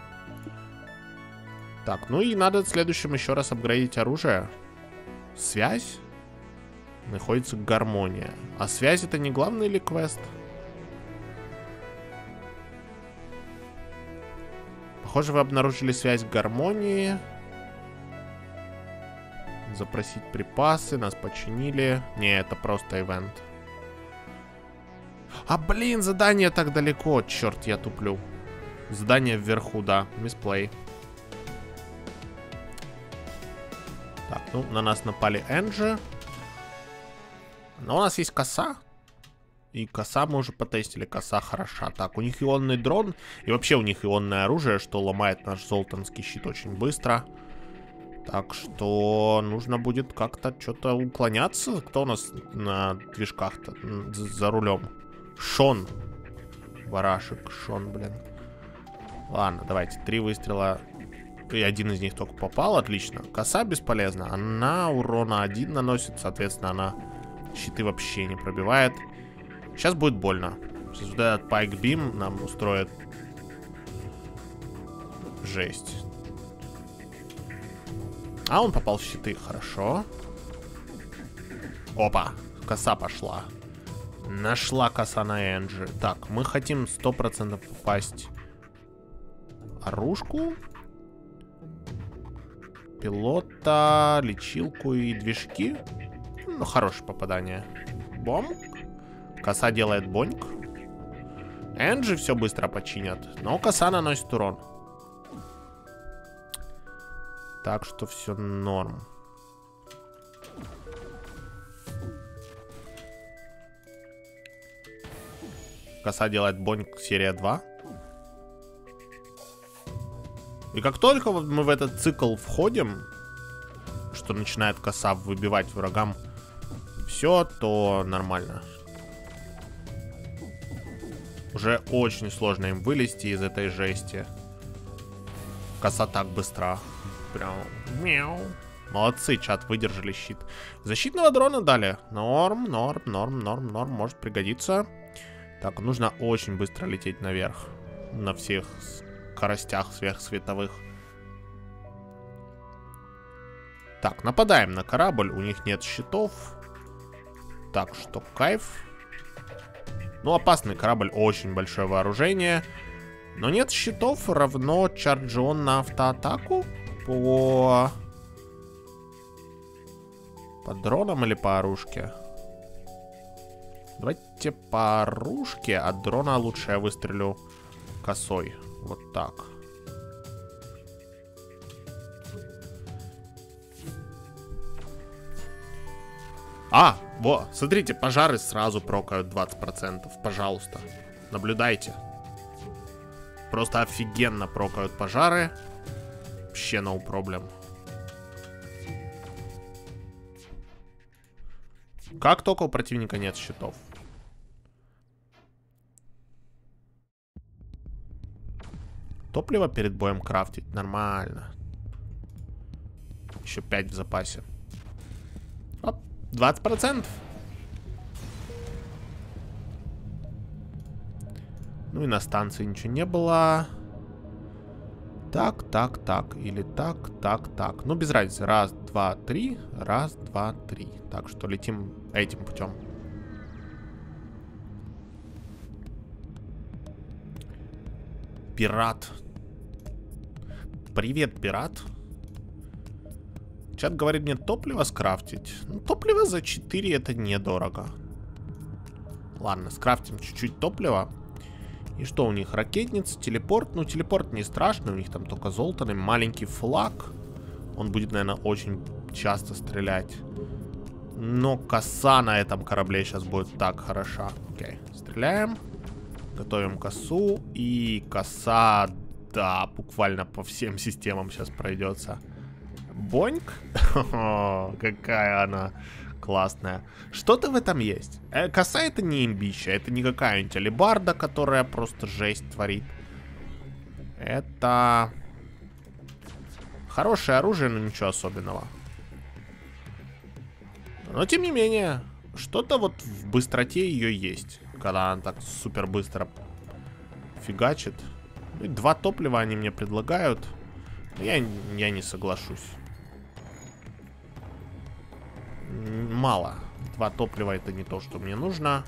Так, ну и надо следующим еще раз апгрейдить оружие. Связь. Находится гармония. А связь это не главный или квест? Похоже, вы обнаружили связь гармонии. Запросить припасы, нас починили. Не, это просто ивент. А, блин, задание так далеко. Черт, я туплю. Задание вверху, да. Мисплей. Так, ну, на нас напали Энджи. Но у нас есть коса. И коса мы уже потестили. Коса хороша. Так, у них ионный дрон. И вообще у них ионное оружие, что ломает наш золтанский щит очень быстро. Так что нужно будет как-то что-то уклоняться. Кто у нас на движках-то за рулем? Шон. Барашек, Шон, блин. Ладно, давайте. 3 выстрела. И один из них только попал. Отлично. Коса бесполезна. Она урона 1 наносит. Соответственно, она щиты вообще не пробивает. Сейчас будет больно. Сейчас вот этот Пайк Бим нам устроит жесть. А, он попал в щиты. Хорошо. Опа. Коса пошла. Нашла коса на Энджи. Так, мы хотим 100% попасть. Оружку. Пилота, лечилку и движки. Ну, хорошее попадание. Бомб. Коса делает боньк. Энджи все быстро починят. Но коса наносит урон. Так что все норм. Коса делает боньк, серия 2. И как только вот мы в этот цикл входим, что начинает коса выбивать врагам все, то нормально. Уже очень сложно им вылезти из этой жести. Коса так быстро. Прям мяу. Молодцы, чат, выдержали щит. Защитного дрона дали. Норм, норм, норм, норм, норм. Может пригодиться. Так, нужно очень быстро лететь наверх. На всех скоростях сверхсветовых. Так, нападаем на корабль. У них нет щитов. Так что кайф. Ну, опасный корабль, очень большое вооружение. Но нет щитов, равно чарджон на автоатаку. По дронам или по оружке? Давайте по оружке. От дрона лучше я выстрелю косой. Вот так. А, во, смотрите, пожары сразу прокают 20%. Пожалуйста, наблюдайте. Просто офигенно прокают пожары. Вообще no problem. Как только у противника нет щитов. Топливо перед боем крафтить. Нормально. Еще 5 в запасе. Оп, 20%. Ну и на станции ничего не было. Так, так, так. Или так, так, так. Ну, без разницы. Раз, два, три. Раз, два, три. Так что летим этим путем. Пират. Привет, пират. Чат говорит мне топливо скрафтить. Ну, топливо за 4 это недорого. Ладно, скрафтим чуть-чуть топлива. И что у них? Ракетница, телепорт. Ну, телепорт не страшный, у них там только золотаный. Маленький флаг. Он будет, наверное, очень часто стрелять. Но коса на этом корабле сейчас будет так хороша. Окей, стреляем. Готовим косу. И коса, да, буквально по всем системам сейчас пройдется. Боньк. Какая она классная. Что-то в этом есть. Коса это не имбища. Это не какая-нибудь алебарда, которая просто жесть творит. Это хорошее оружие, но ничего особенного. Но тем не менее, что-то вот в быстроте ее есть. Когда она так супер быстро фигачит. И 2 топлива они мне предлагают. Но я не соглашусь. Мало. 2 топлива это не то, что мне нужно.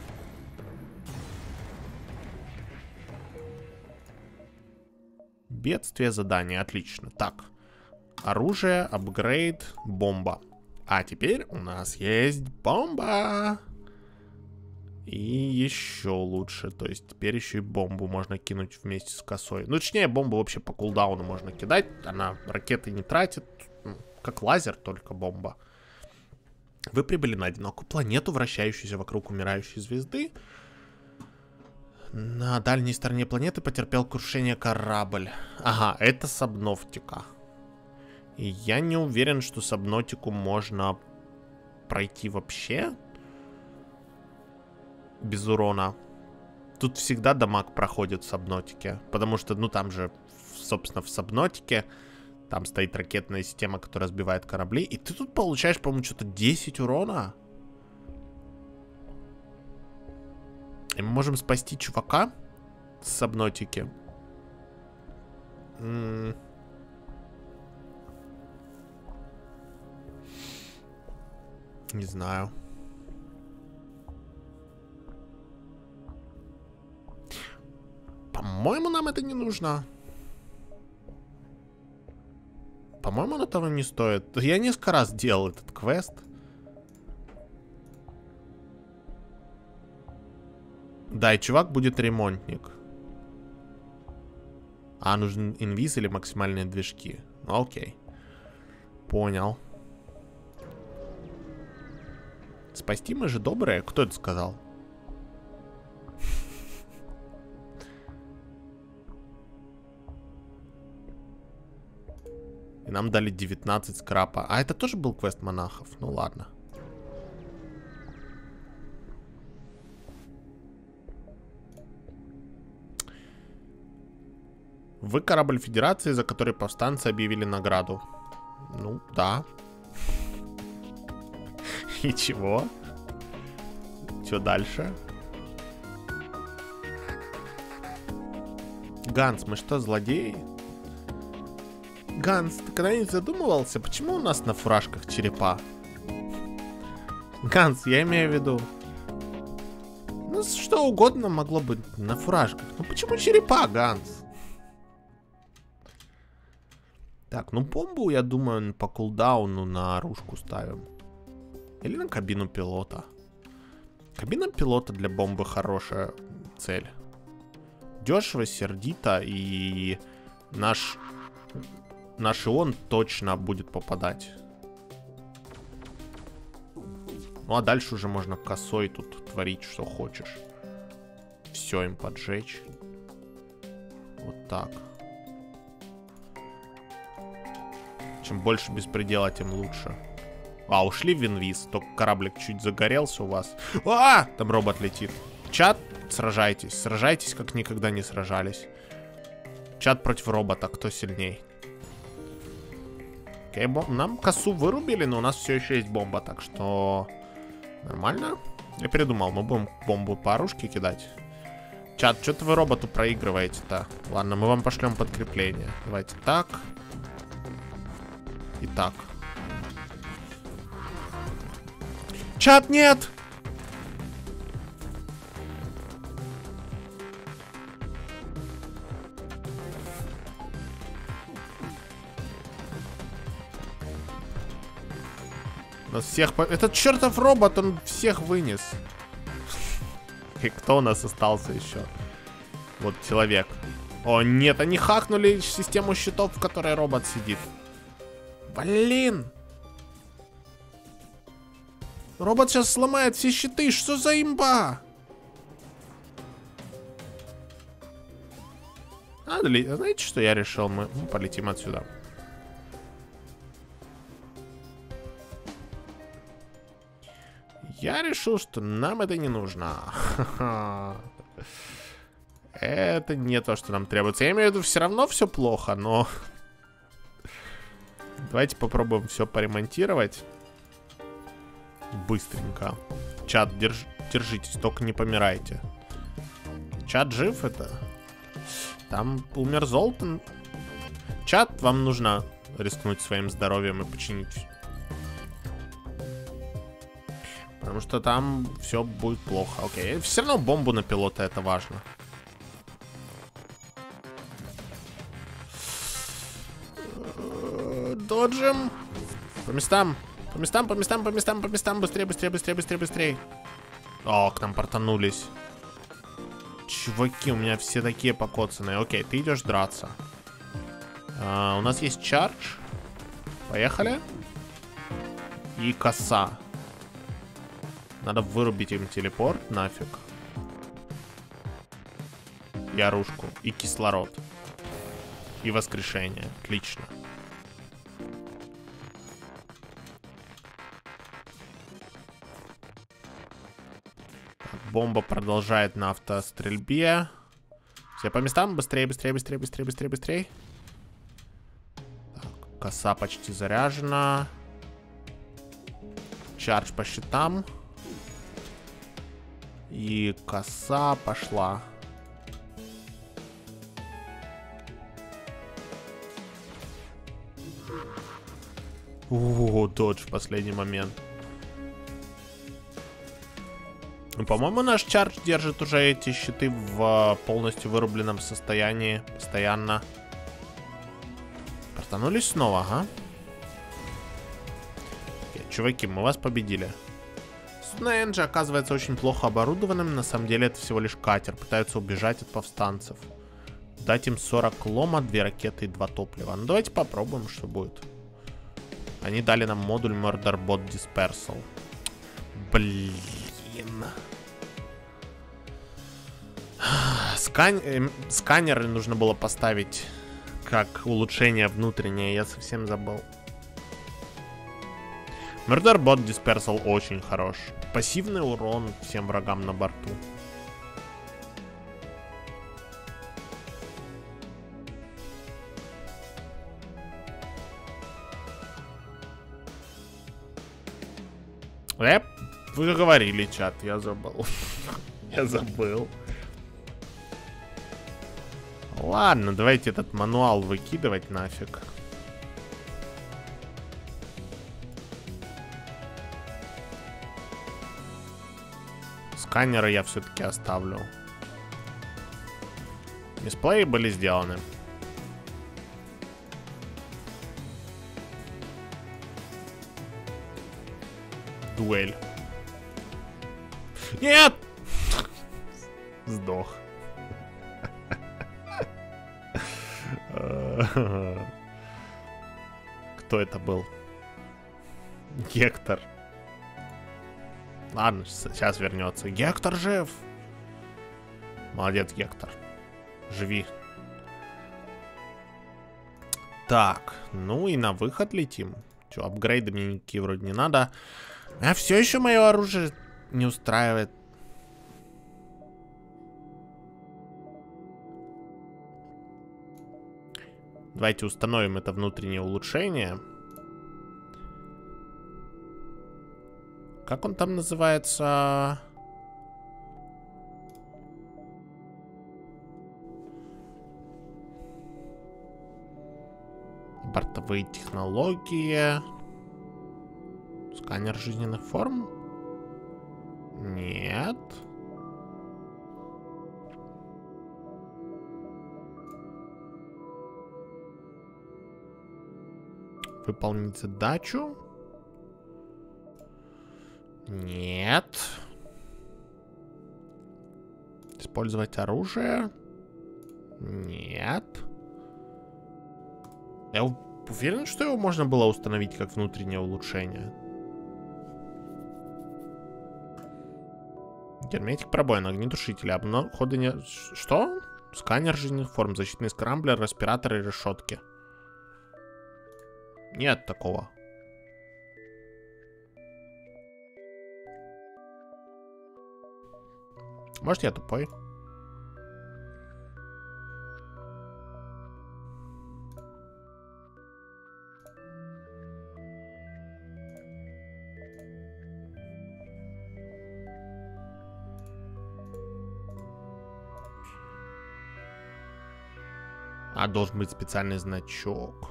Бедствие, задание. Отлично. Так. Оружие, апгрейд, бомба. А теперь у нас есть бомба. И еще лучше. То есть теперь еще и бомбу можно кинуть вместе с косой. Ну, точнее, бомбу вообще по кулдауну можно кидать. Она ракеты не тратит. Как лазер, только бомба. Вы прибыли на одинокую планету, вращающуюся вокруг умирающей звезды. На дальней стороне планеты потерпел крушение корабль. Ага, это Сабнофтика. И я не уверен, что Сабнотику можно пройти вообще без урона. Тут всегда дамаг проходит в Сабнотике. Потому что, ну, там же, собственно, в Сабнотике там стоит ракетная система, которая сбивает корабли. И ты тут получаешь, по-моему, что-то 10 урона. И мы можем спасти чувака с Сабнотики. Не знаю. По-моему, нам это не нужно. По-моему, оно того не стоит. Я несколько раз делал этот квест. Да, и чувак будет ремонтник. А, нужен инвиз или максимальные движки. Окей. Понял. Спасти мы же добрые. Кто это сказал? И нам дали 19 скрапа. А это тоже был квест монахов? Ну ладно. Вы корабль Федерации, за который повстанцы объявили награду. Ну, да. И чего? Что дальше? Ганс, мы что, злодеи? Ганс, ты когда-нибудь задумывался, почему у нас на фуражках черепа? Ганс, я имею в виду... Ну, что угодно могло быть на фуражках. Ну, почему черепа, Ганс? Так, ну бомбу, я думаю, по кулдауну на оружку ставим. Или на кабину пилота. Кабина пилота для бомбы хорошая цель. Дешево, сердито, и наш ион точно будет попадать. Ну а дальше уже можно косой тут творить, что хочешь. Все им поджечь. Вот так. Чем больше беспредела, тем лучше. А, ушли в инвиз. Только кораблик чуть загорелся у вас. А! Там робот летит. Чат, сражайтесь. Сражайтесь, как никогда не сражались. Чат против робота. Кто сильней? Окей, нам косу вырубили, но у нас все еще есть бомба. Так что... Нормально. Я передумал. Мы будем бомбу по оружке кидать. Чат, что-то вы роботу проигрываете-то. Ладно, мы вам пошлем подкрепление. Давайте так. И так. Чат, нет! Нас всех... Этот чертов робот, он всех вынес. И кто у нас остался еще? Вот человек. О, нет, они хакнули систему щитов, в которой робот сидит. Блин! Робот сейчас сломает все щиты. Что за имба? Знаете, что я решил? Мы полетим отсюда. Я решил, что нам это не нужно. Это не то, что нам требуется. Я имею в виду, все равно все плохо, но... Давайте попробуем все поремонтировать. Быстренько. Чат, держитесь, только не помирайте. Чат жив это? Там умер Золтан. Чат, вам нужно рискнуть своим здоровьем и починить. Потому что там все будет плохо. Окей, все равно бомбу на пилота, это важно. Доджим. По местам. По местам, по местам, по местам, по местам. Быстрее, быстрее, быстрее, быстрее, быстрее. О, к нам портанулись. Чуваки, у меня все такие покоцанные. Окей, ты идешь драться. У нас есть чардж. Поехали. И коса. Надо вырубить им телепорт, нафиг. И оружку. И кислород. И воскрешение. Отлично. бомба продолжает на автострельбе. Все по местам. Быстрее, быстрее, быстрее, быстрее, быстрее, быстрее. Так, коса почти заряжена. Чардж по щитам. И коса пошла. Додж в последний момент. Ну, по-моему, наш чардж держит уже эти щиты в полностью вырубленном состоянии. Постоянно. Протанулись снова, ага. Окей, чуваки, мы вас победили. Судно Энджи оказывается очень плохо оборудованным. На самом деле это всего лишь катер. Пытаются убежать от повстанцев. Дать им 40 лома, 2 ракеты и 2 топлива. Ну, давайте попробуем, что будет. Они дали нам модуль Murder Bot Dispersal. Блин. Сканеры нужно было поставить как улучшение внутреннее. Я совсем забыл. Murder Bot Dispersal очень хорош. Пассивный урон всем врагам на борту. Вы говорили, чат, я забыл. Я забыл. Ладно, давайте этот мануал выкидывать нафиг. Сканеры я все-таки оставлю. Дисплеи были сделаны. Дуэль. Нет! Сдох. Кто это был? Гектор. Ладно, сейчас вернется. Гектор жив. Молодец, Гектор. Живи. Так, ну и на выход летим. Че, апгрейды мне никакие вроде не надо. А все еще мое оружие не устраивает. Давайте установим это внутреннее улучшение. Как он там называется? Бортовые технологии. Сканер жизненных форм? Нет. Выполнить задачу? Нет. Использовать оружие? Нет. Я уверен, что его можно было установить как внутреннее улучшение. Герметик пробоин, огнетушители, ходы не... Что? Сканер жизненных форм, защитный скрамблер, респираторы и решетки. Нет такого. Может, я тупой? А должен быть специальный значок.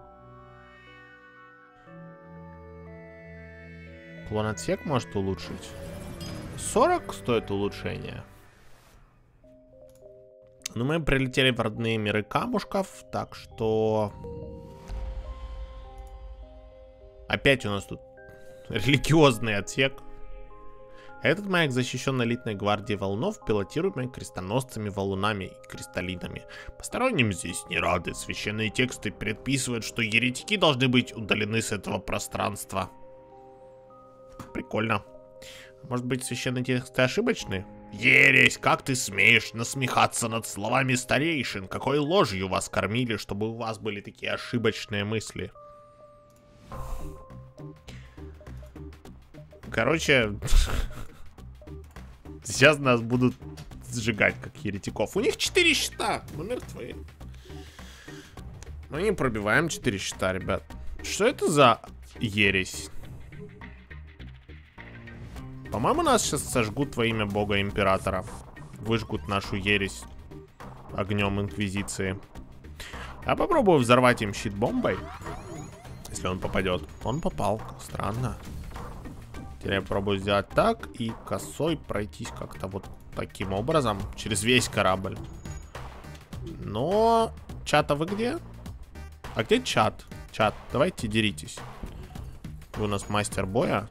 Клон-отсек может улучшить. 40 стоит улучшение. Ну, мы прилетели в родные миры камушков, так что... Опять у нас тут религиозный отсек. Этот маяк защищен элитной гвардией валунов, пилотируемой крестоносцами, валунами и кристаллинами. Посторонним здесь не рады. Священные тексты предписывают, что еретики должны быть удалены с этого пространства. Прикольно. Может быть, священные тексты ошибочны? Ересь, как ты смеешь насмехаться над словами старейшин? Какой ложью вас кормили, чтобы у вас были такие ошибочные мысли? Короче... Сейчас нас будут сжигать, как еретиков. У них 4 щита. Мы мертвы. Мы не пробиваем 4 щита, ребят. Что это за ересь? По-моему, нас сейчас сожгут во имя бога императора. Выжгут нашу ересь огнем инквизиции. Я попробую взорвать им щит бомбой. Если он попадет. Он попал. Странно. Теперь я попробую сделать так. И косой пройтись как-то вот таким образом. Через весь корабль. Но... Чат, а вы где? А где чат? Чат, давайте деритесь. Вы у нас мастер боя.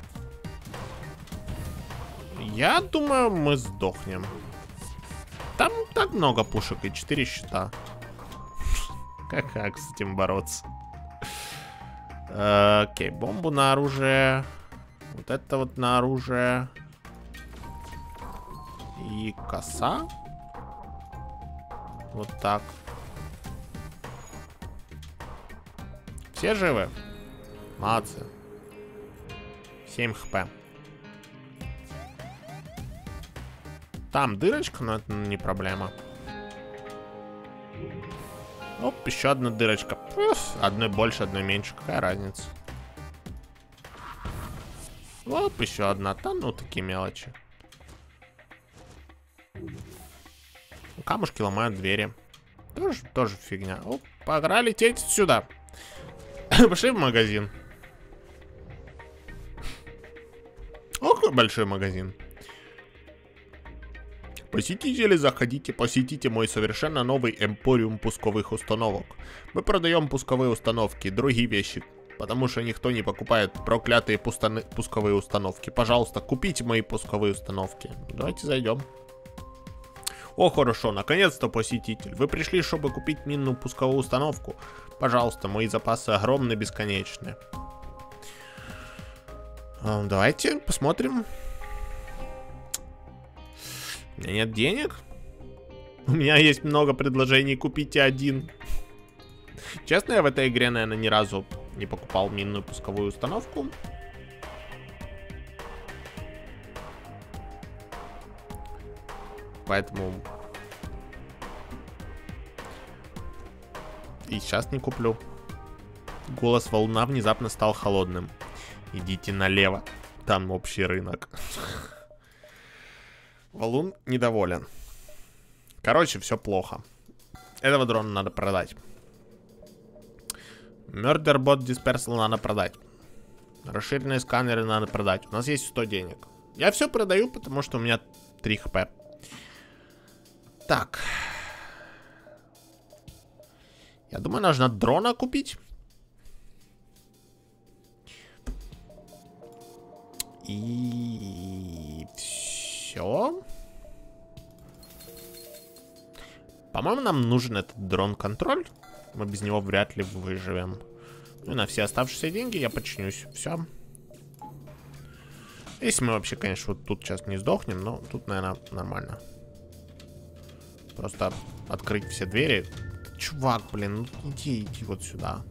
Я думаю, мы сдохнем. Там так много пушек и 4 щита. Как с этим бороться? Окей, бомбу на оружие. Вот это вот на оружие. И коса. Вот так. Все живы? Молодцы. 7 хп. Там дырочка, но это не проблема. Оп, еще одна дырочка. Пуф, одной больше, одной меньше. Какая разница? Оп, еще одна. Там, ну, такие мелочи. Камушки ломают двери. Тоже фигня. Оп, пора лететь сюда. Пошли в магазин. Ох, какой большой магазин. Посетители, заходите, посетите мой совершенно новый эмпориум пусковых установок. Мы продаем пусковые установки, другие вещи, потому что никто не покупает проклятые пусковые установки. Пожалуйста, купите мои пусковые установки. Давайте зайдем. О, хорошо, наконец-то посетитель. Вы пришли, чтобы купить минную пусковую установку? Пожалуйста, мои запасы огромны, бесконечны. Давайте посмотрим. У меня нет денег. У меня есть много предложений, купите один. Честно, я в этой игре, наверное, ни разу не покупал минную пусковую установку. Поэтому... И сейчас не куплю. Голос валуна внезапно стал холодным. Идите налево. Там общий рынок. Валун недоволен. Короче, все плохо. Этого дрона надо продать. Murderbot Dispersal надо продать. Расширенные сканеры надо продать. У нас есть 100 денег. Я все продаю, потому что у меня 3 хп. Так. Я думаю, нужно дрона купить. И все. По-моему, нам нужен этот дрон-контроль. Мы без него вряд ли выживем. Ну и на все оставшиеся деньги я починюсь. Все. Если мы вообще, конечно, вот тут сейчас не сдохнем, но тут, наверное, нормально. Просто открыть все двери. Чувак, блин, ну иди вот сюда.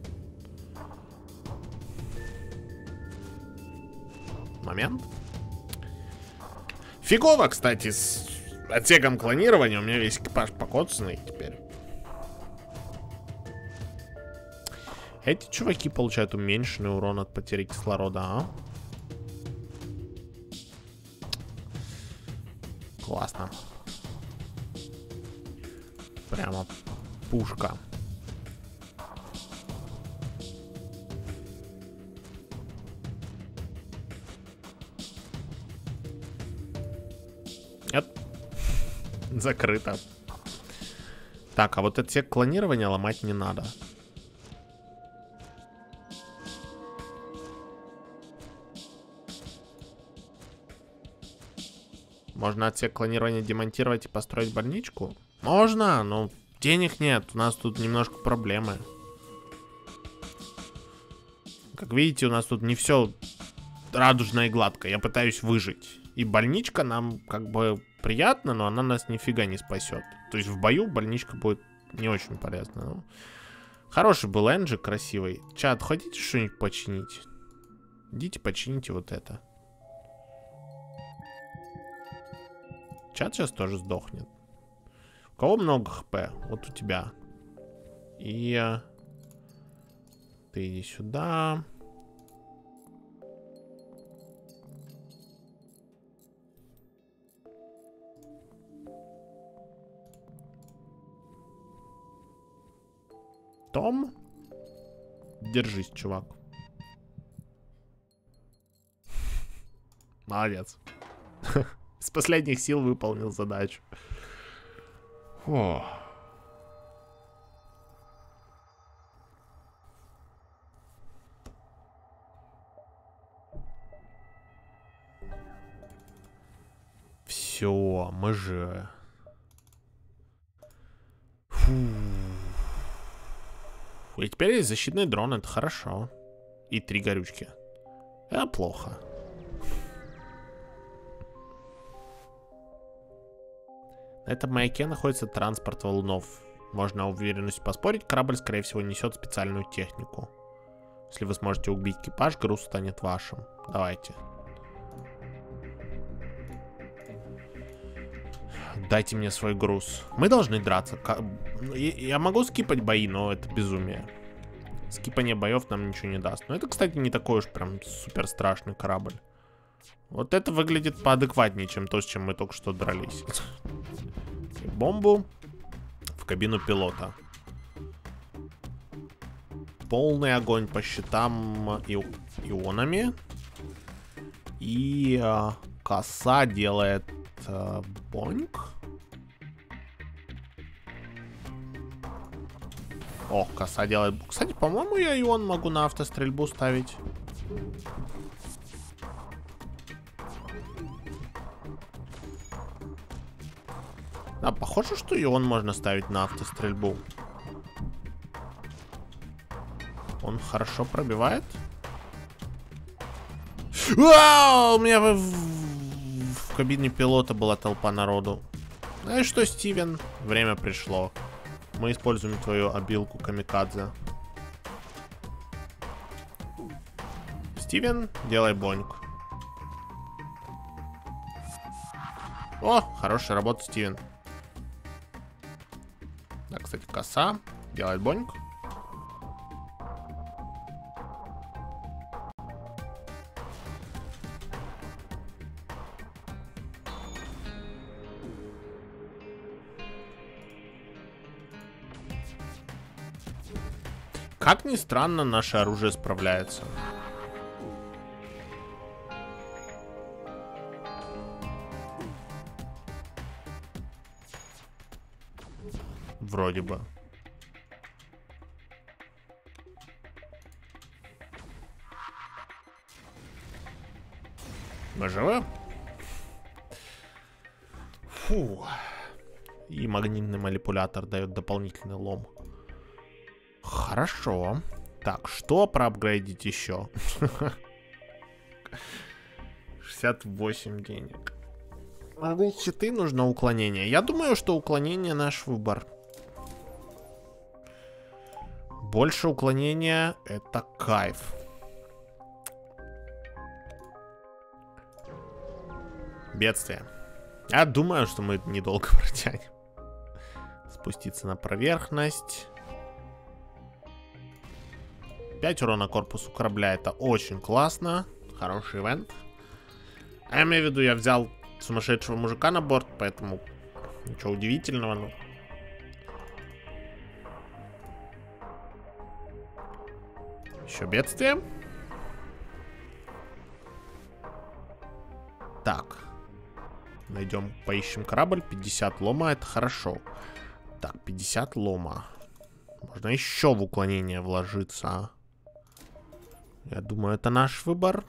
Момент. Фигово, кстати, с отсеком клонирования. У меня весь экипаж покоцанный теперь. Эти чуваки получают уменьшенный урон от потери кислорода, а? Классно. Прямо пушка. Нет. Закрыто. Так, а вот отсек клонирования ломать не надо. Можно отсек клонирования демонтировать и построить больничку? Можно, но денег нет. У нас тут немножко проблемы. Как видите, у нас тут не все радужно и гладко. Я пытаюсь выжить. И больничка нам как бы приятна, но она нас нифига не спасет. То есть в бою больничка будет не очень полезна. Ну, хороший был энджик, красивый. Чат, хотите что-нибудь починить? Идите почините вот это. Чат сейчас тоже сдохнет. У кого много хп? Вот у тебя. И... Ты иди сюда. Том? Держись, чувак. Молодец. С последних сил выполнил задачу. О. Все, мы же... Фу. И теперь есть защитный дрон, это хорошо. И 3 горючки. Это плохо. На этом маяке находится транспорт валунов. Можно уверенностью поспорить, корабль, скорее всего, несет специальную технику. Если вы сможете убить экипаж, груз станет вашим. Давайте. Дайте мне свой груз. Мы должны драться. Я могу скипать бои, но это безумие. Скипание боев нам ничего не даст. Но это, кстати, не такой уж прям супер страшный корабль. Вот это выглядит поадекватнее, чем то, с чем мы только что дрались. Бомбу в кабину пилота. Полный огонь по щитам ионами. И коса делает боньк. О, коса делает... Кстати, по-моему, я ион могу на автострельбу ставить. Да, похоже, что ион можно ставить на автострельбу. Он хорошо пробивает. Вау! У меня в кабине пилота была толпа народу. Знаешь что, Стивен? Время пришло. Мы используем твою обилку камикадзе. Стивен, делай боньк. О, хорошая работа, Стивен. Да, кстати, коса делает боньк. Как ни странно, наше оружие справляется. Вроде бы. Мы живы? Фу. И магнитный манипулятор дает дополнительный лом. Хорошо. Так, что проапгрейдить еще? 68 денег. На щиты нужно уклонение. Я думаю, что уклонение наш выбор. Больше уклонения — это кайф. Бедствие. Я думаю, что мы недолго протянем. Спуститься на поверхность. 5 урона корпусу корабля — это очень классно. Хороший ивент. А я имею в виду, я взял сумасшедшего мужика на борт, поэтому ничего удивительного. Но... Еще бедствие. Так. Найдем, поищем корабль. 50 лома, это хорошо. Так, 50 лома. Можно еще в уклонение вложиться. Я думаю, это наш выбор.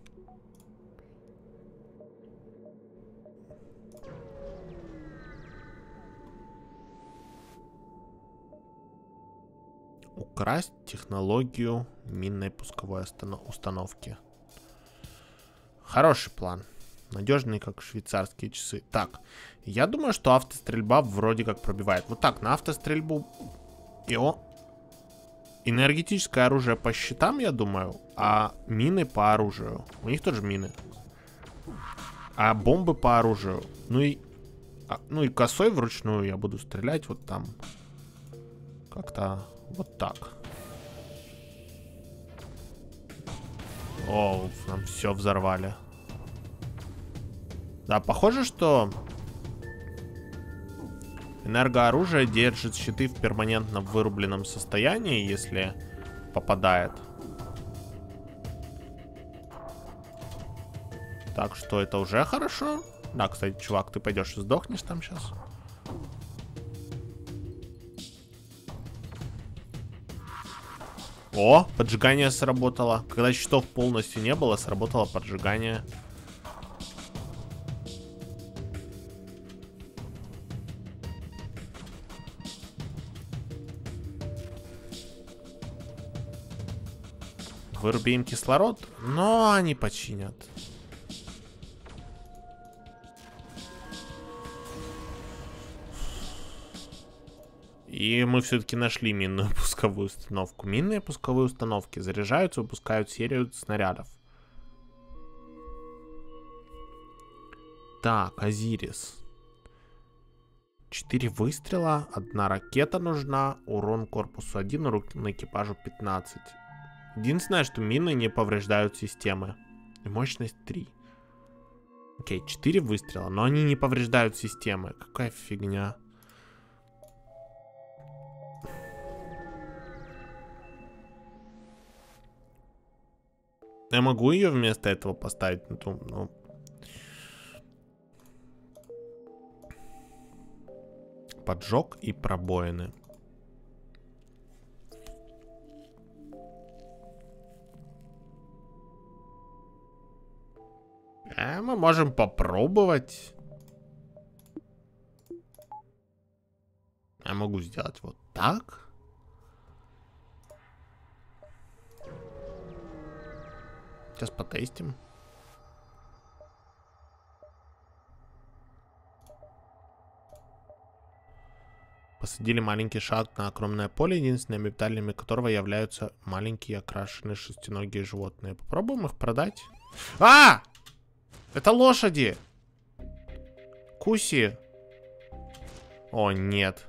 Украсть технологию минной пусковой установки. Хороший план. Надежный, как швейцарские часы. Так, я думаю, что автострельба вроде как пробивает. Вот так, на автострельбу... Энергетическое оружие по щитам, я думаю, а мины по оружию. У них тоже мины. А бомбы по оружию. Ну и Ну и косой вручную я буду стрелять вот там. Как-то вот так. О, нам все взорвали. Да, похоже, что энергооружие держит щиты в перманентно вырубленном состоянии, если попадает. Так что это уже хорошо. Да, кстати, чувак, ты пойдешь и сдохнешь там сейчас. О, поджигание сработало. Когда щитов полностью не было, сработало поджигание. Выруби им кислород, но они починят. И мы все-таки нашли минную пусковую установку. Минные пусковые установки заряжаются, выпускают серию снарядов. Так, Азирис. 4 выстрела, 1 ракета нужна, урон корпусу 1, урон экипажу 15. Единственное, что мины не повреждают системы. И мощность 3. Окей, 4 выстрела, но они не повреждают системы. Какая фигня. Я могу ее вместо этого поставить на ту, ну. Поджог и пробоины. Мы можем попробовать. Я могу сделать вот так. Сейчас потестим. Посадили маленький шаг на огромное поле, единственными обитателями которого являются маленькие окрашенные шестиногие животные. Попробуем их продать. А! Это лошади! Куси! О, нет.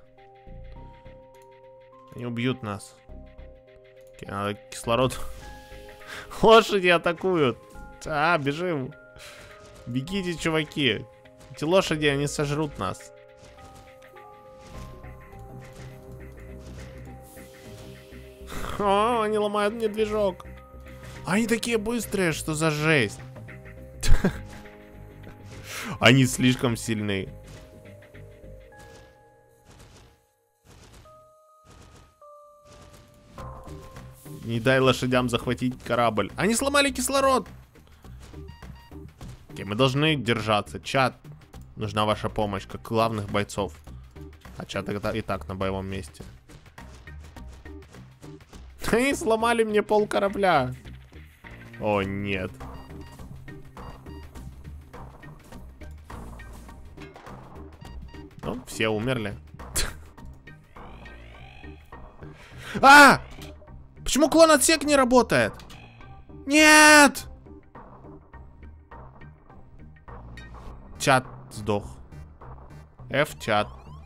Они убьют нас. Окей, надо кислород. Лошади атакуют. А, бежим. Бегите, чуваки. Эти лошади, они сожрут нас. О, они ломают мне движок. Они такие быстрые, что за жесть. Они слишком сильны. Не дай лошадям захватить корабль. Они сломали кислород. Окей, мы должны держаться. Чат, нужна ваша помощь, как главных бойцов. А чат и так на боевом месте. Они сломали мне пол корабля. О, нет. Ну, все умерли. А! Почему клон-отсек не работает? Нет! Чат сдох. F-чат.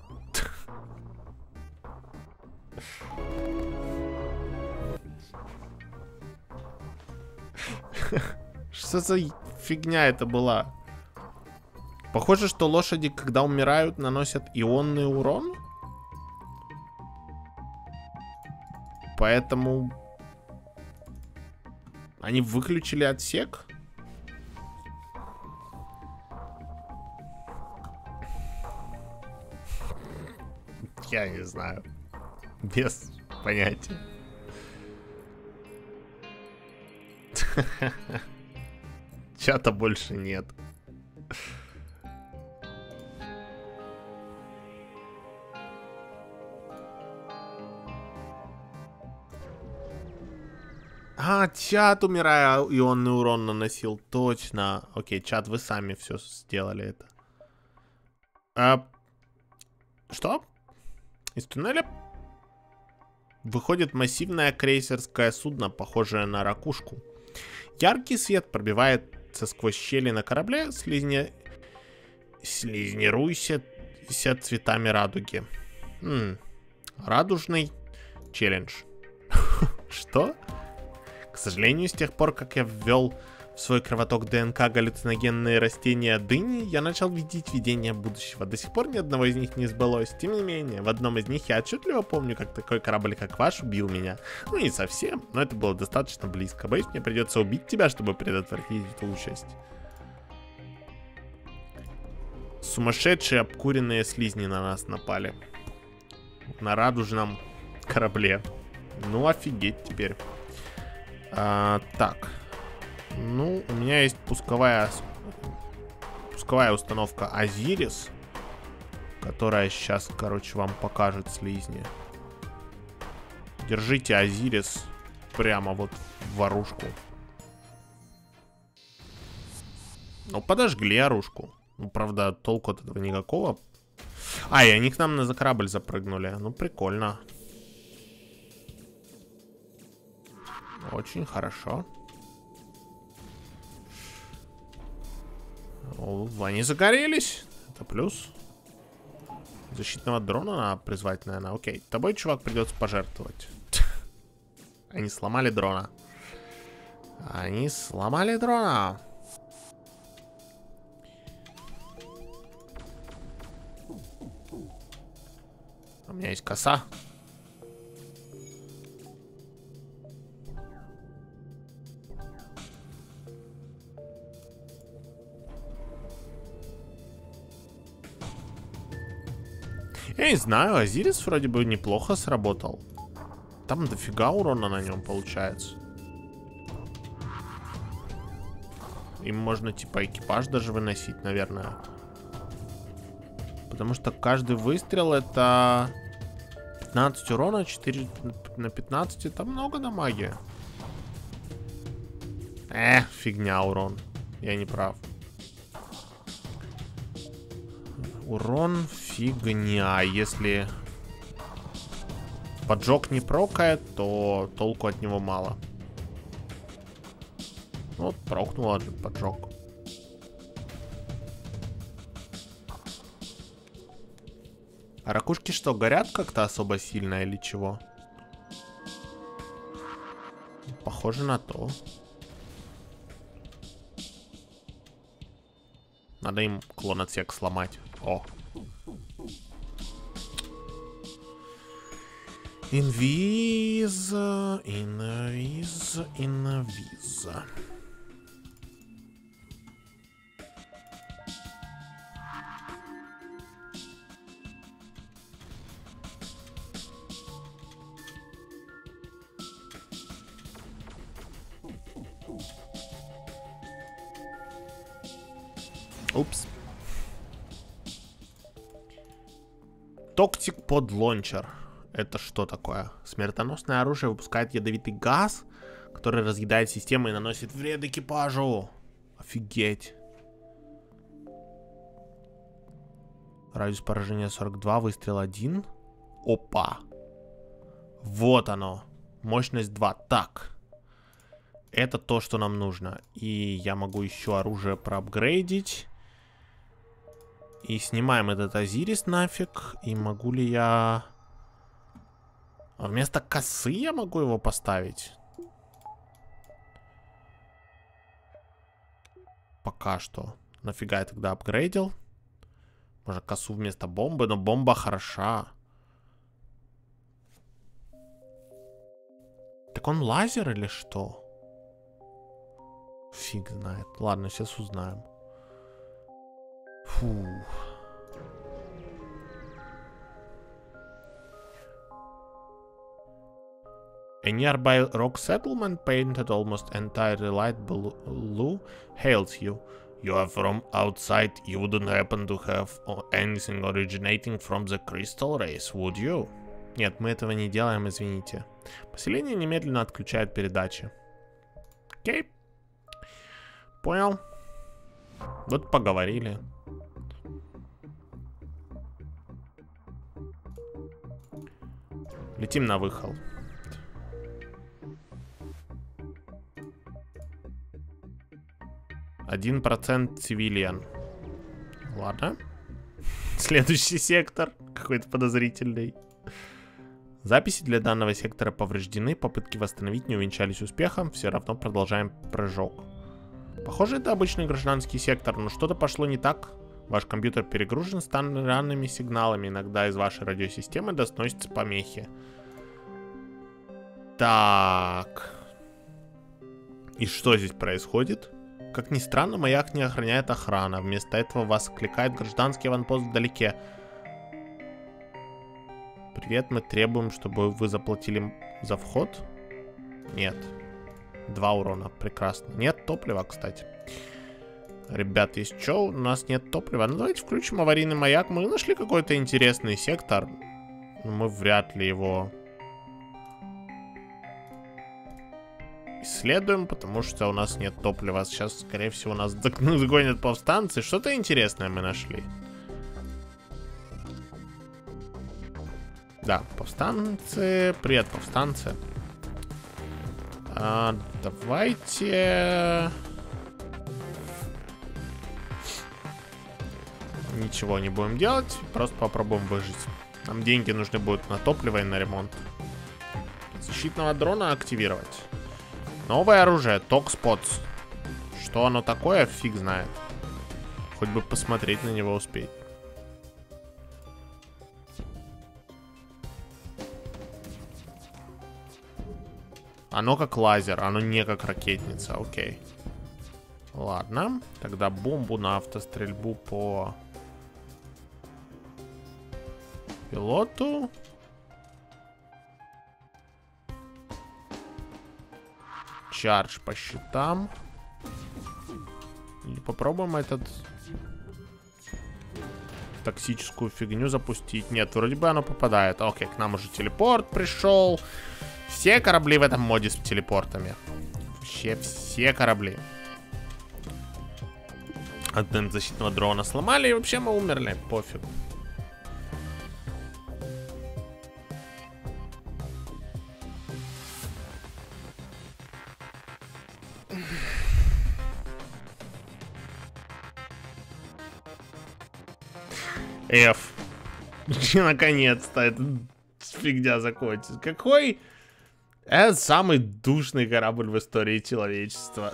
Что за фигня это была? Похоже, что лошади, когда умирают, наносят ионный урон. Поэтому они выключили отсек. Я не знаю. Без понятия. Чата больше нет. А, чат, умирая, ионный урон наносил. Точно. Окей, чат, вы сами все сделали это. Что? Из туннеля выходит массивное крейсерское судно, похожее на ракушку. Яркий свет пробивается сквозь щели на корабле. Слизнируйся все цветами радуги. Радужный челлендж. Что? К сожалению, с тех пор, как я ввел в свой кровоток ДНК галлюциногенные растения дыни, я начал видеть видения будущего. До сих пор ни одного из них не сбылось. Тем не менее, в одном из них я отчетливо помню, как такой корабль, как ваш, убил меня. Ну, не совсем, но это было достаточно близко. Боюсь, мне придется убить тебя, чтобы предотвратить эту участь. Сумасшедшие обкуренные слизни на нас напали. На радужном корабле. Ну, офигеть теперь. Так. Ну, у меня есть пусковая установка Азирис, которая сейчас, короче, вам покажет слизни. Держите Азирис прямо вот в оружку. Ну, подожгли оружку. Ну, правда, толку от этого никакого. И они к нам за корабль запрыгнули. Ну, прикольно. Очень хорошо. Они загорелись. Это плюс. Защитного дрона надо призвать, наверное. Окей, тобой, чувак, придется пожертвовать. Они сломали дрона. Они сломали дрона. У меня есть коса. Я не знаю, Азирис вроде бы неплохо сработал. Там дофига урона на нем получается. Им можно типа экипаж даже выносить, наверное. Потому что каждый выстрел это 15 урона, 4 на 15, это много дамаги. Фигня урон. Я не прав. Урон фигня. Если поджог не прокает, то толку от него мало. Вот, прокнула же поджог. А ракушки что, горят как-то особо сильно или чего? Похоже на то. Надо им клон-отсек сломать. О. Инвиз. Упс. Токсик под лончер. Это что такое? Смертоносное оружие выпускает ядовитый газ, который разъедает систему и наносит вред экипажу. Офигеть. Радиус поражения 42, выстрел 1. Опа. Вот оно. Мощность 2. Так. Это то, что нам нужно. И я могу еще оружие проапгрейдить. И снимаем этот Азирис нафиг. И могу ли я... А вместо косы я могу его поставить? Пока что. Нафига я тогда апгрейдил? Может, косу вместо бомбы? Но бомба хороша. Так он лазер или что? Фиг знает. Ладно, сейчас узнаем. Фух. A nearby rock settlement painted almost entirely light blue hails you. You are from outside. You wouldn't happen to have anything originating from the crystal race, would you? Нет, мы этого не делаем, извините. Поселение немедленно отключает передачи. Окей. Понял. Вот поговорили. Летим на выхол. 1% цивилиан. Ладно. Следующий сектор. Какой-то подозрительный. Записи для данного сектора повреждены. Попытки восстановить не увенчались успехом. Все равно продолжаем прыжок. Похоже, это обычный гражданский сектор, но что-то пошло не так. Ваш компьютер перегружен странными сигналами. Иногда из вашей радиосистемы доносятся помехи. Так. И что здесь происходит? Как ни странно, маяк не охраняет охрана. Вместо этого вас окликает гражданский аванпост вдалеке. Привет, мы требуем, чтобы вы заплатили за вход. Нет. 2 урона, прекрасно. Нет топлива, кстати. Ребята, есть что? У нас нет топлива. Ну, давайте включим аварийный маяк. Мы нашли какой-то интересный сектор. Но мы вряд ли его исследуем, потому что у нас нет топлива. Сейчас, скорее всего, нас загонят повстанцы. Что-то интересное мы нашли. Да, повстанцы. Привет, повстанцы. Давайте... Ничего не будем делать, просто попробуем выжить. Нам деньги нужны будут на топливо и на ремонт. Защитного дрона активировать. Новое оружие, Токспотс. Что оно такое, фиг знает. Хоть бы посмотреть на него успеть. Оно как лазер, оно не как ракетница, окей. Ладно, тогда бомбу на автострельбу по пилоту. Чардж по щитам. И попробуем этот токсическую фигню запустить. Нет, вроде бы оно попадает. Окей, к нам уже телепорт пришел. Все корабли в этом моде с телепортами. Вообще все корабли. Один защитного дрона сломали, и вообще мы умерли. Пофиг. F. Наконец-то эта фигня закончится. Какой... Это самый душный корабль в истории человечества.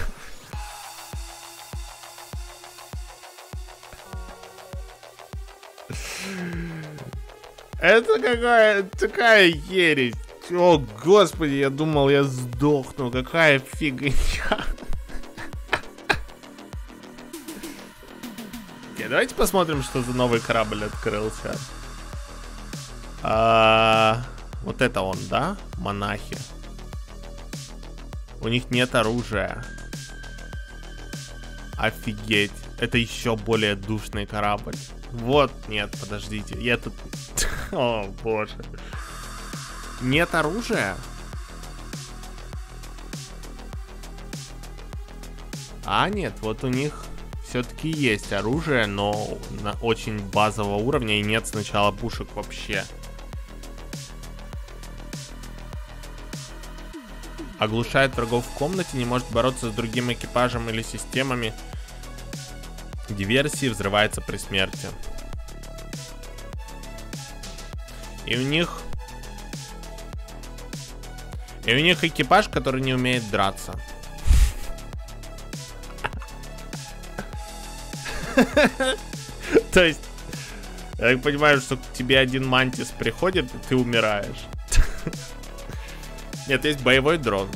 Это такая ересь. О, господи, я думал, я сдохну. Какая фигня. Окей, давайте посмотрим, что за новый корабль открылся. Вот это он, да? Монахи. У них нет оружия. Офигеть. Это еще более душный корабль. Вот, нет, подождите. Я тут... О, боже. Нет оружия? А, нет, вот у них все-таки есть оружие, но на очень базового уровня, и нет сначала пушек вообще. Оглушает врагов в комнате, не может бороться с другим экипажем или системами. Диверсии, взрывается при смерти. И у них экипаж, который не умеет драться. То есть, я так понимаю, что к тебе один мантис приходит, и ты умираешь. Нет, есть боевой дрон.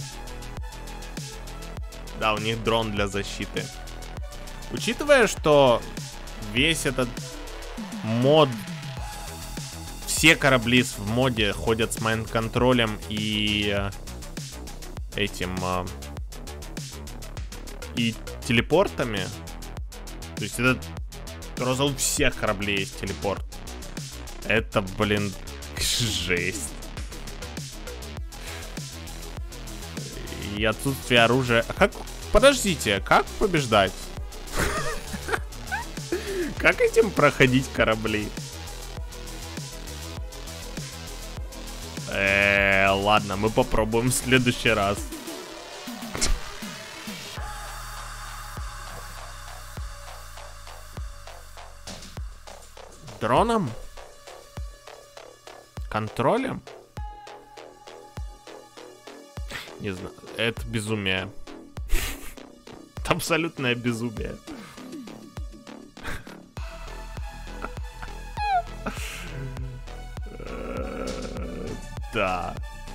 Да, у них дрон для защиты. Учитывая, что весь этот мод... Все корабли в моде ходят с майнд-контролем и... этим... и телепортами. То есть это... Просто у всех кораблей есть телепорт. Это, блин, жесть. И отсутствие оружия. А как... Подождите, как побеждать? Как этим проходить корабли? Ладно, мы попробуем в следующий раз. Дроном? Контролем? Не знаю, это безумие. Это абсолютное безумие. Да.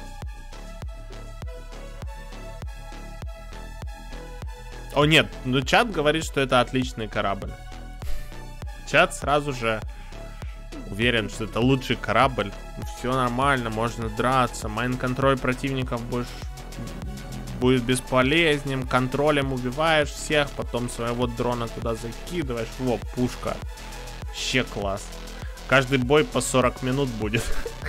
О нет, ну чат говорит, что это отличный корабль. Чат сразу же уверен, что это лучший корабль. Все нормально, можно драться. Майн-контроль противников будет бесполезным. Контролем убиваешь всех, потом своего дрона туда закидываешь. Во, пушка. Вообще класс. Каждый бой по 40 минут будет.